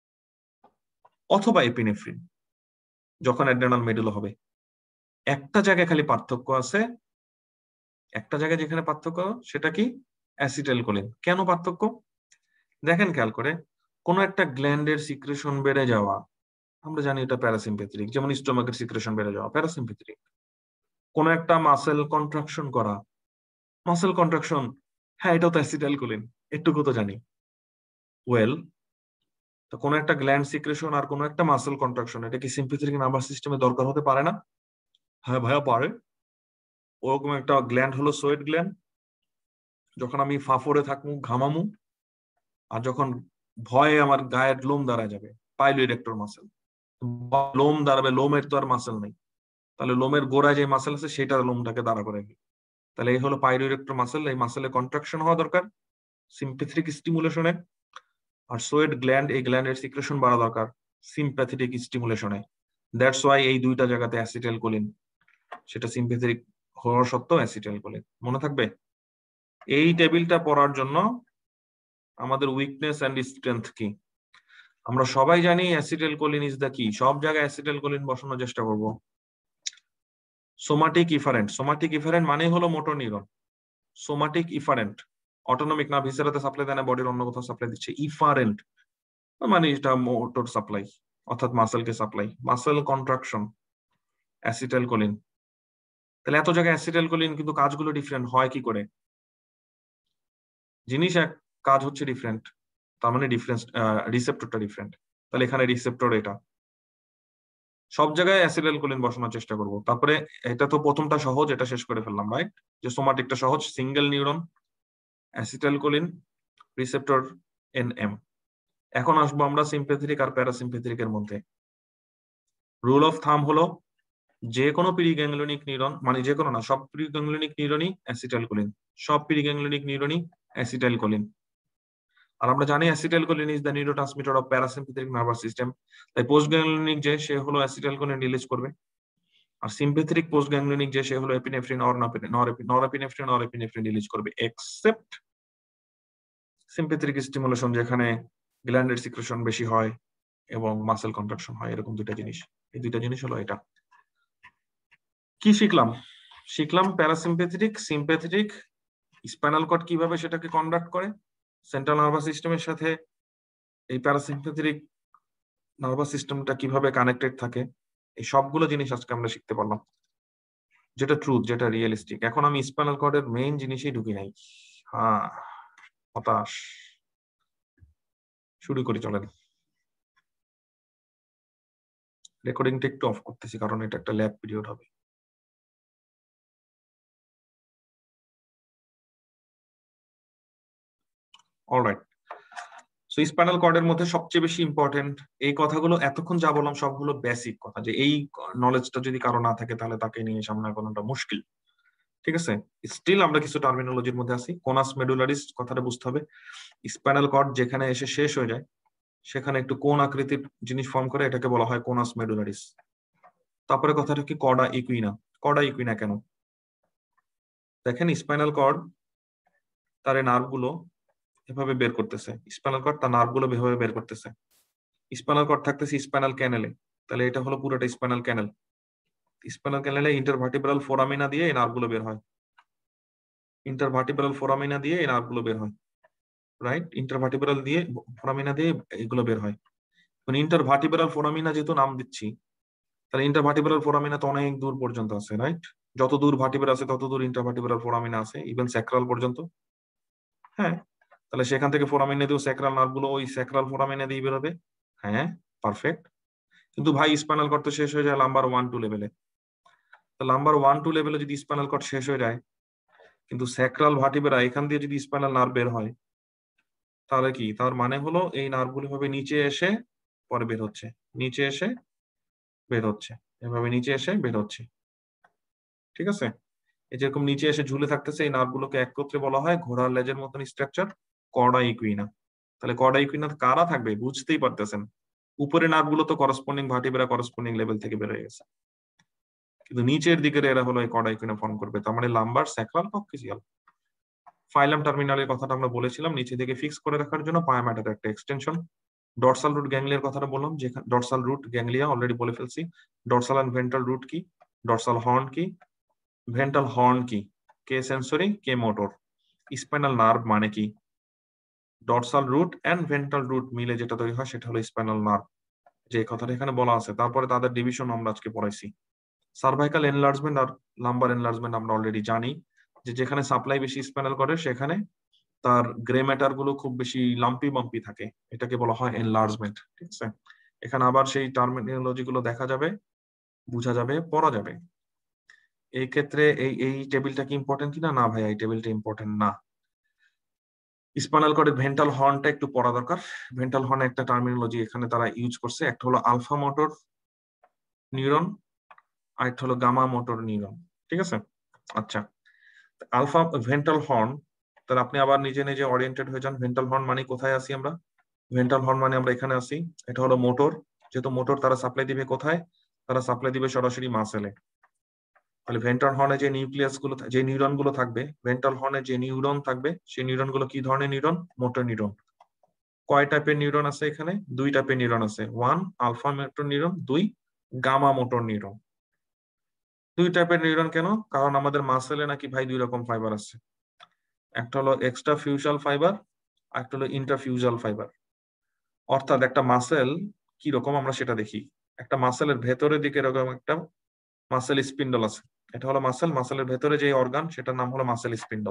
অথবা এপিনেফ্রিন যখন অ্যাড্রেনাল মেডুলা হবে। একটা জায়গায় খালি পার্থক্য আছে, একটা জায়গায় যেখানে পার্থক্য সেটা কি? অ্যাসিটাইলকোলিন। কেন পার্থক্য দেখেন খেয়াল করে, কোন একটা গ্ল্যান্ডের সিক্রেশন বেড়ে যাওয়া আমরা জানি এটা প্যারাসিম্প্যাথেটিক, যেমন স্টোমাকের সিক্রেশন বেড়ে যাওয়া প্যারাসিম্প্যাথেটিক। কোন একটা মাসেল কন্ট্রাকশন করা, মাসেল কন্ট্রাকশন, হ্যাঁ এটাও তো অ্যাসিটাইলকোলিন, এটুকু তো জানি। ওয়েল, তো কোন একটা গ্ল্যান্ড সিক্রেশন আর কোন একটা মাসেল কন্ট্রাকশন, এটা কি সিম্প্যাথেটিক নার্ভাস সিস্টেমে দরকার হতে পারে না? হ্যাঁ ভাইয়া পারে। ওরকম একটা গ্ল্যান্ড হলো সোয়েট গ্ল্যান্ড। যখন আমি ফাফরে থাকবো ঘামামু, আর যখন ভয়ে আমার গায়ের লোম দাঁড়ায় যাবে, পাইলোইরেক্টর মাসেল, লোম দাঁড়াবে, লোমের তো আর মাসেল নেই, তাহলে লোমের গোড়ায় যে মাসেল আছে সেটা লোমটাকে দাঁড়া করে। তাহলে এই হলো পাইলোইরেক্টর মাসেল, এই মাসেলে কন্ট্রাকশন হওয়া দরকার সিম্প্যাথেটিক স্টিমুলেশনে। আর সোয়েট গ্ল্যান্ড, এই গ্ল্যান্ডের সিক্রেশন বাড়া দরকার সিম্প্যাথেটিক স্টিমুলেশনে। দ্যাটস ওয়াই এই দুইটা জায়গাতে অ্যাসিটাইলকোলিন, সেটা সিম্প্যাথেটিক হওয়া সত্ত্বেও অ্যাসিটাইলকোলিন। মনে থাকবে? এই টেবিলটা পড়ার জন্য আমাদের উইকনেস এন্ড স্ট্রেংথ কি? আমরা সবাই জানি অ্যাসিটাইলকোলিন ইজ দ্য কি, সব জায়গায় অ্যাসিটাইলকোলিন বসানোর চেষ্টা করব। সোমাটিক ইফারেন্ট, সোমাটিক ইফারেন্ট মানে হলো motor neuron. Somatic efferent autonomic না, ভিসেরাতে সাপ্লাই দেয় না, বডির অন্য কোথাও সাপ্লাই দিচ্ছে। ইফারেন্ট মানে এটা মোটর সাপ্লাই, অর্থাৎ মাসেলকে সাপ্লাই, মাসেল কন্ট্রাকশন, অ্যাসিটাইলকোলিন। তাহলে এত জায়গায় অ্যাসিটাইলকোলিন কিন্তু কাজগুলো ডিফারেন্ট হয় কি করে? জিনিস এক, কাজ হচ্ছে ডিফারেন্ট, তার মানে ডিফারেন্স, রিসেপ্টরটা ডিফারেন্ট। তাহলে এখানে রিসেপ্টর এটা, সব জায়গায় অ্যাসিটাইলকোলিন বসানোর চেষ্টা করব। তারপরে এটা তো প্রথমটা সহজ, এটা শেষ করে ফেললাম, রাইট? যে সোমাটিকটা সহজ, single neuron, acetylcholine, receptor NM. এখন আসবো আমরা সিম্প্যাথেটিক আর প্যারাসিম্প্যাথেটিক এর মধ্যে। রুল অফ থাম হলো যে কোনো প্রিগ্যাংলিয়নিক নিউরন, মানে যে কোনো না, সব প্রিগ্যাংলিয়নিক নিউরনই অ্যাসিটাইলকোলিন, সব প্রিগ্যাংলিয়নিক নিউরনই অ্যাসিটাইলকোলিন। আর আমরা জানি acetylcholine is the neurotransmitter of parasympathetic nervous system. তাই পোস্ট গ্যাংলিয়নিক যে সে হলো অ্যাসিটাইলকোলিন রিলিজ করবে, আর সিম্প্যাথেটিক পোস্ট গ্যাংলিয়নিক যে সে হলো epinephrine or norepinephrine or epinephrine release করবে, এক্সেপ্ট সিম্প্যাথেটিক স্টিমুলেশন যেখানে গ্ল্যান্ডের সিক্রেশন বেশি হয় এবং মাসেল কন্ট্রাকশন হয়, এরকম দুইটা জিনিস। এই দুইটা জিনিস হলো এটা। কি শিখলাম? শিখলাম প্যারাসিম্প্যাথেটিক, সিম্প্যাথেটিক, স্পাইনাল কর্ড কিভাবে সেটাকে কন্ডাক্ট করে, সেন্ট্রাল নার্ভাস সিস্টেমের সাথে এই প্যারাসিম্প্যাথেটিক নার্ভাস সিস্টেমটা কিভাবে কানেক্টেড থাকে, এই সবগুলো জিনিস আজকে আমরা শিখতে পারলাম, যেটা ট্রুথ, যেটা রিয়েলিস্টিক। এখন আমি স্পাইনাল কর্ডের মেইন জিনিসই ঢুকি নাই। হ্যাঁ, হতাশ। শুরু করি, চলেন। রেকর্ডিংটা একটু অফ করতেছি কারণ এটা একটা ল্যাব পিরিয়ড হবে। অলরাইট, সো স্পাইনাল কর্ডের মধ্যে সবচেয়ে বেশি ইম্পর্টেন্ট এই কথাগুলো, এতক্ষণ যা বললাম সবগুলো বেসিক কথা, যে এই নলেজটা যদি কারো না থাকে তাহলে তাকে নিয়ে সামনে আগানোটা মুশকিল। ঠিক আছে, স্টিল আমরা কিছু টার্মিনোলজির মধ্যে আছি। কোনাস মেডুলারিস কথাটা বুঝতে হবে। স্পাইনাল কর্ড যেখানে এসে শেষ হয়ে যায় সেখানে একটু কোন আকৃতির জিনিস ফর্ম করে, এটাকে বলা হয় কোনাস মেডুলারিস। তারপরে কথাটা কি, কর্ডা ইকুইনা। কর্ডা ইকুইনা কেন? দেখেন স্পাইনাল কর্ড তার নার্ভ গুলো এভাবে বের করতেছে, স্পাইনাল কর্ড তার নার্ভ গুলো এভাবে বের করতেছে। স্পাইনাল কর্ড থাকতেছে স্পাইনাল ক্যানেলে, তাহলে এটা হলো পুরোটা স্পাইনাল ক্যানেল। স্পাইনাল ক্যানেলে ইন্টারভার্টিব্রাল ফোরামিনা দিয়ে এই নার্ভ গুলো বের হয়, ইন্টারভার্টিব্রাল ফোরামিনা দিয়ে এই নার্ভ গুলো বের হয়, রাইট? ইন্টারভার্টিব্রাল দিয়ে ফোরামিনা দিয়ে এগুলো বের হয়। ইন্টারভার্টিব্রাল ফোরামিনা যেহেতু নাম দিচ্ছি, তাহলে ইন্টারভার্টিব্রাল ফোরামিনা তো অনেক দূর পর্যন্ত আছে, রাইট? যত দূর ভার্টিব্রা আছে তত দূর ইন্টারভার্টিব্রাল ফোরামিনা আছে, ইভেন স্যাক্রাল পর্যন্ত। হ্যাঁ, তাহলে সেখান থেকে ফোরামিনা দিয়ে স্যাক্রাল নার্ভ গুলো ওই স্যাক্রাল ফোরামিনা দিয়ে বেরোবে। হ্যাঁ, পারফেক্ট। কিন্তু ভাই স্পাইনাল কর্ড তো শেষ হয়ে যায় লাম্বার 1-2 লেভেলে। লাম্বার 1-2 লেভেলে যদি স্পাইনাল কর্ড শেষ হয়ে যায়, কিন্তু স্যাক্রাল ভার্টিব্রা এখান দিয়ে যদি স্পাইনাল নার্ভ বের হয়, তাহলে কি? তার মানে হলো এই নার্ভগুলো ভাবে নিচে এসে পরে বের হচ্ছে, নিচে এসে বের হচ্ছে, এভাবে নিচে এসে বের হচ্ছে। ঠিক আছে, এই যেরকম নিচে এসে ঝুলে থাকতেছে, এই নার্ভগুলোকে একত্রে বলা হয় ঘোড়ার লেজের মতন স্ট্রাকচার, কর্ডা ইকুইনা। তাহলে কর্ডা ইকুইনা কারা থাকবে বুঝতেই পারতেছেন, উপরে নার্ভগুলো তো করসপন্ডিং ভার্টিব্রা করসপন্ডিং লেভেল থেকে বের হয়ে গেছে, কিন্তু নিচের দিকের এরা হলো এই কর্ডা ইকুইনা ফর্ম করবে। তার মানে লাম্বার, স্যাক্রাল, কক্সিয়াল। ফাইলাম টার্মিনালের কথাটা আমরা বলেছিলাম নিচে থেকে ফিক্স করে রাখার জন্য, পায়া ম্যাটার একটা এক্সটেনশন। ডরসাল রুট গ্যাংলিয়ার কথাটা বললাম, যেখানে ডরসাল রুট গ্যাংলিয়া অলরেডি বলে ফেলছি। ডরসাল এন্ড ভেন্ট্রাল রুট কি, ডরসাল হর্ন কি, ভেন্ট্রাল হর্ন কি, কে সেন্সরি কে মোটর। স্পাইনাল নার্ভ মানে কি, dorsal root and ventral root মিলে যেটা তৈরি হয় সেটা হলো স্পাইনাল নার্ভ, যে কথাটা এখানে বলা আছে। তারপরে তাদের ডিভিশন আমরা আজকে পড়াইছি। সার্ভাইকাল এনলার্জমেন্ট আর লাম্বার এনলার্জমেন্ট আমরা অলরেডি জানি, যে যেখানে সাপ্লাই বেশি স্পাইনাল করে সেখানে তার গ্রে ম্যাটার গুলো খুব বেশি লাম্পি বাম্পি থাকে, এটাকে বলা হয় এনলার্জমেন্ট। ঠিক আছে, এখানে আবার সেই টার্মিনোলজি গুলো দেখা যাবে, বোঝা যাবে, পড়া যাবে। এই ক্ষেত্রে এই এই টেবিলটা কি ইম্পর্টেন্ট কিনা? না ভাই, এই টেবিলটা ইম্পর্টেন্ট না। স্পাইনাল কর্ডের ভেন্ট্রাল হর্নটা একটু পড়া দরকার। ভেন্ট্রাল হর্ন একটা টার্মিনোলজি এখানে তারা ইউজ করছে, একটা হলো আলফা মোটর নিউরন আর একটা হলো গামা মোটর নিউরন। ঠিক আছে, আচ্ছা, আলফা ভেন্ট্রাল হর্ন, তাহলে আপনি আবার নিজে নিজে ওরিয়েন্টেড হয়ে যান। ভেন্ট্রাল হর্ন মানে কোথায় আছি আমরা? ভেন্ট্রাল হর্ন মানে আমরা এখানে আছি। এটা হলো মোটর, যেহেতু মোটর তারা সাপ্লাই দিবে কোথায়? তারা সাপ্লাই দিবে সরাসরি মাসেলে। তাহলে ভেন্ট্রাল হর্নে যে নিউক্লিয়াস গুলো যে নিউরন গুলো থাকবে, ভেন্ট্রাল হর্নে যে নিউরন থাকবে সেই নিউরন গুলো কি ধরনের নিউরন? Motor neuron. কয় টাইপের নিউরন আছে এখানে? 2 টাইপের নিউরন আছে। 1 alpha motor neuron, 2 gamma motor neuron. 2 টাইপের নিউরন কেন? কারণ আমাদের মাসেলে নাকি ভাই 2 রকম ফাইবার আছে। একটা হলো এক্সট্রা ফিউজাল ফাইবার, আর একটা হলো ইন্ট্রাফিউজাল ফাইবার। অর্থাৎ একটা মাসেল কি রকম আমরা সেটা দেখি। একটা মাসেলের ভেতরের দিকে এরকম একটা মাসেল স্পিন্ডল আছে। এটা হলো মাসেল, মাসেলের ভেতরে যে অর্গান সেটার নাম হলো মাসেল স্পিন্ডল।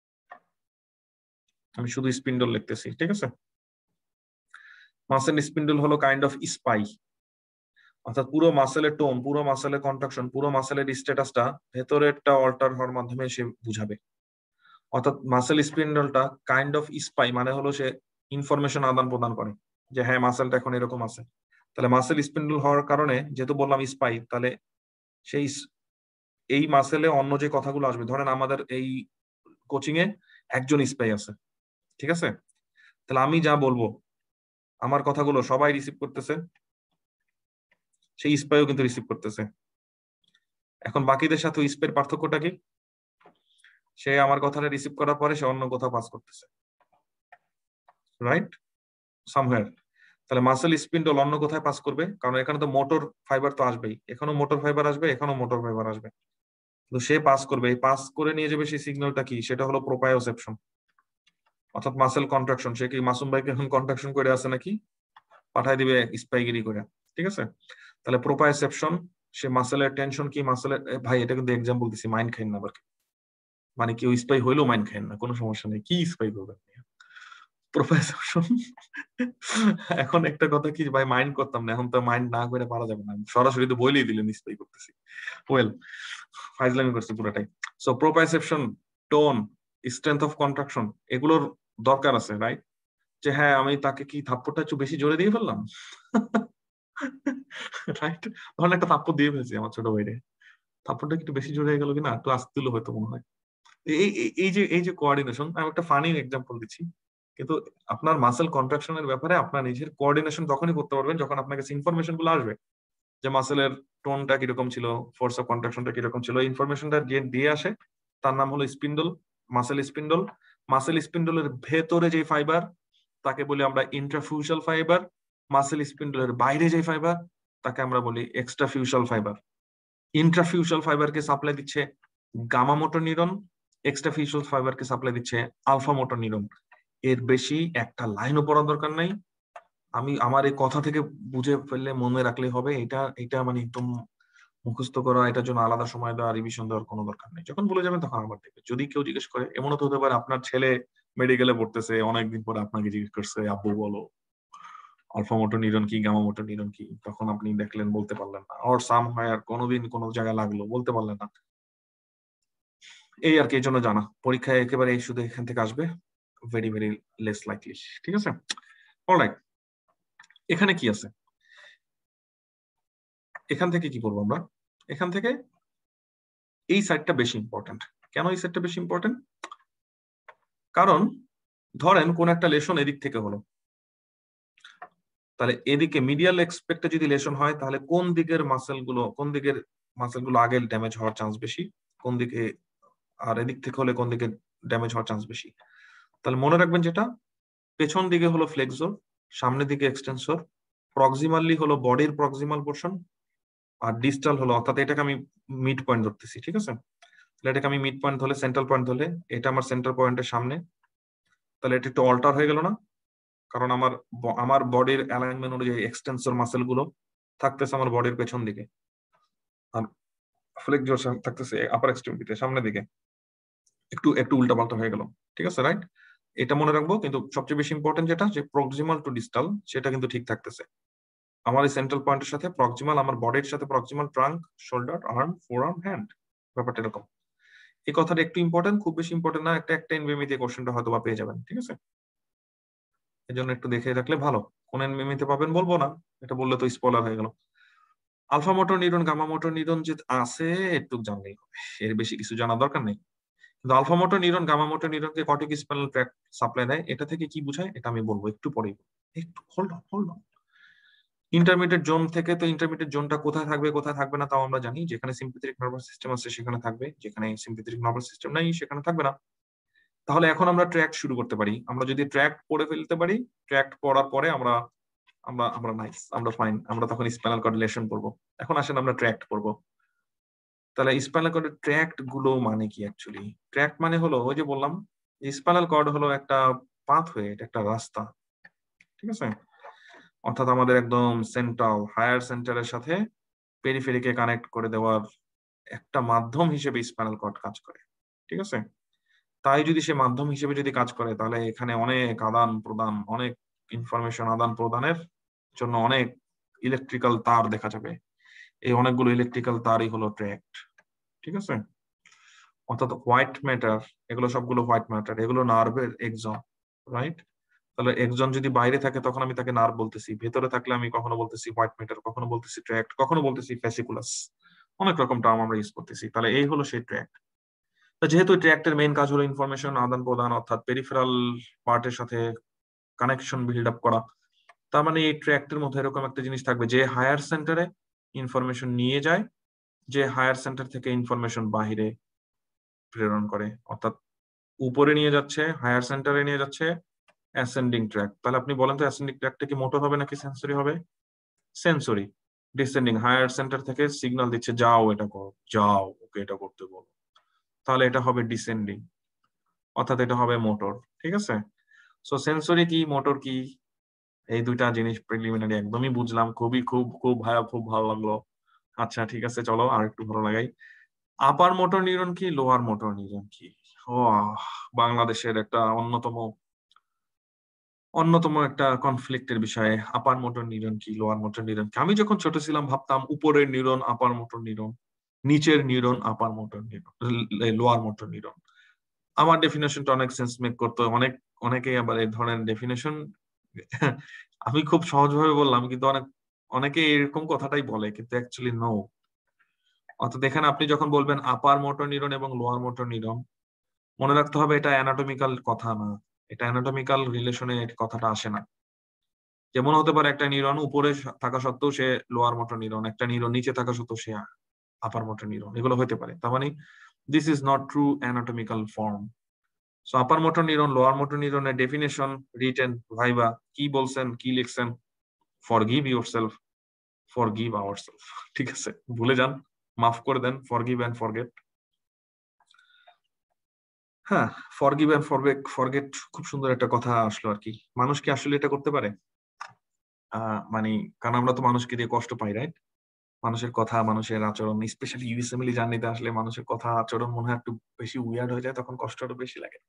আমি শুধু স্পিন্ডল লিখতেছি, ঠিক আছে? মাসেল স্পিন্ডল হলো কাইন্ড অফ স্পাই, অর্থাৎ পুরো মাসেলের টোন, পুরো মাসেলের কন্ট্রাকশন, পুরো মাসেলের স্ট্যাটাসটা ভেতরেরটা অল্টার হওয়ার মাধ্যমে সে বুঝাবে। অর্থাৎ মাসেল স্পিন্ডলটা কাইন্ড অফ স্পাই, মানে হলো সে ইনফরমেশন আদান প্রদান করে যে হ্যাঁ মাসেলটা এখন এরকম আছে। তাহলে মাসেল স্পিন্ডল হওয়ার কারণে যেহেতু বললাম স্পাই, তাহলে সেই এই মাসেলে অন্য যে কথাগুলো আসবে, ধরেন আমাদের এই কোচিং এ একজন স্পাই আছে, ঠিক আছে? তাহলে আমি যা বলবো আমার কথাগুলো সবাই রিসিভ করতেছে, সেই স্পাইও কিন্তু রিসিভ করতেছে। এখন বাকিদের সাথে স্পাইয়ের পার্থক্যটা কি? সে আমার কথাটা রিসিভ করার পরে সে অন্য কোথাও পাস করতেছে, রাইট? সামহেয়ার। তাহলে মাসেল স্পিন্ডল অন্য কোথায় পাস করবে? কারণ এখানে তো মোটর ফাইবার তো আসবেই, এখানেও মোটর ফাইবার আসবে, এখানেও মোটর ফাইবার আসবে। তো সে পাস করবে, এই পাস করে নিয়ে যাবে সেই সিগন্যালটা কি? সেটা হলো প্রোপায়োসেপশন, অর্থাৎ মাসেল কন্ট্রাকশন। সে কি মাসুম ভাইকে এখন কন্ট্রাকশন করে আছে নাকি? পাঠায় দিবে স্পাইগিরি করে, ঠিক আছে? তাহলে প্রোপায়োসেপশন, সে মাসেলের টেনশন কি মাসেলের, ভাই এটা কিন্তু এক্সাম্পল দিছি, মাইন্ড খাইন না আবার। মানে কেউ স্পাই হইলেও মাইন্ড খাইন না, কোনো সমস্যা নেই। কি স্পাই করবেন? প্রোপায়োসেপশন। এখন একটা কথা কি ভাই, মাইন্ড করতাম না, এখন তো মাইন্ড না করে পারা যাবে না, সরাসরি তো বলেই দিলেন স্পাই করতেছি। ওয়েল, ফাইজলামি করছি পুরোটাই। So proprioception, tone, strength of contraction, এগুলোর দরকার আছে, রাইট? যে হ্যাঁ আমি তাকে কি থাপ্পড়টা একটু বেশি জোরে দিয়ে ফেললাম, রাইট? ধরেন একটা থাপ্পড় দিয়ে ফেলছি আমার ছোট ভাইরে, থাপ্পড়টা একটু বেশি জোরে হয়ে গেল কিনা, একটু আস্তে দিলে হয়তো মনে হয়। এই যে কোঅর্ডিনেশন, আমি একটা ফানি এক্সাম্পল দিচ্ছি, কিন্তু আপনার মাসেল কন্ট্রাকশনের ব্যাপারে আপনার নিজের কোঅর্ডিনেশন তখনই করতে পারবেন যখন আপনার কাছে ইনফরমেশন গুলো আসবে, যে মাসেলের টোনটা কিরকম ছিল, ফোর্স অফ কন্ট্রাকশনটা কিরকম ছিল। ইনফরমেশনটা যে দিয়ে আসে তার নাম হলো স্পিন্ডল, মাসেল স্পিন্ডল। মাসেল স্পিন্ডলের ভেতরে যে ফাইবার তাকে বলি আমরা ইন্ট্রাফিউজাল ফাইবার। মাসেল স্পিন্ডলের বাইরে যে ফাইবার তাকে আমরা বলি এক্সট্রাফিউজাল ফাইবার। ইন্ট্রাফিউজাল ফাইবারকে সাপ্লাই দিচ্ছে গামা মোটর নিউরন, এক্সট্রাফিউজাল ফাইবারকে সাপ্লাই দিচ্ছে আলফা মোটর নিউরন। এর বেশি একটা লাইনও পড়ার দরকার নাই। আমি আমার এই কথা থেকে বুঝে ফেললে মনে রাখলে হবে, এটা এটা মানে একদম মুখস্থ করা, এটার জন্য আলাদা সময় দেওয়া, রিভিশন দেওয়ার কোনো দরকার নেই। যখন বলে যাবেন তখন আবার দেখবে। যদি কেউ জিজ্ঞেস করে, এমনও তো হতে পারে আপনার ছেলে মেডিকেলে পড়তেছে, অনেকদিন পরে আপনাকে জিজ্ঞেস করছে আব্বু বলো আলফা মোটর নিউরন কি, গামা মোটর নিউরন কি, তখন আপনি দেখলেন বলতে পারলেন না, অর সাম হয় আর কোনোদিন কোনো জায়গায় লাগলো বলতে পারলেন না। এই আর কি, এই জন্য জানা পরীক্ষায় একেবারে এই শুধু এখান থেকে আসবে, ভেরি ভেরি লেস লাইকলি, ঠিক আছে? অলরাইট, এখানে কি আছে? এখান থেকে কি করবো আমরা? এখান থেকে এই সাইডটা বেশি ইম্পর্টেন্ট। কেন এই সাইডটা বেশি ইম্পর্টেন্ট? কারণ ধরেন কোন একটা লেশন এদিক থেকে হলো, তাহলে এদিকে মিডিয়াল এক্সপেক্টে যদি লেশন হয়, তাহলে কোন দিকের মাসেলগুলো আগে ড্যামেজ হওয়ার চান্স বেশি, কোন দিকে, আর এদিক থেকে হলে কোন দিকে ড্যামেজ হওয়ার চান্স বেশি। তাহলে মনে রাখবেন যেটা পেছন দিকে হলো ফ্লেক্সর, সামনের দিকে এক্সটেন্সর, প্রক্সিমালি হলো বডির প্রক্সিমাল পোর্শন, আর ডিস্টাল হলো, অর্থাৎ এটাকে আমি মিড পয়েন্ট ধরতেছি, ঠিক আছে? তাহলে এটাকে আমি মিড পয়েন্ট ধরলে, সেন্ট্রাল পয়েন্ট ধরলে, এটা আমার সেন্টার পয়েন্টের সামনে, তাহলে এটা একটু অল্টার হয়ে গেল না? কারণ আমার বডির অ্যালাইনমেন্ট অনুযায়ী এক্সটেন্সর মাসেল গুলো থাকতেছে আমার বডির পেছন দিকে, আর ফ্লেক্সর থাকতেছে আপার এক্সট্রিমিটিতে সামনের দিকে। একটু একটু উল্টাপাল্টা হয়ে গেল, ঠিক আছে, রাইট? এটা মনে রাখবো। কিন্তু সবচেয়ে বেশি ইম্পর্টেন্ট যেটা, যে প্রক্সিমাল টু ডিস্টাল, সেটা কিন্তু ঠিক থাকতেছে। আমার এই সেন্ট্রাল পয়েন্টের সাথে প্রক্সিমাল, আমার বডির সাথে proximal trunk, shoulder, arm, forearm, hand, ব্যাপারটা এরকম। এই কথাটা একটু ইম্পর্টেন্ট, খুব বেশি ইম্পর্টেন্ট না, একটা এনভিএমই দিয়ে কোশ্চেনটা হয়তো বা পেয়ে যাবেন, ঠিক আছে? এই জন্য একটু দেখে রাখলে ভালো। কোন এনভিএমইতে পাবেন বলবো না, এটা বললে তো স্পয়লার হয়ে গেল। Alpha motor neuron, gamma motor neuron যে আছে একটু জানলেই হবে, এর বেশি কিছু জানার দরকার নেই। কিন্তু alpha motor neuron, gamma motor নিউরনকে কর্টিক স্পাইনাল ট্র্যাক্ট সাপ্লাই দেয়। এটা থেকে কি বোঝায় এটা আমি বলবো একটু পরেই। একটু হোল্ড অন। ইন্টারমিডিয়েট জোন থেকে তো ইন্টারমিডিয়েট জোনটা কোথায় থাকবে কোথায় থাকবে না তাও আমরা জানি, যেখানে সিম্পেথেটিক নার্ভাস সিস্টেম আছে সেখানে থাকবে, যেখানে সিম্পেথেটিক নার্ভাস সিস্টেম নাই সেখানে থাকবে না। তাহলে এখন আমরা ট্র্যাক্ট শুরু করতে পারি। আমরা যদি ট্র্যাক্ট পড়ে ফেলতে পারি, ট্র্যাক্ট পড়ার পরে আমরা আমরা আমরা নাইস, আমরা ফাইন, আমরা তখন স্পাইনাল কর্ড রিলেশন পড়বো। এখন আসেন আমরা ট্র্যাক্ট পড়বো। তাহলে স্পাইনাল কর্ডের ট্র্যাক্ট গুলো মানে কি অ্যাকচুয়ালি? ট্র্যাক্ট মানে হলো ওই যে বললাম, স্পাইনাল কর্ড হলো একটা পাথওয়ে, এটা একটা রাস্তা, ঠিক আছে? অর্থাৎ আমাদের একদম সেন্ট্রাল হায়ার সেন্টারের সাথে পেরিফেরিকে কানেক্ট করে দেওয়ার একটা মাধ্যম হিসেবে স্পাইনাল কর্ড কাজ করে, ঠিক আছে? তাই যদি সে মাধ্যম হিসেবে যদি কাজ করে, তাহলে এখানে অনেক আদান প্রদান, অনেক ইনফরমেশন আদান প্রদানের জন্য অনেক ইলেকট্রিক্যাল তার দেখা যাবে। এই অনেকগুলো ইলেকট্রিক্যাল তারই হলো ট্র্যাক্ট, ঠিক আছে? অর্থাৎ হোয়াইট ম্যাটার, এগুলো সবগুলো হোয়াইট ম্যাটার, এগুলো নার্ভের এক্সন, রাইট? তাহলে একজন যদি বাইরে থাকে তখন আমি তাকে নার্ভ বলতেছি, ভেতরে থাকলে আমি কখনো বলতেছি হোয়াইট ম্যাটার, কখনো বলতেছি ট্র্যাক্ট, কখনো বলতেছি ফ্যাসিকুলাস, অনেক রকম টার্ম আমরা ইউজ করতেছি। তাহলে এই হলো সেই ট্র্যাক্ট। যেহেতু ট্র্যাক্টের মেইন কাজ হলো ইনফরমেশন আদান প্রদান, অর্থাৎ পেরিফেরাল পার্টের সাথে কানেকশন বিল্ড আপ করা, তার মানে এই ট্র্যাক্টের মধ্যে এরকম একটা জিনিস থাকবে যে হায়ার সেন্টারে ইনফরমেশন নিয়ে যায়, যে হায়ার সেন্টার থেকে ইনফরমেশন বাহিরে প্রেরণ করে, অর্থাৎ উপরে নিয়ে যাচ্ছে, হায়ার সেন্টারে নিয়ে যাচ্ছে, অ্যাসেন্ডিং ট্র্যাক। তাহলে আপনি বলেন তো অ্যাসেন্ডিং ট্র্যাকটা কি মোটর হবে নাকি সেন্সরি হবে? সেন্সরি। ডিসেন্ডিং হায়ার সেন্টার থেকে সিগন্যাল দিচ্ছে যাও এটা করো, যাও ওকে এটা করতে বলো, তাহলে এটা হবে ডিসেন্ডিং, অর্থাৎ এটা হবে মোটর, ঠিক আছে? সো সেন্সরি কি মোটর কি, এই দুইটা জিনিস প্রিলিমিনারি একদমই বুঝলাম, খুবই খুব খুব ভাইয়া খুব ভালো লাগলো। আচ্ছা ঠিক আছে, চলো আর একটু ভালো লাগাই। আপার মোটর নিউরন কি, লোয়ার মোটর নিউরন কি? ও বাংলাদেশের একটা অন্যতম একটা কনফ্লিক্টের বিষয়, আপার মোটর নিউরন কি, লোয়ার মোটর নিউরন কি। আমি যখন ছোট ছিলাম ভাবতাম উপরের নিউরন আপার মোটর নিউরন, নিচের neuron upper motor neuron, lower motor neuron. আমার ডেফিনেশনটা অনেক সেন্স মেক করতো, অনেকেই আবার এই ধরনের ডেফিনেশন আমি খুব সহজভাবে বললাম, কিন্তু অনেকে এরকম কথাটাই বলে, কিন্তু অ্যাকচুয়ালি নো। অর্থাৎ এখানে আপনি যখন বলবেন আপার মোটর নিউরন এবং লোয়ার মোটর নিউরন, মনে রাখতে হবে এটা অ্যানাটমিক্যাল কথা না, এটা অ্যানাটমিক্যাল রিলেশনে কথাটা আসে না। যেমন হতে পারে একটা নিউরন উপরে থাকা সত্ত্বেও সে লোয়ার মোটর নিউরন, একটা নিউরন নিচে থাকা সত্ত্বেও সে আপার মোটর নিউরন, এগুলো হতে পারে। তার মানে this is not true anatomical form. So upper motor neuron, lower motor নিউরনের ডেফিনেশন রিটেন ভাইবা কি বলছেন, কি লিখছেন? ফরগিভ ইয়োরসেলফ, ফরগিভ আওয়ারসেলফ, ঠিক আছে? ভুলে যান, মাফ করে দেন, ফরগিভ এন্ড ফরগেট। হ্যাঁ, ফরগিভ এন্ড ফরগেট খুব সুন্দর একটা কথা আসলো আর কি। মানুষ কি আসলে এটা করতে পারে? মানে কারণ আমরা তো মানুষকে দিয়ে কষ্ট পাই, রাইট? মানুষের কথা, মানুষের আচরণ, স্পেশালি ইউএসএমএলি জার্নিতে আসলে মানুষের কথা আচরণ মনে হয় একটু বেশি উইয়ার্ড হয়ে যায়, তখন কষ্ট আরো বেশি লাগে।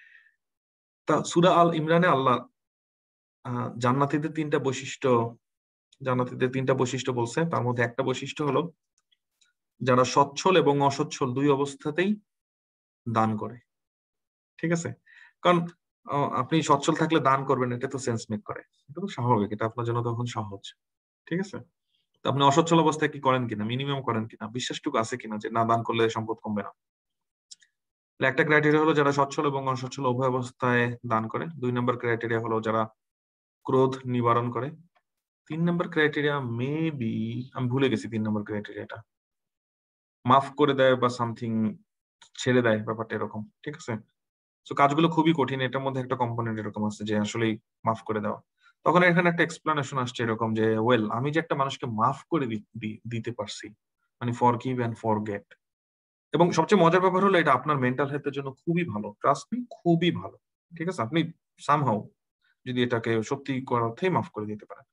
তা সূরা আল ইমরানে আল্লাহ জান্নাতীদের তিনটা বৈশিষ্ট্য, জান্নাতীদের তিনটা বৈশিষ্ট্য বলছে। তার মধ্যে একটা বৈশিষ্ট্য হলো যারা সচ্ছল এবং অসচ্ছল দুই অবস্থাতেই দান করে, ঠিক আছে? কারণ আপনি সচ্ছল থাকলে দান করবেন, এটা তো সেন্স মেক করে, এটা তো স্বাভাবিক, এটা আপনার জন্য তখন সহজ, ঠিক আছে? তো আপনি অসচ্ছল অবস্থায় কি করেন কিনা, মিনিমাম করেন কিনা, বিশ্বাসটুকু আছে কিনা যে না দান করলে সম্পদ কমবে না। একটা ক্রাইটেরিয়া হলো যারা সচ্ছল এবং অসচ্ছল উভয় অবস্থায় দান করে। 2 নম্বর ক্রাইটেরিয়া হলো যারা ক্রোধ নিবারণ করে। 3 নম্বর ক্রাইটেরিয়া মেবি আমি ভুলে গেছি, 3 নম্বর ক্রাইটেরিয়াটা মাফ করে দেয় বা সামথিং, ছেড়ে দেয়, ব্যাপারটা এরকম, ঠিক আছে? তো কাজগুলো খুবই কঠিন, এটার মধ্যে একটা কম্পোনেন্ট এরকম আছে যে আসলেই মাফ করে দেওয়া। তখন এখানে একটা এক্সপ্লেনেশন আসছে এরকম যে ওয়েল, আমি যে একটা মানুষকে মাফ করে দিতে পারছি, মানে ফরগিভ এন্ড ফরগেট। এবং সবচেয়ে মজার ব্যাপার হলো এটা আপনার মেন্টাল হেলথের জন্য খুবই ভালো, ট্রাস্ট মি, খুবই ভালো, ঠিক আছে? আপনি সামহাউ যদি এটাকে সত্যি অর্থেই মাফ করে দিতে পারেন।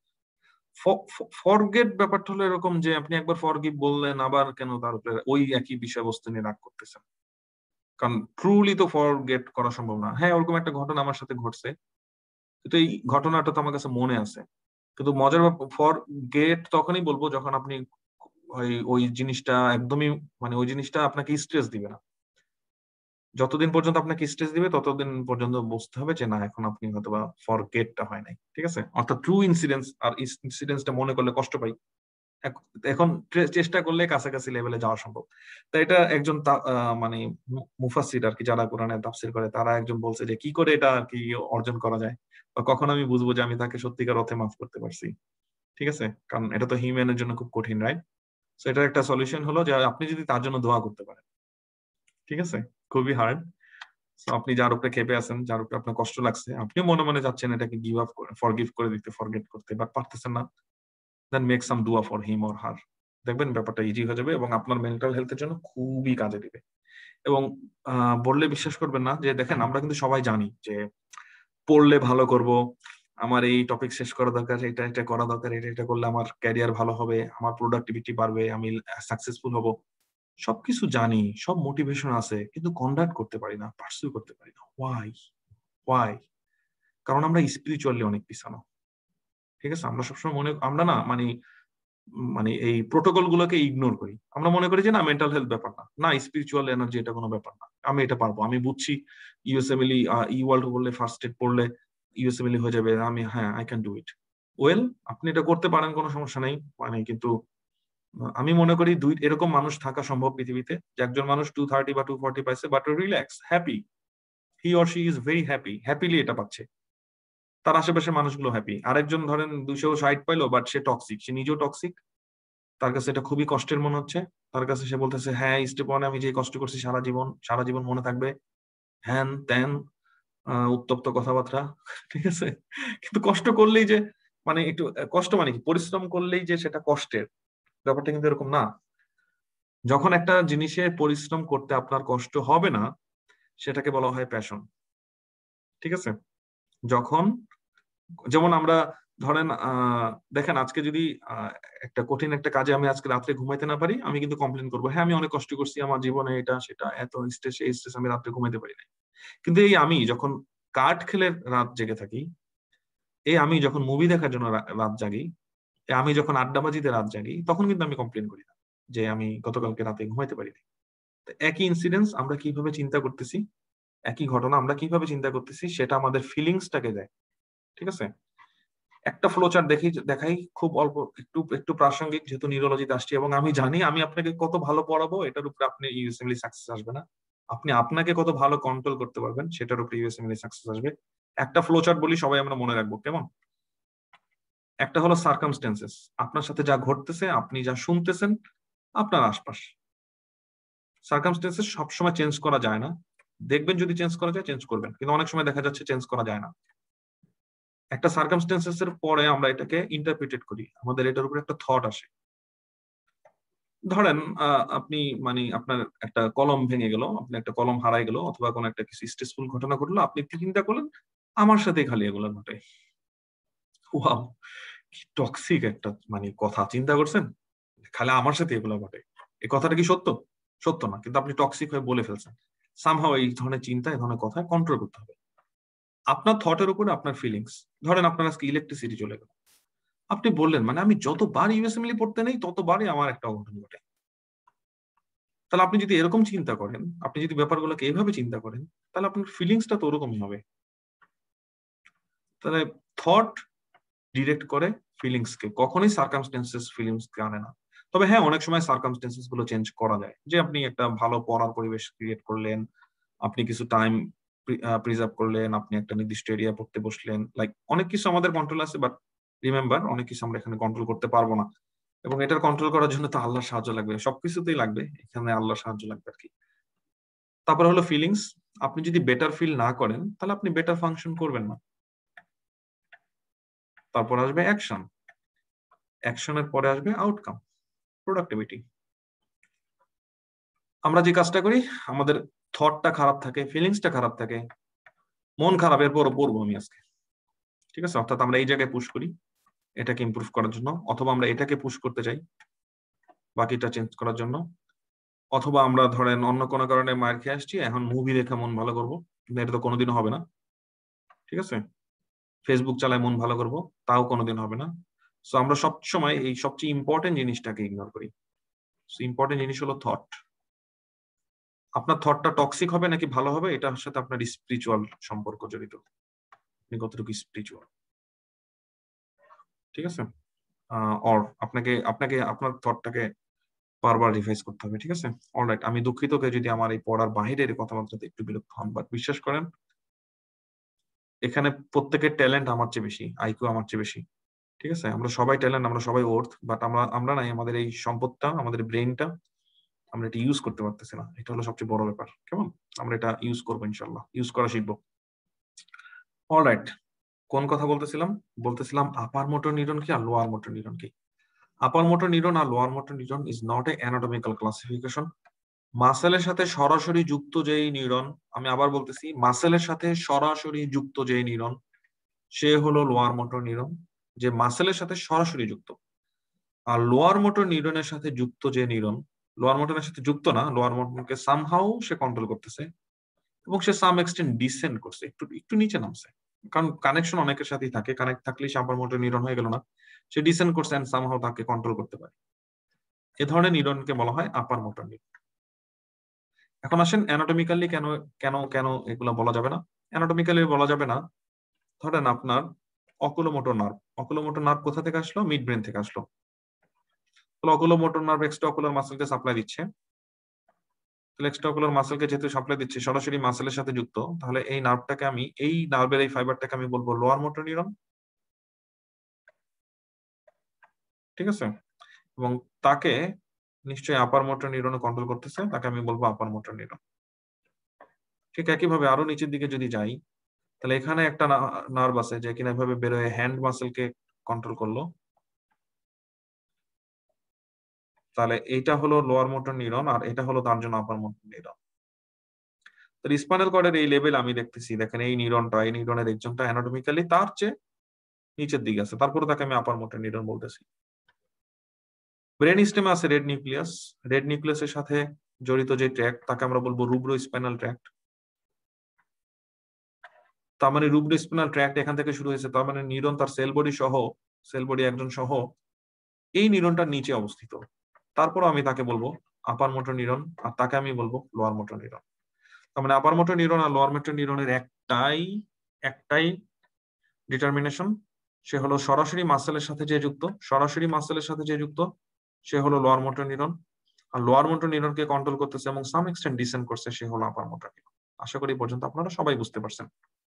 ফরগেট ব্যাপারটা হলো এরকম যে আপনি একবার ফরগিভ বললেন, আবার কেন তার উপরে ওই একই বিষয়বস্তু নিয়ে রাগ করতেছেন? কারণ ট্রুলি তো ফরগেট করা সম্ভব না। হ্যাঁ, ওরকম একটা ঘটনা আমার সাথে ঘটছে, কিন্তু এই ঘটনাটা তো আমার কাছে মনে আছে। কিন্তু মজার ব্যাপার, ফরগেট তখনই বলবো যখন আপনি ওই ওই জিনিসটা একদমই, মানে ওই জিনিসটা আপনাকে স্ট্রেস দিবে না। যতদিন পর্যন্ত আপনাকে স্ট্রেস দিবে ততদিন পর্যন্ত বুঝতে হবে যে না, এখন আপনি হয়তোবা ফরগেটটা হয় নাই, ঠিক আছে? অর্থাৎ ট্রু ইনসিডেন্স আর ইনসিডেন্সটা মনে করলে কষ্ট পাই, এখন চেষ্টা করলে কাছাকাছি লেভেলে যাওয়া সম্ভব। তাই এটা একজন মানে মুফাসসির আর কি, যারা কোরআনের তাফসীর করে, তারা একজন বলছে যে কি করে এটা আর কি অর্জন করা যায়, বা কখন আমি বুঝবো যে আমি তাকে সত্যিকার অর্থে মাফ করতে পারছি। ঠিক আছে, কারণ এটা তো হিউম্যানের জন্য খুব কঠিন, রাইট? সো এটার একটা সলিউশন হলো যে আপনি যদি তার জন্য দোয়া করতে পারেন। ঠিক আছে, খুবই হার্ড। সো আপনি যার উপরে খেপে আছেন, যার উপরে আপনার কষ্ট লাগছে, আপনিও মনে মনে যাচ্ছেন এটাকে গিভ আপ করে, ফরগিভ করে দিতে, ফরগেট করতে, বাট পারতেছেন না, দেন মেক সাম দুয়া ফর হিম অর হার। দেখবেন ব্যাপারটা ইজি হয়ে যাবে এবং আপনার মেন্টাল হেলথের জন্য খুবই কাজে দিবে। এবং বললে বিশ্বাস করবেন না যে দেখেন আমরা কিন্তু সবাই জানি যে পড়লে ভালো করব, আমার এই টপিক শেষ করা দরকার, এটা এটা করা দরকার, এটা এটা করলে আমার ক্যারিয়ার ভালো হবে, আমার প্রোডাক্টিভিটি বাড়বে, আমি সাকসেসফুল হব, সবকিছু জানি, সব মোটিভেশন আছে, কিন্তু কন্ডাক্ট করতে পারি না, পার্সু করতে পারি না। ওয়াই? ওয়াই? কারণ আমরা স্পিরিচুয়ালি অনেক পিছানো। ঠিক আছে, আমরা সবসময় আমরা না মানে মানে এই প্রোটোকল গুলোকে ইগনোর করি। আমরা মনে করি যে না মেন্টাল হেলথ ব্যাপার না, না স্পিরিচুয়াল এনার্জি এটা কোনো ব্যাপার না, আমি এটা পারবো, আমি বুঝছি ইউএসএমএলই ই ওয়ার্ল্ড বললে ফার্স্ট এড পড়লে ইউএসএমএলই হয়ে যাবে, আমি হ্যাঁ I can do it. Well, আপনি এটা করতে পারেন, কোনো সমস্যা নেই, মানে কিন্তু আমি মনে করি এরকম মানুষ থাকা সম্ভব পৃথিবীতে, যে একজন মানুষ 230 বা 240 পাইছে but relax, happy, he or she is very happy, happily এটা পাচ্ছে, তার আশেপাশে মানুষগুলো হ্যাপি। আরেকজন ধরেন 260 পাইলো বাট সে টক্সিক, সে নিজেও টক্সিক, তার কাছে এটা খুবই কষ্টের মনে হচ্ছে, তার কাছে সে বলতেছে হ্যাঁ স্টেপ ওয়ানে আমি যে কষ্ট করছি সারা জীবন, সারা জীবন মনে থাকবে, হ্যান ত্যান, উত্তপ্ত কথাবার্তা। ঠিক আছে, কিন্তু কষ্ট করলেই যে মানে একটু কষ্ট মানে কি, পরিশ্রম করলেই যে সেটা কষ্টের, ব্যাপারটা কিন্তু এরকম না। যখন একটা জিনিসের পরিশ্রম করতে আপনার কষ্ট হবে না, সেটাকে বলা হয় প্যাশন। ঠিক আছে, যখন যেমন আমরা ধরেন দেখেন আজকে যদি একটা কঠিন একটা কাজে আমি আজকে রাত্রে ঘুমাইতে না পারি, আমি কিন্তু কমপ্লেন করবো, হ্যাঁ আমি অনেক কষ্ট করছি আমার জীবনে, এটা সেটা এত স্ট্রেস, এই স্ট্রেস, আমি রাত্রে ঘুমাইতে পারি না। কিন্তু এই আমি যখন কার্ড খেলে রাত জেগে থাকি, এই আমি যখন মুভি দেখার জন্য রাত জাগি, এই আমি যখন আড্ডাবাজিতে রাত জাগি, তখন কিন্তু আমি কমপ্লেন করি না যে আমি গতকালকে রাতে ঘুমাইতে পারিনি। একই ইনসিডেন্স আমরা কিভাবে চিন্তা করতেছি, একই ঘটনা আমরা কিভাবে চিন্তা করতেছি, সেটা আমাদের ফিলিংসটাকে দেয়। ঠিক আছে, একটা ফ্লোচার্ট দেখাই খুব অল্প, একটু একটু প্রাসঙ্গিক, যেহেতু নিউরোলজিতে আসছি এবং আমি জানি আমি আপনাকে কত ভালো পড়াবো এটার উপরে আপনি ইউএসএমএলই সাকসেস আসবে না, আপনি আপনাকে কত ভালো কন্ট্রোল করতে পারবেন সেটার উপরে ইউএসএমএলই সাকসেস আসবে। একটা ফ্লোচার্ট বলি, সবাই আমরা মনে রাখবো, কেমন? একটা হলো সার্কামস্টেন্সেস, আপনার সাথে যা ঘটতেছে, আপনি যা শুনতেছেন, আপনার আশপাশ। সার্কামস্টেন্সেস সবসময় চেঞ্জ করা যায় না, দেখবেন যদি চেঞ্জ করা যায় চেঞ্জ করবেন, কিন্তু অনেক সময় দেখা যাচ্ছে চেঞ্জ করা যায় না। একটা সার্কামস্টেন্সেস এর পরে আমরা এটাকে ইন্টারপ্রিটেট করি, আমাদের এটার উপরে একটা থট আসে। ধরেন আপনি মানে আপনার একটা কলম ভেঙে গেল, আপনি একটা কলম হারাই গেল, অথবা কোনো একটা কিছু স্ট্রেসফুল ঘটনা ঘটলো, আপনি চিন্তা করলেন আমার সাথে খালি এগুলো ঘটে। ওয়াও, কি টক্সিক একটা মানে কথা, চিন্তা করছেন? খালি আমার সাথে এগুলো ঘটে, এই কথাটা কি সত্য? সত্য না, কিন্তু আপনি টক্সিক হয়ে বলে ফেলছেন। সামহাও এই ধরনের চিন্তা, এই ধরনের কথা কন্ট্রোল করতে হবে। আপনার থটের উপরে আপনার ফিলিংস। ধরেন আপনার আজকে ইলেকট্রিসিটি চলে গেল, আপনি বললেন মানে আমি যতবার ইউএসএমএলই পড়তে নেই ততবারই আমার একটা অঘটন ঘটে। তাহলে আপনি যদি এরকম চিন্তা করেন, আপনি যদি ব্যাপারগুলোকে এভাবে চিন্তা করেন, তাহলে আপনার ফিলিংসটা তো ওরকমই হবে। তাহলে থট ডিরেক্ট করে ফিলিংসকে, কখনোই সার্কামস্টেন্সেস ফিলিংসকে আনে না। তবে হ্যাঁ, অনেক সময় সার্কামস্টেন্সেস গুলো চেঞ্জ করা যায়, যে আপনি একটা ভালো পড়ার পরিবেশ ক্রিয়েট করলেন, আপনি কিছু টাইম প্রিজার্ভ করলেন, আপনি একটা নির্দিষ্ট এরিয়া পড়তে বসলেন, লাইক অনেক কিছু আমাদের কন্ট্রোল আছে, বাট রিমেম্বার অনেক কিছু আমরা এখানে কন্ট্রোল করতে পারবো না, এবং এটার কন্ট্রোল করার জন্য তো আল্লাহর সাহায্য লাগবে, সবকিছুতেই লাগবে, এখানে আল্লাহর সাহায্য লাগবে আর কি। তারপরে হলো ফিলিংস, আপনি যদি বেটার ফিল না করেন তাহলে আপনি বেটার ফাংশন করবেন না। তারপর আসবে অ্যাকশন, অ্যাকশনের পরে আসবে আউটকাম, প্রোডাক্টিভিটি। আমরা যে কাজটা করি, আমাদের থটটা খারাপ থাকে, ফিলিংসটা খারাপ থাকে, মন খারাপ, এরপরও পড়বো আমি আজকে। ঠিক আছে, অর্থাৎ আমরা এই জায়গায় পুশ করি এটাকে ইমপ্রুভ করার জন্য, অথবা আমরা এটাকে পুশ করতে চাই বাকিটা চেঞ্জ করার জন্য, অথবা আমরা ধরেন অন্য কোনো কারণে মার খেয়ে আসছি, এখন মুভি দেখে মন ভালো করবো, কিন্তু এটা তো কোনোদিনও হবে না। ঠিক আছে, ফেসবুক চালায় মন ভালো করবো, তাও কোনোদিন হবে না। সো আমরা সবসময় এই সবচেয়ে ইম্পর্টেন্ট জিনিসটাকে ইগনোর করি। ইম্পর্টেন্ট জিনিস হলো থট। আপনার থটটা টক্সিক হবে নাকি ভালো হবে, এটার সাথে আপনার স্পিরিচুয়াল সম্পর্ক জড়িত, আপনি কতটুকু স্পিরিচুয়াল। ঠিক আছে, অর আপনাকে আপনাকে আপনার থটটাকে বারবার রিভাইজ করতে হবে। ঠিক আছে, অলরাইট, আমি দুঃখিত যদি আমার এই পড়ার বাহিরের কথাবার্তাতে একটু বিরক্ত হন, বাট বিশ্বাস করেন এখানে প্রত্যেকের ট্যালেন্ট আমার চেয়ে বেশি, আইকিউ আমার চেয়ে বেশি। ঠিক আছে, আমরা সবাই ট্যালেন্ট, আমরা সবাই ওর্থ, বাট আমরা নাই আমাদের এই সম্পদটা, আমাদের ব্রেইনটা আমরা এটা ইউজ করতে পারতেছি না। এটা হলো সবচেয়ে বড় ব্যাপার। কেমন? আমরা এটা ইউজ করবো ইনশাল্লাহ, ইউজ করা শিখবো। অলরাইট, কোন কথা বলতেছিলাম আপার মোটর নিউরন কি আর লোয়ার মোটর নিউরন কি। আপার মোটর নিউরন আর lower motor neuron is not a anatomical classification. মাসেলের সাথে সরাসরি যুক্ত যেই নিউরন, আমি আবার বলতেছি, মাসেলের সাথে সরাসরি যুক্ত যেই নিউরন সে হলো লোয়ার মোটর নিউরন, যে মাসেলের সাথে সরাসরি যুক্ত। আর লোয়ার মোটর নিউরনের সাথে যুক্ত যে নিউরন, লোয়ার মোটরের সাথে যুক্ত না, লোয়ার মোটরকে সামহাউ সে কন্ট্রোল করতেছে এবং সে সাম এক্সটেন্ট ডিসেন্ড করছে, একটু একটু নিচে নামছে, কারণ কানেকশন অনেকের সাথেই থাকে, কানেক্ট থাকলেই সে আপার মোটর নিউরন হয়ে গেল না, সে ডিসেন্ড করছে এন্ড সামহাউ তাকে কন্ট্রোল করতে পারে। এ ধরনের নিউরনকে বলা হয় আপার মোটর নিউরন। এখন আসেন অ্যানাটমিক্যালি কেন কেন কেন এগুলো বলা যাবে না। অ্যানাটমিক্যালি বলা যাবে না, ধরেন আপনার অকুলোমোটর নার্ভ কোথা থেকে আসলো? মিড ব্রেন থেকে আসলো। তাহলে অকুলোমোটর নার্ভ এক্সট্রাঅকুলার মাসেলকে সাপ্লাই দিচ্ছে। তাহলে এক্সট্রাঅকুলার মাসেলকে যেহেতু সাপ্লাই দিচ্ছে, সরাসরি মাসেলের সাথে যুক্ত, তাহলে এই নার্ভটাকে আমি, এই নার্ভের এই ফাইবারটাকে আমি বলবো লোয়ার মোটর নিউরন। ঠিক আছে, এবং তাকে নিশ্চয়ই আপার মোটর নিউরন কন্ট্রোল করতেছে, তাকে আমি বলবো আপার মোটর নিউরন। ঠিক একইভাবে আরো নিচের দিকে যদি যাই, তাহলে এখানে একটা নার্ভ আছে যে কিনা এভাবে বেরোয় হ্যান্ড মাসেলকে কন্ট্রোল করলো, তাহলে এইটা হলো লোয়ার মোটর নিউরন আর এটা হলো তার জন্য আপার মোটর নিউরন। তো স্পাইনাল কর্ডের এই লেভেল আমি দেখতেছি, দেখেন এই নিউরনটা, এই নিউরনের একজনটা অ্যানাটমিক্যালি তার চেয়ে নিচের দিকে আছে, তারপরে তাকে আমি আপার মোটর নিউরন বলতেছি। ব্রেন স্টেমে আছে রেড নিউক্লিয়াস, রেড নিউক্লিয়াসের সাথে জড়িত যে ট্র্যাক্ট তাকে আমরা বলবো রুব্রো স্পাইনাল ট্র্যাক্ট। তার মানে রুব্রো স্পাইনাল ট্র্যাক্ট এখান থেকে শুরু হয়েছে, তার মানে নিউরন তার সেল বডি একজন সহ এই নিউরনটার নিচে অবস্থিত। তারপর আমি তাকে বলবো আপার মোটর নিউরন আর তাকে আমি বলবো লোয়ার মোটর নিউরন। তার মানে আপার মোটর নিউরন আর লোয়ার মোটর নিউরনের একটাই ডিটারমিনেশন, সে হলো সরাসরি মাসেলের সাথে যে যুক্ত সে হলো লোয়ার মোটর নিউরন, আর লোয়ার মোটর নিউরনকে কন্ট্রোল করতেছে এবং সাম এক্সটেন্ট ডিসেন্ড করছে সে হলো আপার মোটর নিউরন। আশা করি পর্যন্ত আপনারা সবাই বুঝতে পারছেন।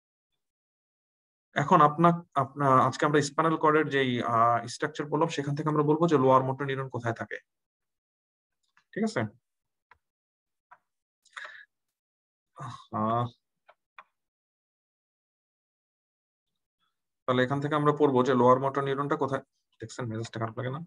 এখন আজকে আমরা স্পাইনাল কর্ডের যেই স্ট্রাকচার বললাম সেখান থেকে আমরা বলবো যে লোয়ার মোটর নিউরন কোথায় থাকে। ঠিক আছে, তাহলে এখান থেকে আমরা পড়বো যে লোয়ার মোটর নিউরনটা কোথায়। দেখছেন মেজাজটা খারাপ লাগে না?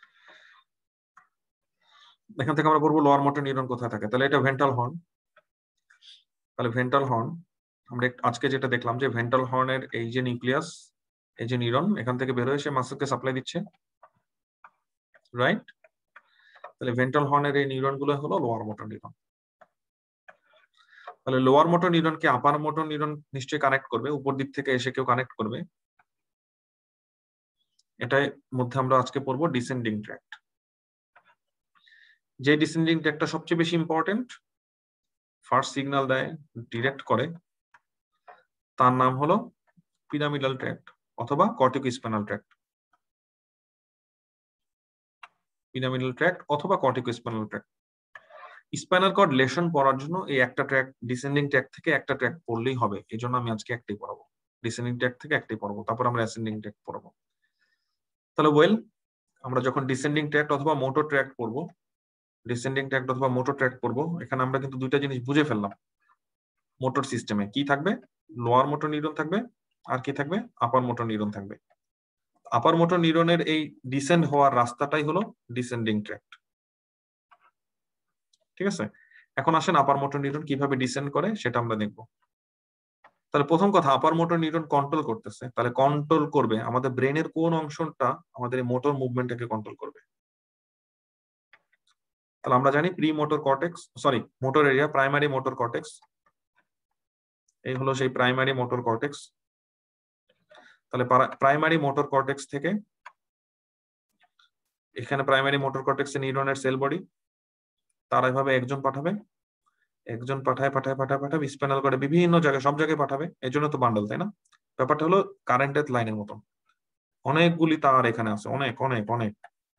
এখান থেকে আমরা পড়বো লোয়ার মোটর নিউরন কোথায় থাকে। তাহলে এটা ভেন্ট্রাল হর্ন। তাহলে ভেন্ট্রাল হর্ন আমরা আজকে যেটা দেখলাম যে ভেন্ট্রাল হর্নের এই যে নিউক্লিয়াস, এই যে নিউরন এখান থেকে বের হয়ে সে মাসেলকে সাপ্লাই দিচ্ছে, রাইট? তাহলে ভেন্ট্রাল হর্নের এই নিউরন গুলো হলো লোয়ার মোটর নিউরন। তাহলে লোয়ার মোটর নিউরনকে আপার মোটর নিউরন নিশ্চয়ই কানেক্ট করবে, উপর দিক থেকে এসে কেউ কানেক্ট করবে। এটার মধ্যে আমরা আজকে পড়বো ডিসেন্ডিং ট্র্যাক্ট। যে ডিসেন্ডিং ট্র্যাক্টটা সবচেয়ে বেশি ইম্পর্টেন্ট, ফার্স্ট সিগন্যাল দেয়, ডিরেক্ট করে, তার নাম হলো পিরামিডাল ট্র্যাক্ট অথবা কর্টিকোস্পাইনাল ট্র্যাক্ট। পিরামিডাল ট্র্যাক্ট অথবা corticospinal tract. Spinal cord lesion পড়ার জন্য এই একটা ট্র্যাক্ট, ডিসেন্ডিং ট্র্যাক্ট থেকে একটা ট্র্যাক্ট পড়লেই হবে। এই জন্য আমি আজকে একটাই পড়াবো, ডিসেন্ডিং ট্র্যাক্ট থেকে একটাই পড়াবো, তারপর আমরা অ্যাসেন্ডিং ট্র্যাক্ট পড়াবো। তাহলে আমরা যখন ডিসেন্ডিং ট্র্যাক্ট অথবা মোটর ট্র্যাক্ট পড়বো, এখানে আমরা কিন্তু দুইটা জিনিস বুঝে ফেললাম। মোটর সিস্টেমে কি থাকবে? লোয়ার মোটর নিউরন থাকবে আর কি থাকবে? আপার মোটর নিউরন থাকবে। আপার মোটর নিউরনের এই ডিসেন্ড হওয়ার রাস্তাটাই হলো ডিসেন্ডিং ট্র্যাক্ট। ঠিক আছে, এখন আসেন আপার মোটর নিউরন কিভাবে ডিসেন্ড করে সেটা আমরা দেখব। তাহলে প্রথম কথা, আপার মোটর নিউরন কন্ট্রোল করতেছে, তাহলে কন্ট্রোল করবে আমাদের ব্রেনের কোন অংশটা আমাদের মোটর মুভমেন্টটাকে কন্ট্রোল করবে। তাহলে আমরা জানি motor area, primary motor cortex. এই হলো সেই প্রাইমারি মোটর কর্টেক্স। তাহলে প্রাইমারি মোটর কর্টেক্স থেকে এখানে প্রাইমারি মোটর কর্টেক্সে নিউরনের সেল বডি, তারা এভাবে একজন পাঠাবে স্পাইনাল কর্ডে বিভিন্ন জায়গায়, সব জায়গায় পাঠাবে, এই জন্য তো বান্ডল, তাই না? ব্যাপারটা হলো কারেন্টের লাইনের মতন, অনেকগুলি তার এখানে আছে, অনেক অনেক অনেক।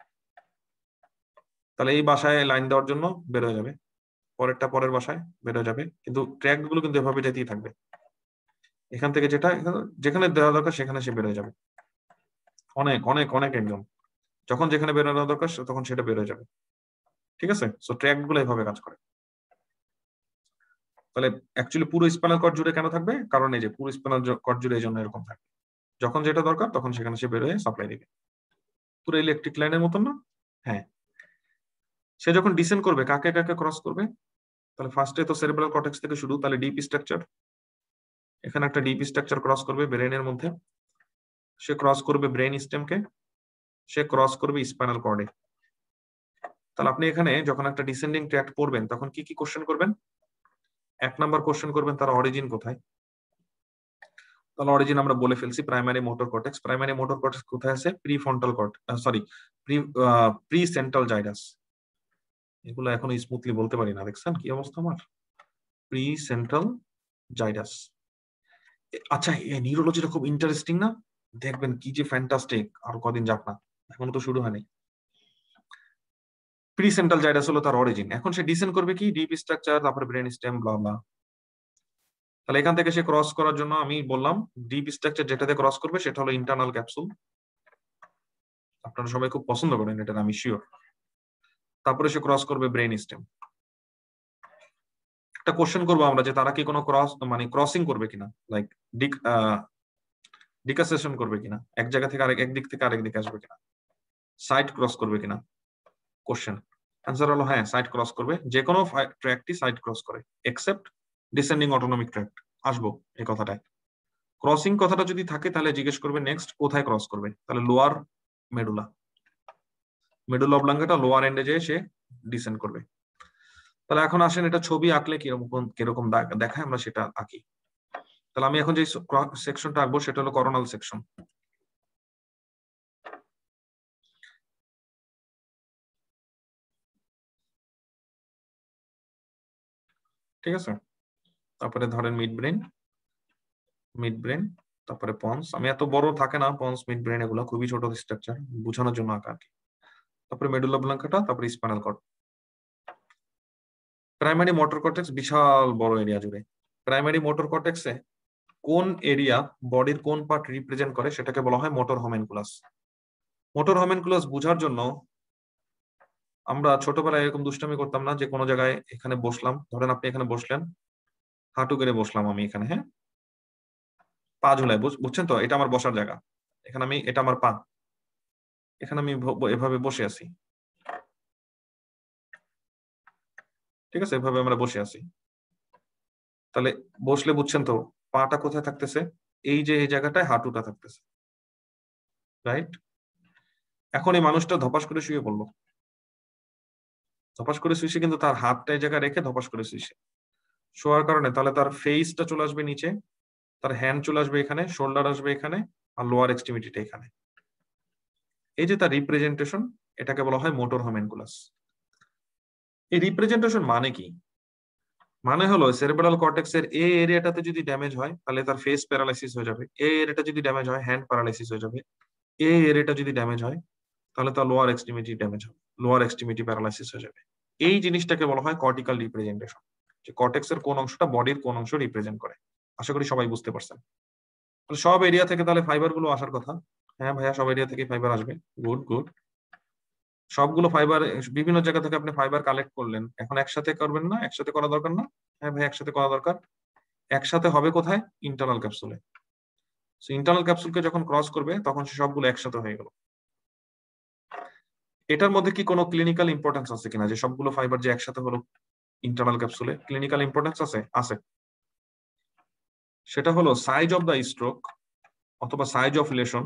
তাহলে এই বাসায় লাইন দেওয়ার জন্য বের হয়ে যাবে, পরের বাসায় বের হয়ে যাবে, কিন্তু ট্র্যাক গুলো কিন্তু এভাবে যেতেই থাকবে। এখান থেকে যেখানে দেওয়া দরকার সেখানে সে বের হয়ে যাবে। অনেক অনেক অনেক একদম। যখন যেখানে বেরোনো দরকার তখন সেটা বেরোয় যাবে। ঠিক আছে, সো ট্র্যাক্ট গুলো এইভাবে কাজ করে। তাহলে অ্যাকচুয়ালি পুরো স্পাইনাল কর্ড জুড়ে কেন থাকবে? কারণ এই যে পুরো স্পাইনাল কর্ড জুড়ে এই জন্য এরকম থাকে, যখন যেটা দরকার তখন সেখানে সে বেরোয় সাপ্লাই দিবে। পুরো ইলেকট্রিক লাইনের মতন না? হ্যাঁ। সে যখন ডিসেন্ড করবে কাকে কাকে ক্রস করবে? তাহলে ফার্স্টে তো সেরেব্রাল কর্টেক্স থেকে শুরু, তাহলে ডিপ স্ট্রাকচার, এখানে একটা ডিপ স্ট্রাকচার ক্রস করবে ব্রেনের মধ্যে, সে ক্রস করবে ব্রেন স্টেমকে, সে ক্রস করবে স্পাইনাল কর্ডে। তাহলে আপনি এখানে যখন একটা ডিসেন্ডিং ট্র্যাক্ট পড়বেন তখন কি কি কোশ্চেন করবেন? 1 নাম্বার কোশ্চেন করবেন তার অরিজিন কোথায়। তাহলে অরিজিন আমরা বলে ফেলছি, primary motor cortex. Primary motor cortex কোথায় আছে? Prefrontal cort, sorry, pre central gyrus. এগুলো এখন স্মুথলি বলতে পারি না, দেখছেন কি অবস্থা আমার? Pre central gyrus. আচ্ছা, এই নিউরোলজিটা খুব ইন্টারেস্টিং না? দেখবেন কি যে ফ্যান্টাস্টিক, আর কদিন যাক না, এখনো তো শুরু হয়নি। প্রি সেন্ট্রাল জাইরাস হলো তার অরিজিন। এখন সে ডিসেন্ড করবে কি? ডিপ স্ট্রাকচার, তারপরে ব্রেন স্টেম, ব্লা ব্লা। তাহলে এখান থেকে সে ক্রস করার জন্য আমি বললাম ডিপ স্ট্রাকচার যেটাতে ক্রস করবে সেটা হলো ইন্টারনাল ক্যাপসুল। আপনারা সবাই খুব পছন্দ করেন এটা, আমি শিওর। তারপরে সে ক্রস করবে ব্রেন স্টেম। একটা কোশ্চেন করবো আমরা যে তারা কি কোনো ক্রস মানে ক্রসিং করবে কিনা, লাইক ডিকাসেশন করবে কিনা, এক জায়গা থেকে আরেক, একদিক থেকে আরেক দিকে আসবে কিনা, সাইড ক্রস করবে কিনা। কোশ্চেন অ্যান্সার হলো হ্যাঁ, সাইড ক্রস করবে। যে কোনো ট্র্যাকটি সাইড ক্রস করে এক্সেপ্ট ডিসেন্ডিং অটোনমিক ট্র্যাক্ট। আসবো এই কথাটায়। ক্রসিং কথাটা যদি থাকে তাহলে জিজ্ঞেস করবে নেক্সট কোথায় ক্রস করবে, তাহলে lower medulla, medulla oblongata lower এন্ডে যেয়ে সে ডিসেন্ড করবে। তাহলে এখন আসেন এটা ছবি আঁকলে কিরকম কিরকম দেখায় আমরা সেটা আঁকি। তাহলে আমি এখন যে সেকশনটা আঁকবো সেটা হলো করোনাল সেকশন। ঠিক আছে, তারপরে ধরেন মিড ব্রেন, মিড ব্রেন, তারপরে পন্স। আমি এত বড় থাকে না পন্স, মিড ব্রেন, এগুলো খুবই ছোট স্ট্রাকচার, বোঝানোর জন্য আঁকা আর কি। তারপরে মেডুলা অবলাঙ্গাটা, তারপরে spinal cord. Primary motor cortex বিশাল বড় এরিয়া জুড়ে। প্রাইমারি মোটর কর্টেক্সে কোন এরিয়া বডির কোন পার্ট রিপ্রেজেন্ট করে সেটাকে বলা হয় মোটর হোমেনকুলাস। মোটর হোমেনকুলাস বোঝার জন্য আমরা ছোটবেলায় এরকম দুষ্টামি করতাম না যে কোনো জায়গায় এখানে বসলাম, ধরেন আপনি এখানে বসলেন, হাঁটু করে বসলাম আমি এখানে, হ্যাঁ, পা ঝুলাই, বুঝছেন তো? এটা আমার বসার জায়গা, এখানে আমি, এটা আমার পা, এখানে আমি এভাবে বসে আছি। ঠিক আছে, এভাবে আমরা বসে আছি। তাহলে বসলে বুঝছেন তো পাটা কোথায় থাকতেছে? এই যে এই জায়গাটায় হাঁটুটা থাকতেছে, রাইট? এখন এই মানুষটা ধপাস করে শুয়ে পড়লো, ধপাস করে শুয়েছে, কিন্তু তার হাতটা এই জায়গায় রেখে ধপাস করে শুয়েছে। শোয়ার কারণে তাহলে তার ফেসটা চলে আসবে নিচে, তার হ্যান্ড চলে আসবে এখানে, শোল্ডার আসবে এখানে, আর লোয়ার এক্সট্রিমিটিটা এখানে। এই যে তার রিপ্রেজেন্টেশন, এটাকে বলা হয় মোটর হোমেনকুলাস। এই রিপ্রেজেন্টেশন মানে কি? মানে হলো সেরেব্রাল কর্টেক্সের এই এরিয়াটাতে যদি ড্যামেজ হয় তাহলে তার ফেস প্যারালাইসিস হয়ে যাবে, এই এরিয়াটা যদি ড্যামেজ হয় হ্যান্ড প্যারালাইসিস হয়ে যাবে, এই এরিয়াটা যদি ড্যামেজ হয় তাহলে তার লোয়ার এক্সট্রিমিটি ড্যামেজ হবে, লোয়ার এক্সট্রিমিটি প্যারালাইসিস হয়ে যাবে। এই জিনিসটাকে বলা হয় কর্টিক্যাল রিপ্রেজেন্টেশন, যে কর্টেক্সের কোন অংশটা বডির কোন অংশ রিপ্রেজেন্ট করে। আশা করি সবাই বুঝতে পারছেন। তাহলে সব এরিয়া থেকে তাহলে ফাইবার গুলো আসার কথা। হ্যাঁ ভাইয়া, সব এরিয়া থেকে ফাইবার আসবে, গুড গুড। সবগুলো ফাইবার, বিভিন্ন জায়গা থেকে আপনি ফাইবার কালেক্ট করলেন, এখন একসাথে করবেন না? একসাথে করা দরকার না? হ্যাঁ ভাই, একসাথে করা দরকার। একসাথে হবে কোথায়? ইন্টারনাল ক্যাপসুলে। ইন্টারনাল ক্যাপসুলকে যখন ক্রস করবে তখন সে সবগুলো একসাথে হয়ে গেল। এটার মধ্যে কি কোনো ক্লিনিক্যাল ইম্পর্টেন্স আছে কিনা, যে সবগুলো ফাইবার যে একসাথে হলো ইন্টারনাল ক্যাপসুলে? ক্লিনিক্যাল ইম্পর্টেন্স আছে, আছে। সেটা হলো সাইজ অফ দা স্ট্রোক অথবা সাইজ অফ লেশন,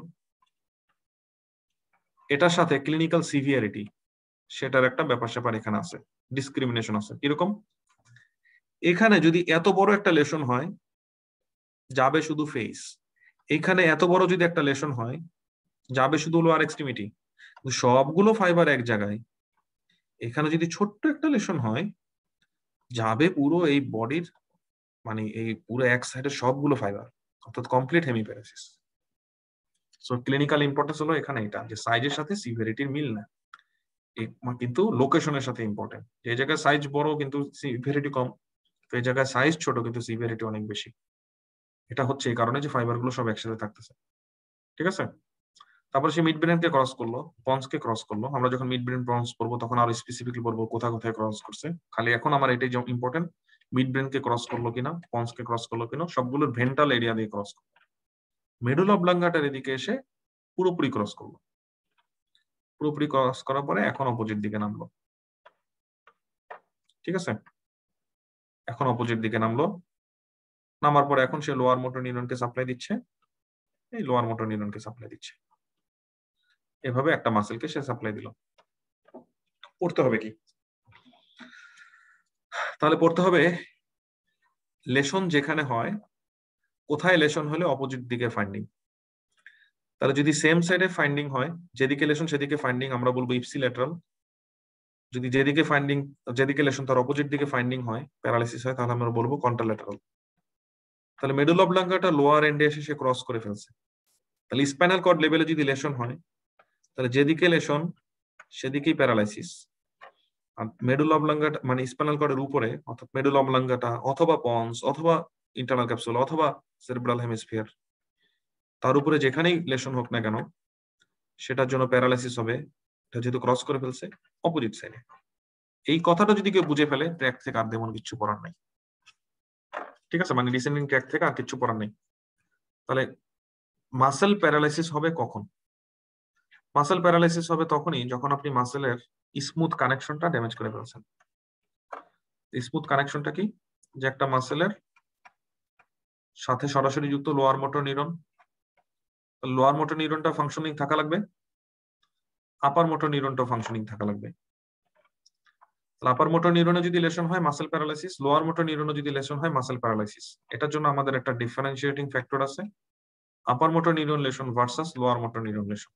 এটার সাথে ক্লিনিক্যাল সিভিয়ারিটি, সেটার একটা ব্যাপার স্যাপার এখানে আছে, ডিসক্রিমিনেশন আছে। কিরকম? এখানে যদি এত বড় একটা লেশন হয় যাবে শুধু ফেস, এখানে এত বড় যদি একটা লেশন হয় যাবে শুধু লোয়ার এক্সট্রিমিটি, সবগুলো ফাইবার এক জায়গায়। এখানে যদি ছোট্ট একটা লেশন হয় যাবে পুরো এই বডির, মানে এই পুরো এক সাইডের সবগুলো ফাইবার, অর্থাৎ complete hemiparesis. So clinical importance হলো এখানে এটা, যে সাইজের সাথে সিভিয়ারিটির মিল না, কিন্তু লোকেশনের সাথে ইম্পর্টেন্ট। এই জায়গায় সাইজ বড় কিন্তু সিভিয়ারিটি কম, তো এই জায়গায় সাইজ ছোট কিন্তু সিভিয়ারিটি অনেক বেশি। এটা হচ্ছে এই কারণে যে ফাইবার গুলো সব একসাথে থাকতেছে। ঠিক আছে, তারপর সে মিড ব্রেনকে ক্রস করলো, পন্সকে ক্রস করলো। আমরা যখন মিড ব্রেন পন্স পড়বো তখন আরো স্পেসিফিকলি বলবো কোথায় কোথায় ক্রস করছে। খালি এখন আমার এটাই ইম্পর্টেন্ট, মিড ব্রেনকে ক্রস করলো কিনা, পন্সকে ক্রস করলো কিনা, সবগুলোর ভেন্টাল এরিয়া দিয়ে ক্রস করলো। মেডুলা অবলাঙ্গাটার এদিকে এসে পুরোপুরি ক্রস করলো। পুরোপুরি ক্রস করার পরে এখন অপোজিট দিকে নামলো। ঠিক আছে, এখন অপোজিট দিকে নামলো। নামার পরে এখন সে লোয়ার মোটর নিউরনকে সাপ্লাই দিচ্ছে, এই লোয়ার মোটর নিউরনকে সাপ্লাই দিচ্ছে। এভাবে একটা মাসেলকে সে সাপ্লাই দিল। পড়তে হবে কি? তাহলে পড়তে হবে লেশন যেখানে হয়, কোথায় লেশন হলে অপোজিট দিকে ফাইন্ডিং। তাহলে যদি সেম সাইডে ফাইন্ডিং হয়, যেদিকে লেশন সেদিকে ফাইন্ডিং, আমরা বলবো ইপসিল্যাটারাল। যদি যেদিকে লেশন তার অপোজিট দিকে ফাইন্ডিং হয়, প্যারালাইসিস হয়, তাহলে আমরা বলবো কন্ট্রাল্যাটারাল। তাহলে মেডুলা অবলাঙ্গাটা লোয়ার এন্ডে এসে সে ক্রস করে ফেলছে। তাহলে স্পাইনাল কর্ড লেভেলে যদি লেশন হয়, তাহলে যেদিকে লেশন সেদিকেই প্যারালাইসিস। আর মেডুলা অবলাঙ্গাটা মানে স্পাইনাল কর্ডের উপরে, অর্থাৎ মেডুলা অবলাঙ্গাটা অথবা পন্স অথবা ইন্টারনাল ক্যাপসুল অথবা সেরেব্রাল হেমিস্ফিয়ার, তার উপরে যেখানেই লেশন হোক না কেন সেটার জন্য প্যারালাইসিস হবে। এটা যেহেতু ক্রস করে ফেলছে অপোজিট সাইডে। এই কথাটা যদি কেউ বুঝে ফেলে, ট্র্যাক থেকে আর তেমন কিছু পড়ার নাই। ঠিক আছে, মানে ডিসেন্ডিং ট্র্যাক থেকে আর কিছু পড়ার নেই। তাহলে মাসেল প্যারালাইসিস হবে কখন? মাসেল প্যারালাইসিস হবে তখনই যখন আপনি মাসেলের স্মুথ কানেকশনটা ড্যামেজ করে ফেলছেন। স্মুথ কানেকশনটা কি? যে একটা মাসেলের সাথে সরাসরি যুক্ত lower motor neuron, lower motor নিউরনটা ফাংশনিং থাকা লাগবে, আপার মোটর নিউরনটা ফাংশনিং থাকা লাগবে। আপার মোটর নিউরনে যদি লেশন হয় মাসেল প্যারালাইসিস, লোয়ার মোটর নিউরনে যদি লেশন হয় মাসেল প্যারালাইসিস। এটার জন্য আমাদের একটা ডিফারেন্সিয়েটিং ফ্যাক্টর আছে, upper motor neuron lesion versus lower motor neuron lesion.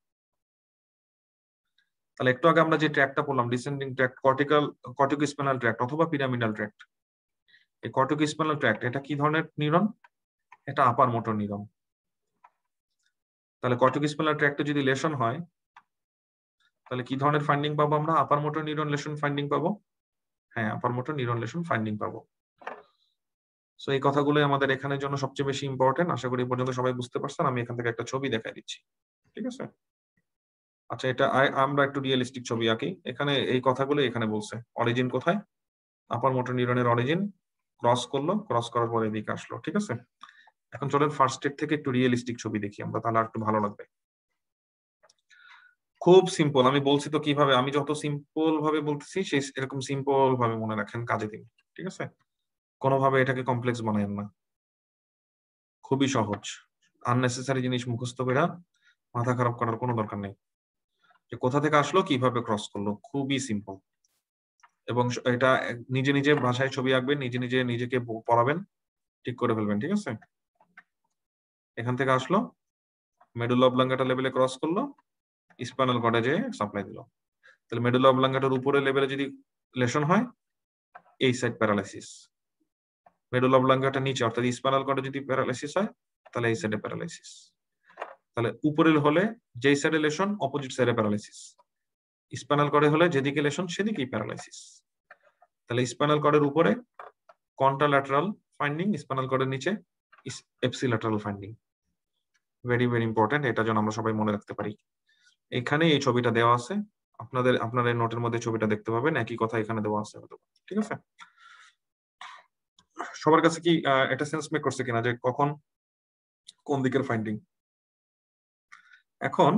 তাহলে একটু আগে আমরা যে ট্র্যাকটা পড়লাম, ডিসেন্ডিং ট্র্যাক্ট, কর্টিকোস্পাইনাল ট্র্যাক্ট অথবা পিরামিডাল ট্র্যাক্ট। এই কর্টিকোস্পাইনাল ট্র্যাক্ট এটা কি ধরনের নিউরন? এটা আপার মোটর নিউরন। তাহলে কর্টিকোস্পাইনাল ট্র্যাক্টে যদি লেশন হয় তাহলে কি ধরনের ফাইন্ডিং পাবো আমরা? Upper motor neuron lesion finding পাবো। হ্যাঁ, upper motor neuron lesion finding পাবো। সো এই কথাগুলোই আমাদের এখানের জন্য সবচেয়ে বেশি ইম্পর্টেন্ট। আশা করি এই পর্যন্ত সবাই বুঝতে পারছেন। আমি এখান থেকে একটা ছবি দেখাই দিচ্ছি। ঠিক আছে, আচ্ছা এটা আমরা একটু রিয়েলিস্টিক ছবি আঁকি। এখানে এই কথাগুলো এখানে বলছে, অরিজিন কোথায়? আপার মোটর নিউরনের অরিজিন, ক্রস করলো, ক্রস করার পরে এদিকে আসলো। ঠিক আছে, এখন চলেন ফার্স্ট স্টেপ থেকে একটু রিয়েলিস্টিক ছবি দেখি আমরা, তাহলে একটু ভালো লাগবে। খুব সিম্পল, আমি বলছি তো কিভাবে, আমি যত সিম্পল ভাবে বলতেছি সেই এরকম সিম্পল ভাবে মনে রাখেন, কাজে দিন। ঠিক আছে, কোনোভাবে এটাকে কমপ্লেক্স বানায়েন না, খুবই সহজ। আননেসেসারি জিনিস মুখস্থ করে মাথা খারাপ করার কোনো দরকার নেই। যে কোথা থেকে আসলো, কিভাবে ক্রস করলো, খুবই সিম্পল। এবং এটা নিজে নিজে ভাষায় ছবি আঁকবেন, নিজে নিজে নিজেকে পড়াবেন, ঠিক করে ফেলবেন। ঠিক আছে, এখান থেকে আসলো, মেডুলা অবলাঙ্গাটা লেভেলে ক্রস করলো, স্পাইনাল কর্ডে যে সাপ্লাই দিল। তাহলে মেডুলা অবলাঙ্গাটার উপরে লেভেলে যদি লেশন হয়, এই সাইড প্যারালাইসিস। মেডুলা অবলাঙ্গাটা নিচে অর্থাৎ স্পাইনাল কর্ডে যদি প্যারালাইসিস হয়, তাহলে এই সাইডে প্যারালাইসিস। তাহলে উপরে হলে যেই সাইডে লেশন, অপোজিট সাইডে প্যারালাইসিস। স্পাইনাল কর্ডে হলে যেদিকে লেশন সেদিকেই প্যারালাইসিস। তাহলে স্পাইনাল কর্ডের উপরে কন্ট্রাল্যাটারাল ফাইন্ডিং, স্পাইনাল কর্ডের নিচে ipsilateral finding. Very very important, এটা যেন আমরা সবাই মনে রাখতে পারি। এখানে এই ছবিটা দেওয়া আছে, আপনাদের নোটের মধ্যে ছবিটা দেখতে পাবেন, একই কথা এখানে দেওয়া আছে। ঠিক আছে, সবার কাছে কি এটা সেন্স মেক করছে কিনা যে কখন কোন দিকের ফাইন্ডিং? এখন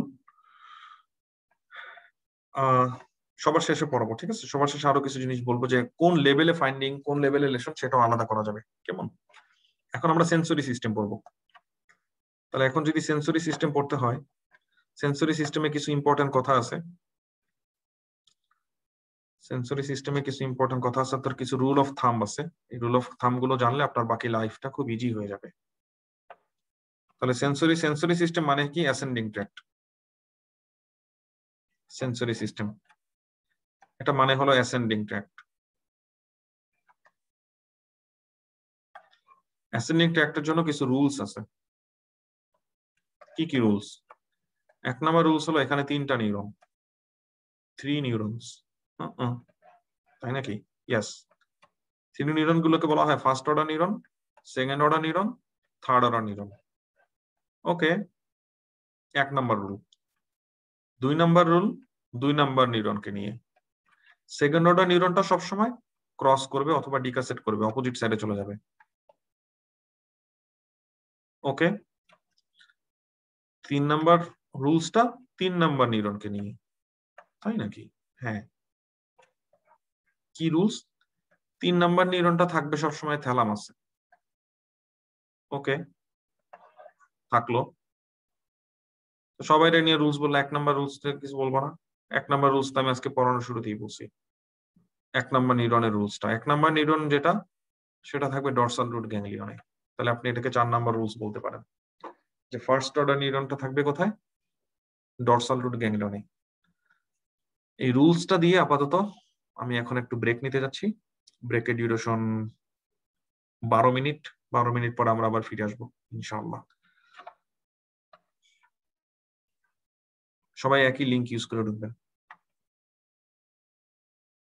সবার শেষে পড়াবো। ঠিক আছে, সবার শেষে আরো কিছু জিনিস বলবো যে কোন লেভেলে ফাইন্ডিং, কোন লেভেলে লেশন, সেটাও আলাদা করা যাবে। কেমন? এখন আমরা সেন্সরি সিস্টেম পড়বো। তাহলে এখন যদি সেন্সরি সিস্টেম পড়তে হয়, সেন্সরি সিস্টেমে কিছু ইম্পর্টেন্ট কথা আছে। সেন্সরি সিস্টেমে কিছু ইম্পর্টেন্ট কথা আছে, তার কিছু রুল অফ থাম্ব আছে। এই রুল অফ থাম্ব গুলো জানলে আপনার বাকি লাইফটা খুব ইজি হয়ে যাবে। তাহলে সেন্সরি সিস্টেম মানে কি? Ascending tract. সেন্সরি সিস্টেম এটা মানে হলো অ্যাসেন্ডিং ট্র্যাক্ট। অ্যাসেন্ডিং ট্র্যাক্টের জন্য কিছু রুলস আছে। কি কি রুলস? এক নম্বর রুলস হলো এখানে 3টা নিউরন, 3 নিউরনস। তাই নাকি? ইয়েস, 3 নিউরন গুলোকে বলা হয় first order neuron, second order neuron, third order neuron. Okay, 1 নম্বর রুল। 2 নাম্বার রুল 2 নাম্বার নিউরনকে নিয়ে। সেকেন্ড অর্ডার নিউরনটা সবসময় ক্রস করবে অথবা ডিকাসেট করবে, অপোজিট সাইডে চলে যাবে। ওকে, 3 নাম্বার রুলসটা 3 নাম্বার নিউরনকে নিয়ে, তাই নাকি? হ্যাঁ, কি রুলস? 3 নাম্বার নিউরনটা থাকবে সবসময় থ্যালামাসে। ওকে, থাকলো। সবাই নিয়ে রুলস বললে 1 নাম্বার রুলস কিছু বলবো না। 1 নাম্বার রুলস আমি আজকে পড়ানোর শুরুতেই বলছি। 1 নাম্বার নিউরনের রুলসটা, 1 নাম্বার নিউরন যেটা সেটা থাকবে ডরসাল রুট গ্যাংলিয়নে। তাহলে আপনি এটাকে 4 নাম্বার রুলস বলতে পারেন, যে ফার্স্ট অর্ডার নিউরনটা থাকবে কোথায়? ডরসাল রুট গ্যাংলিয়নে। এই রুলসটা দিয়ে আপাতত আমি এখন একটু ব্রেক নিতে যাচ্ছি। ব্রেকের ডিউরেশন 12 মিনিট। 12 মিনিট পর আমরা আবার ফিরে আসবো ইনশাআল্লাহ। সবাই একই লিংক ইউজ করে ঢুকবেন।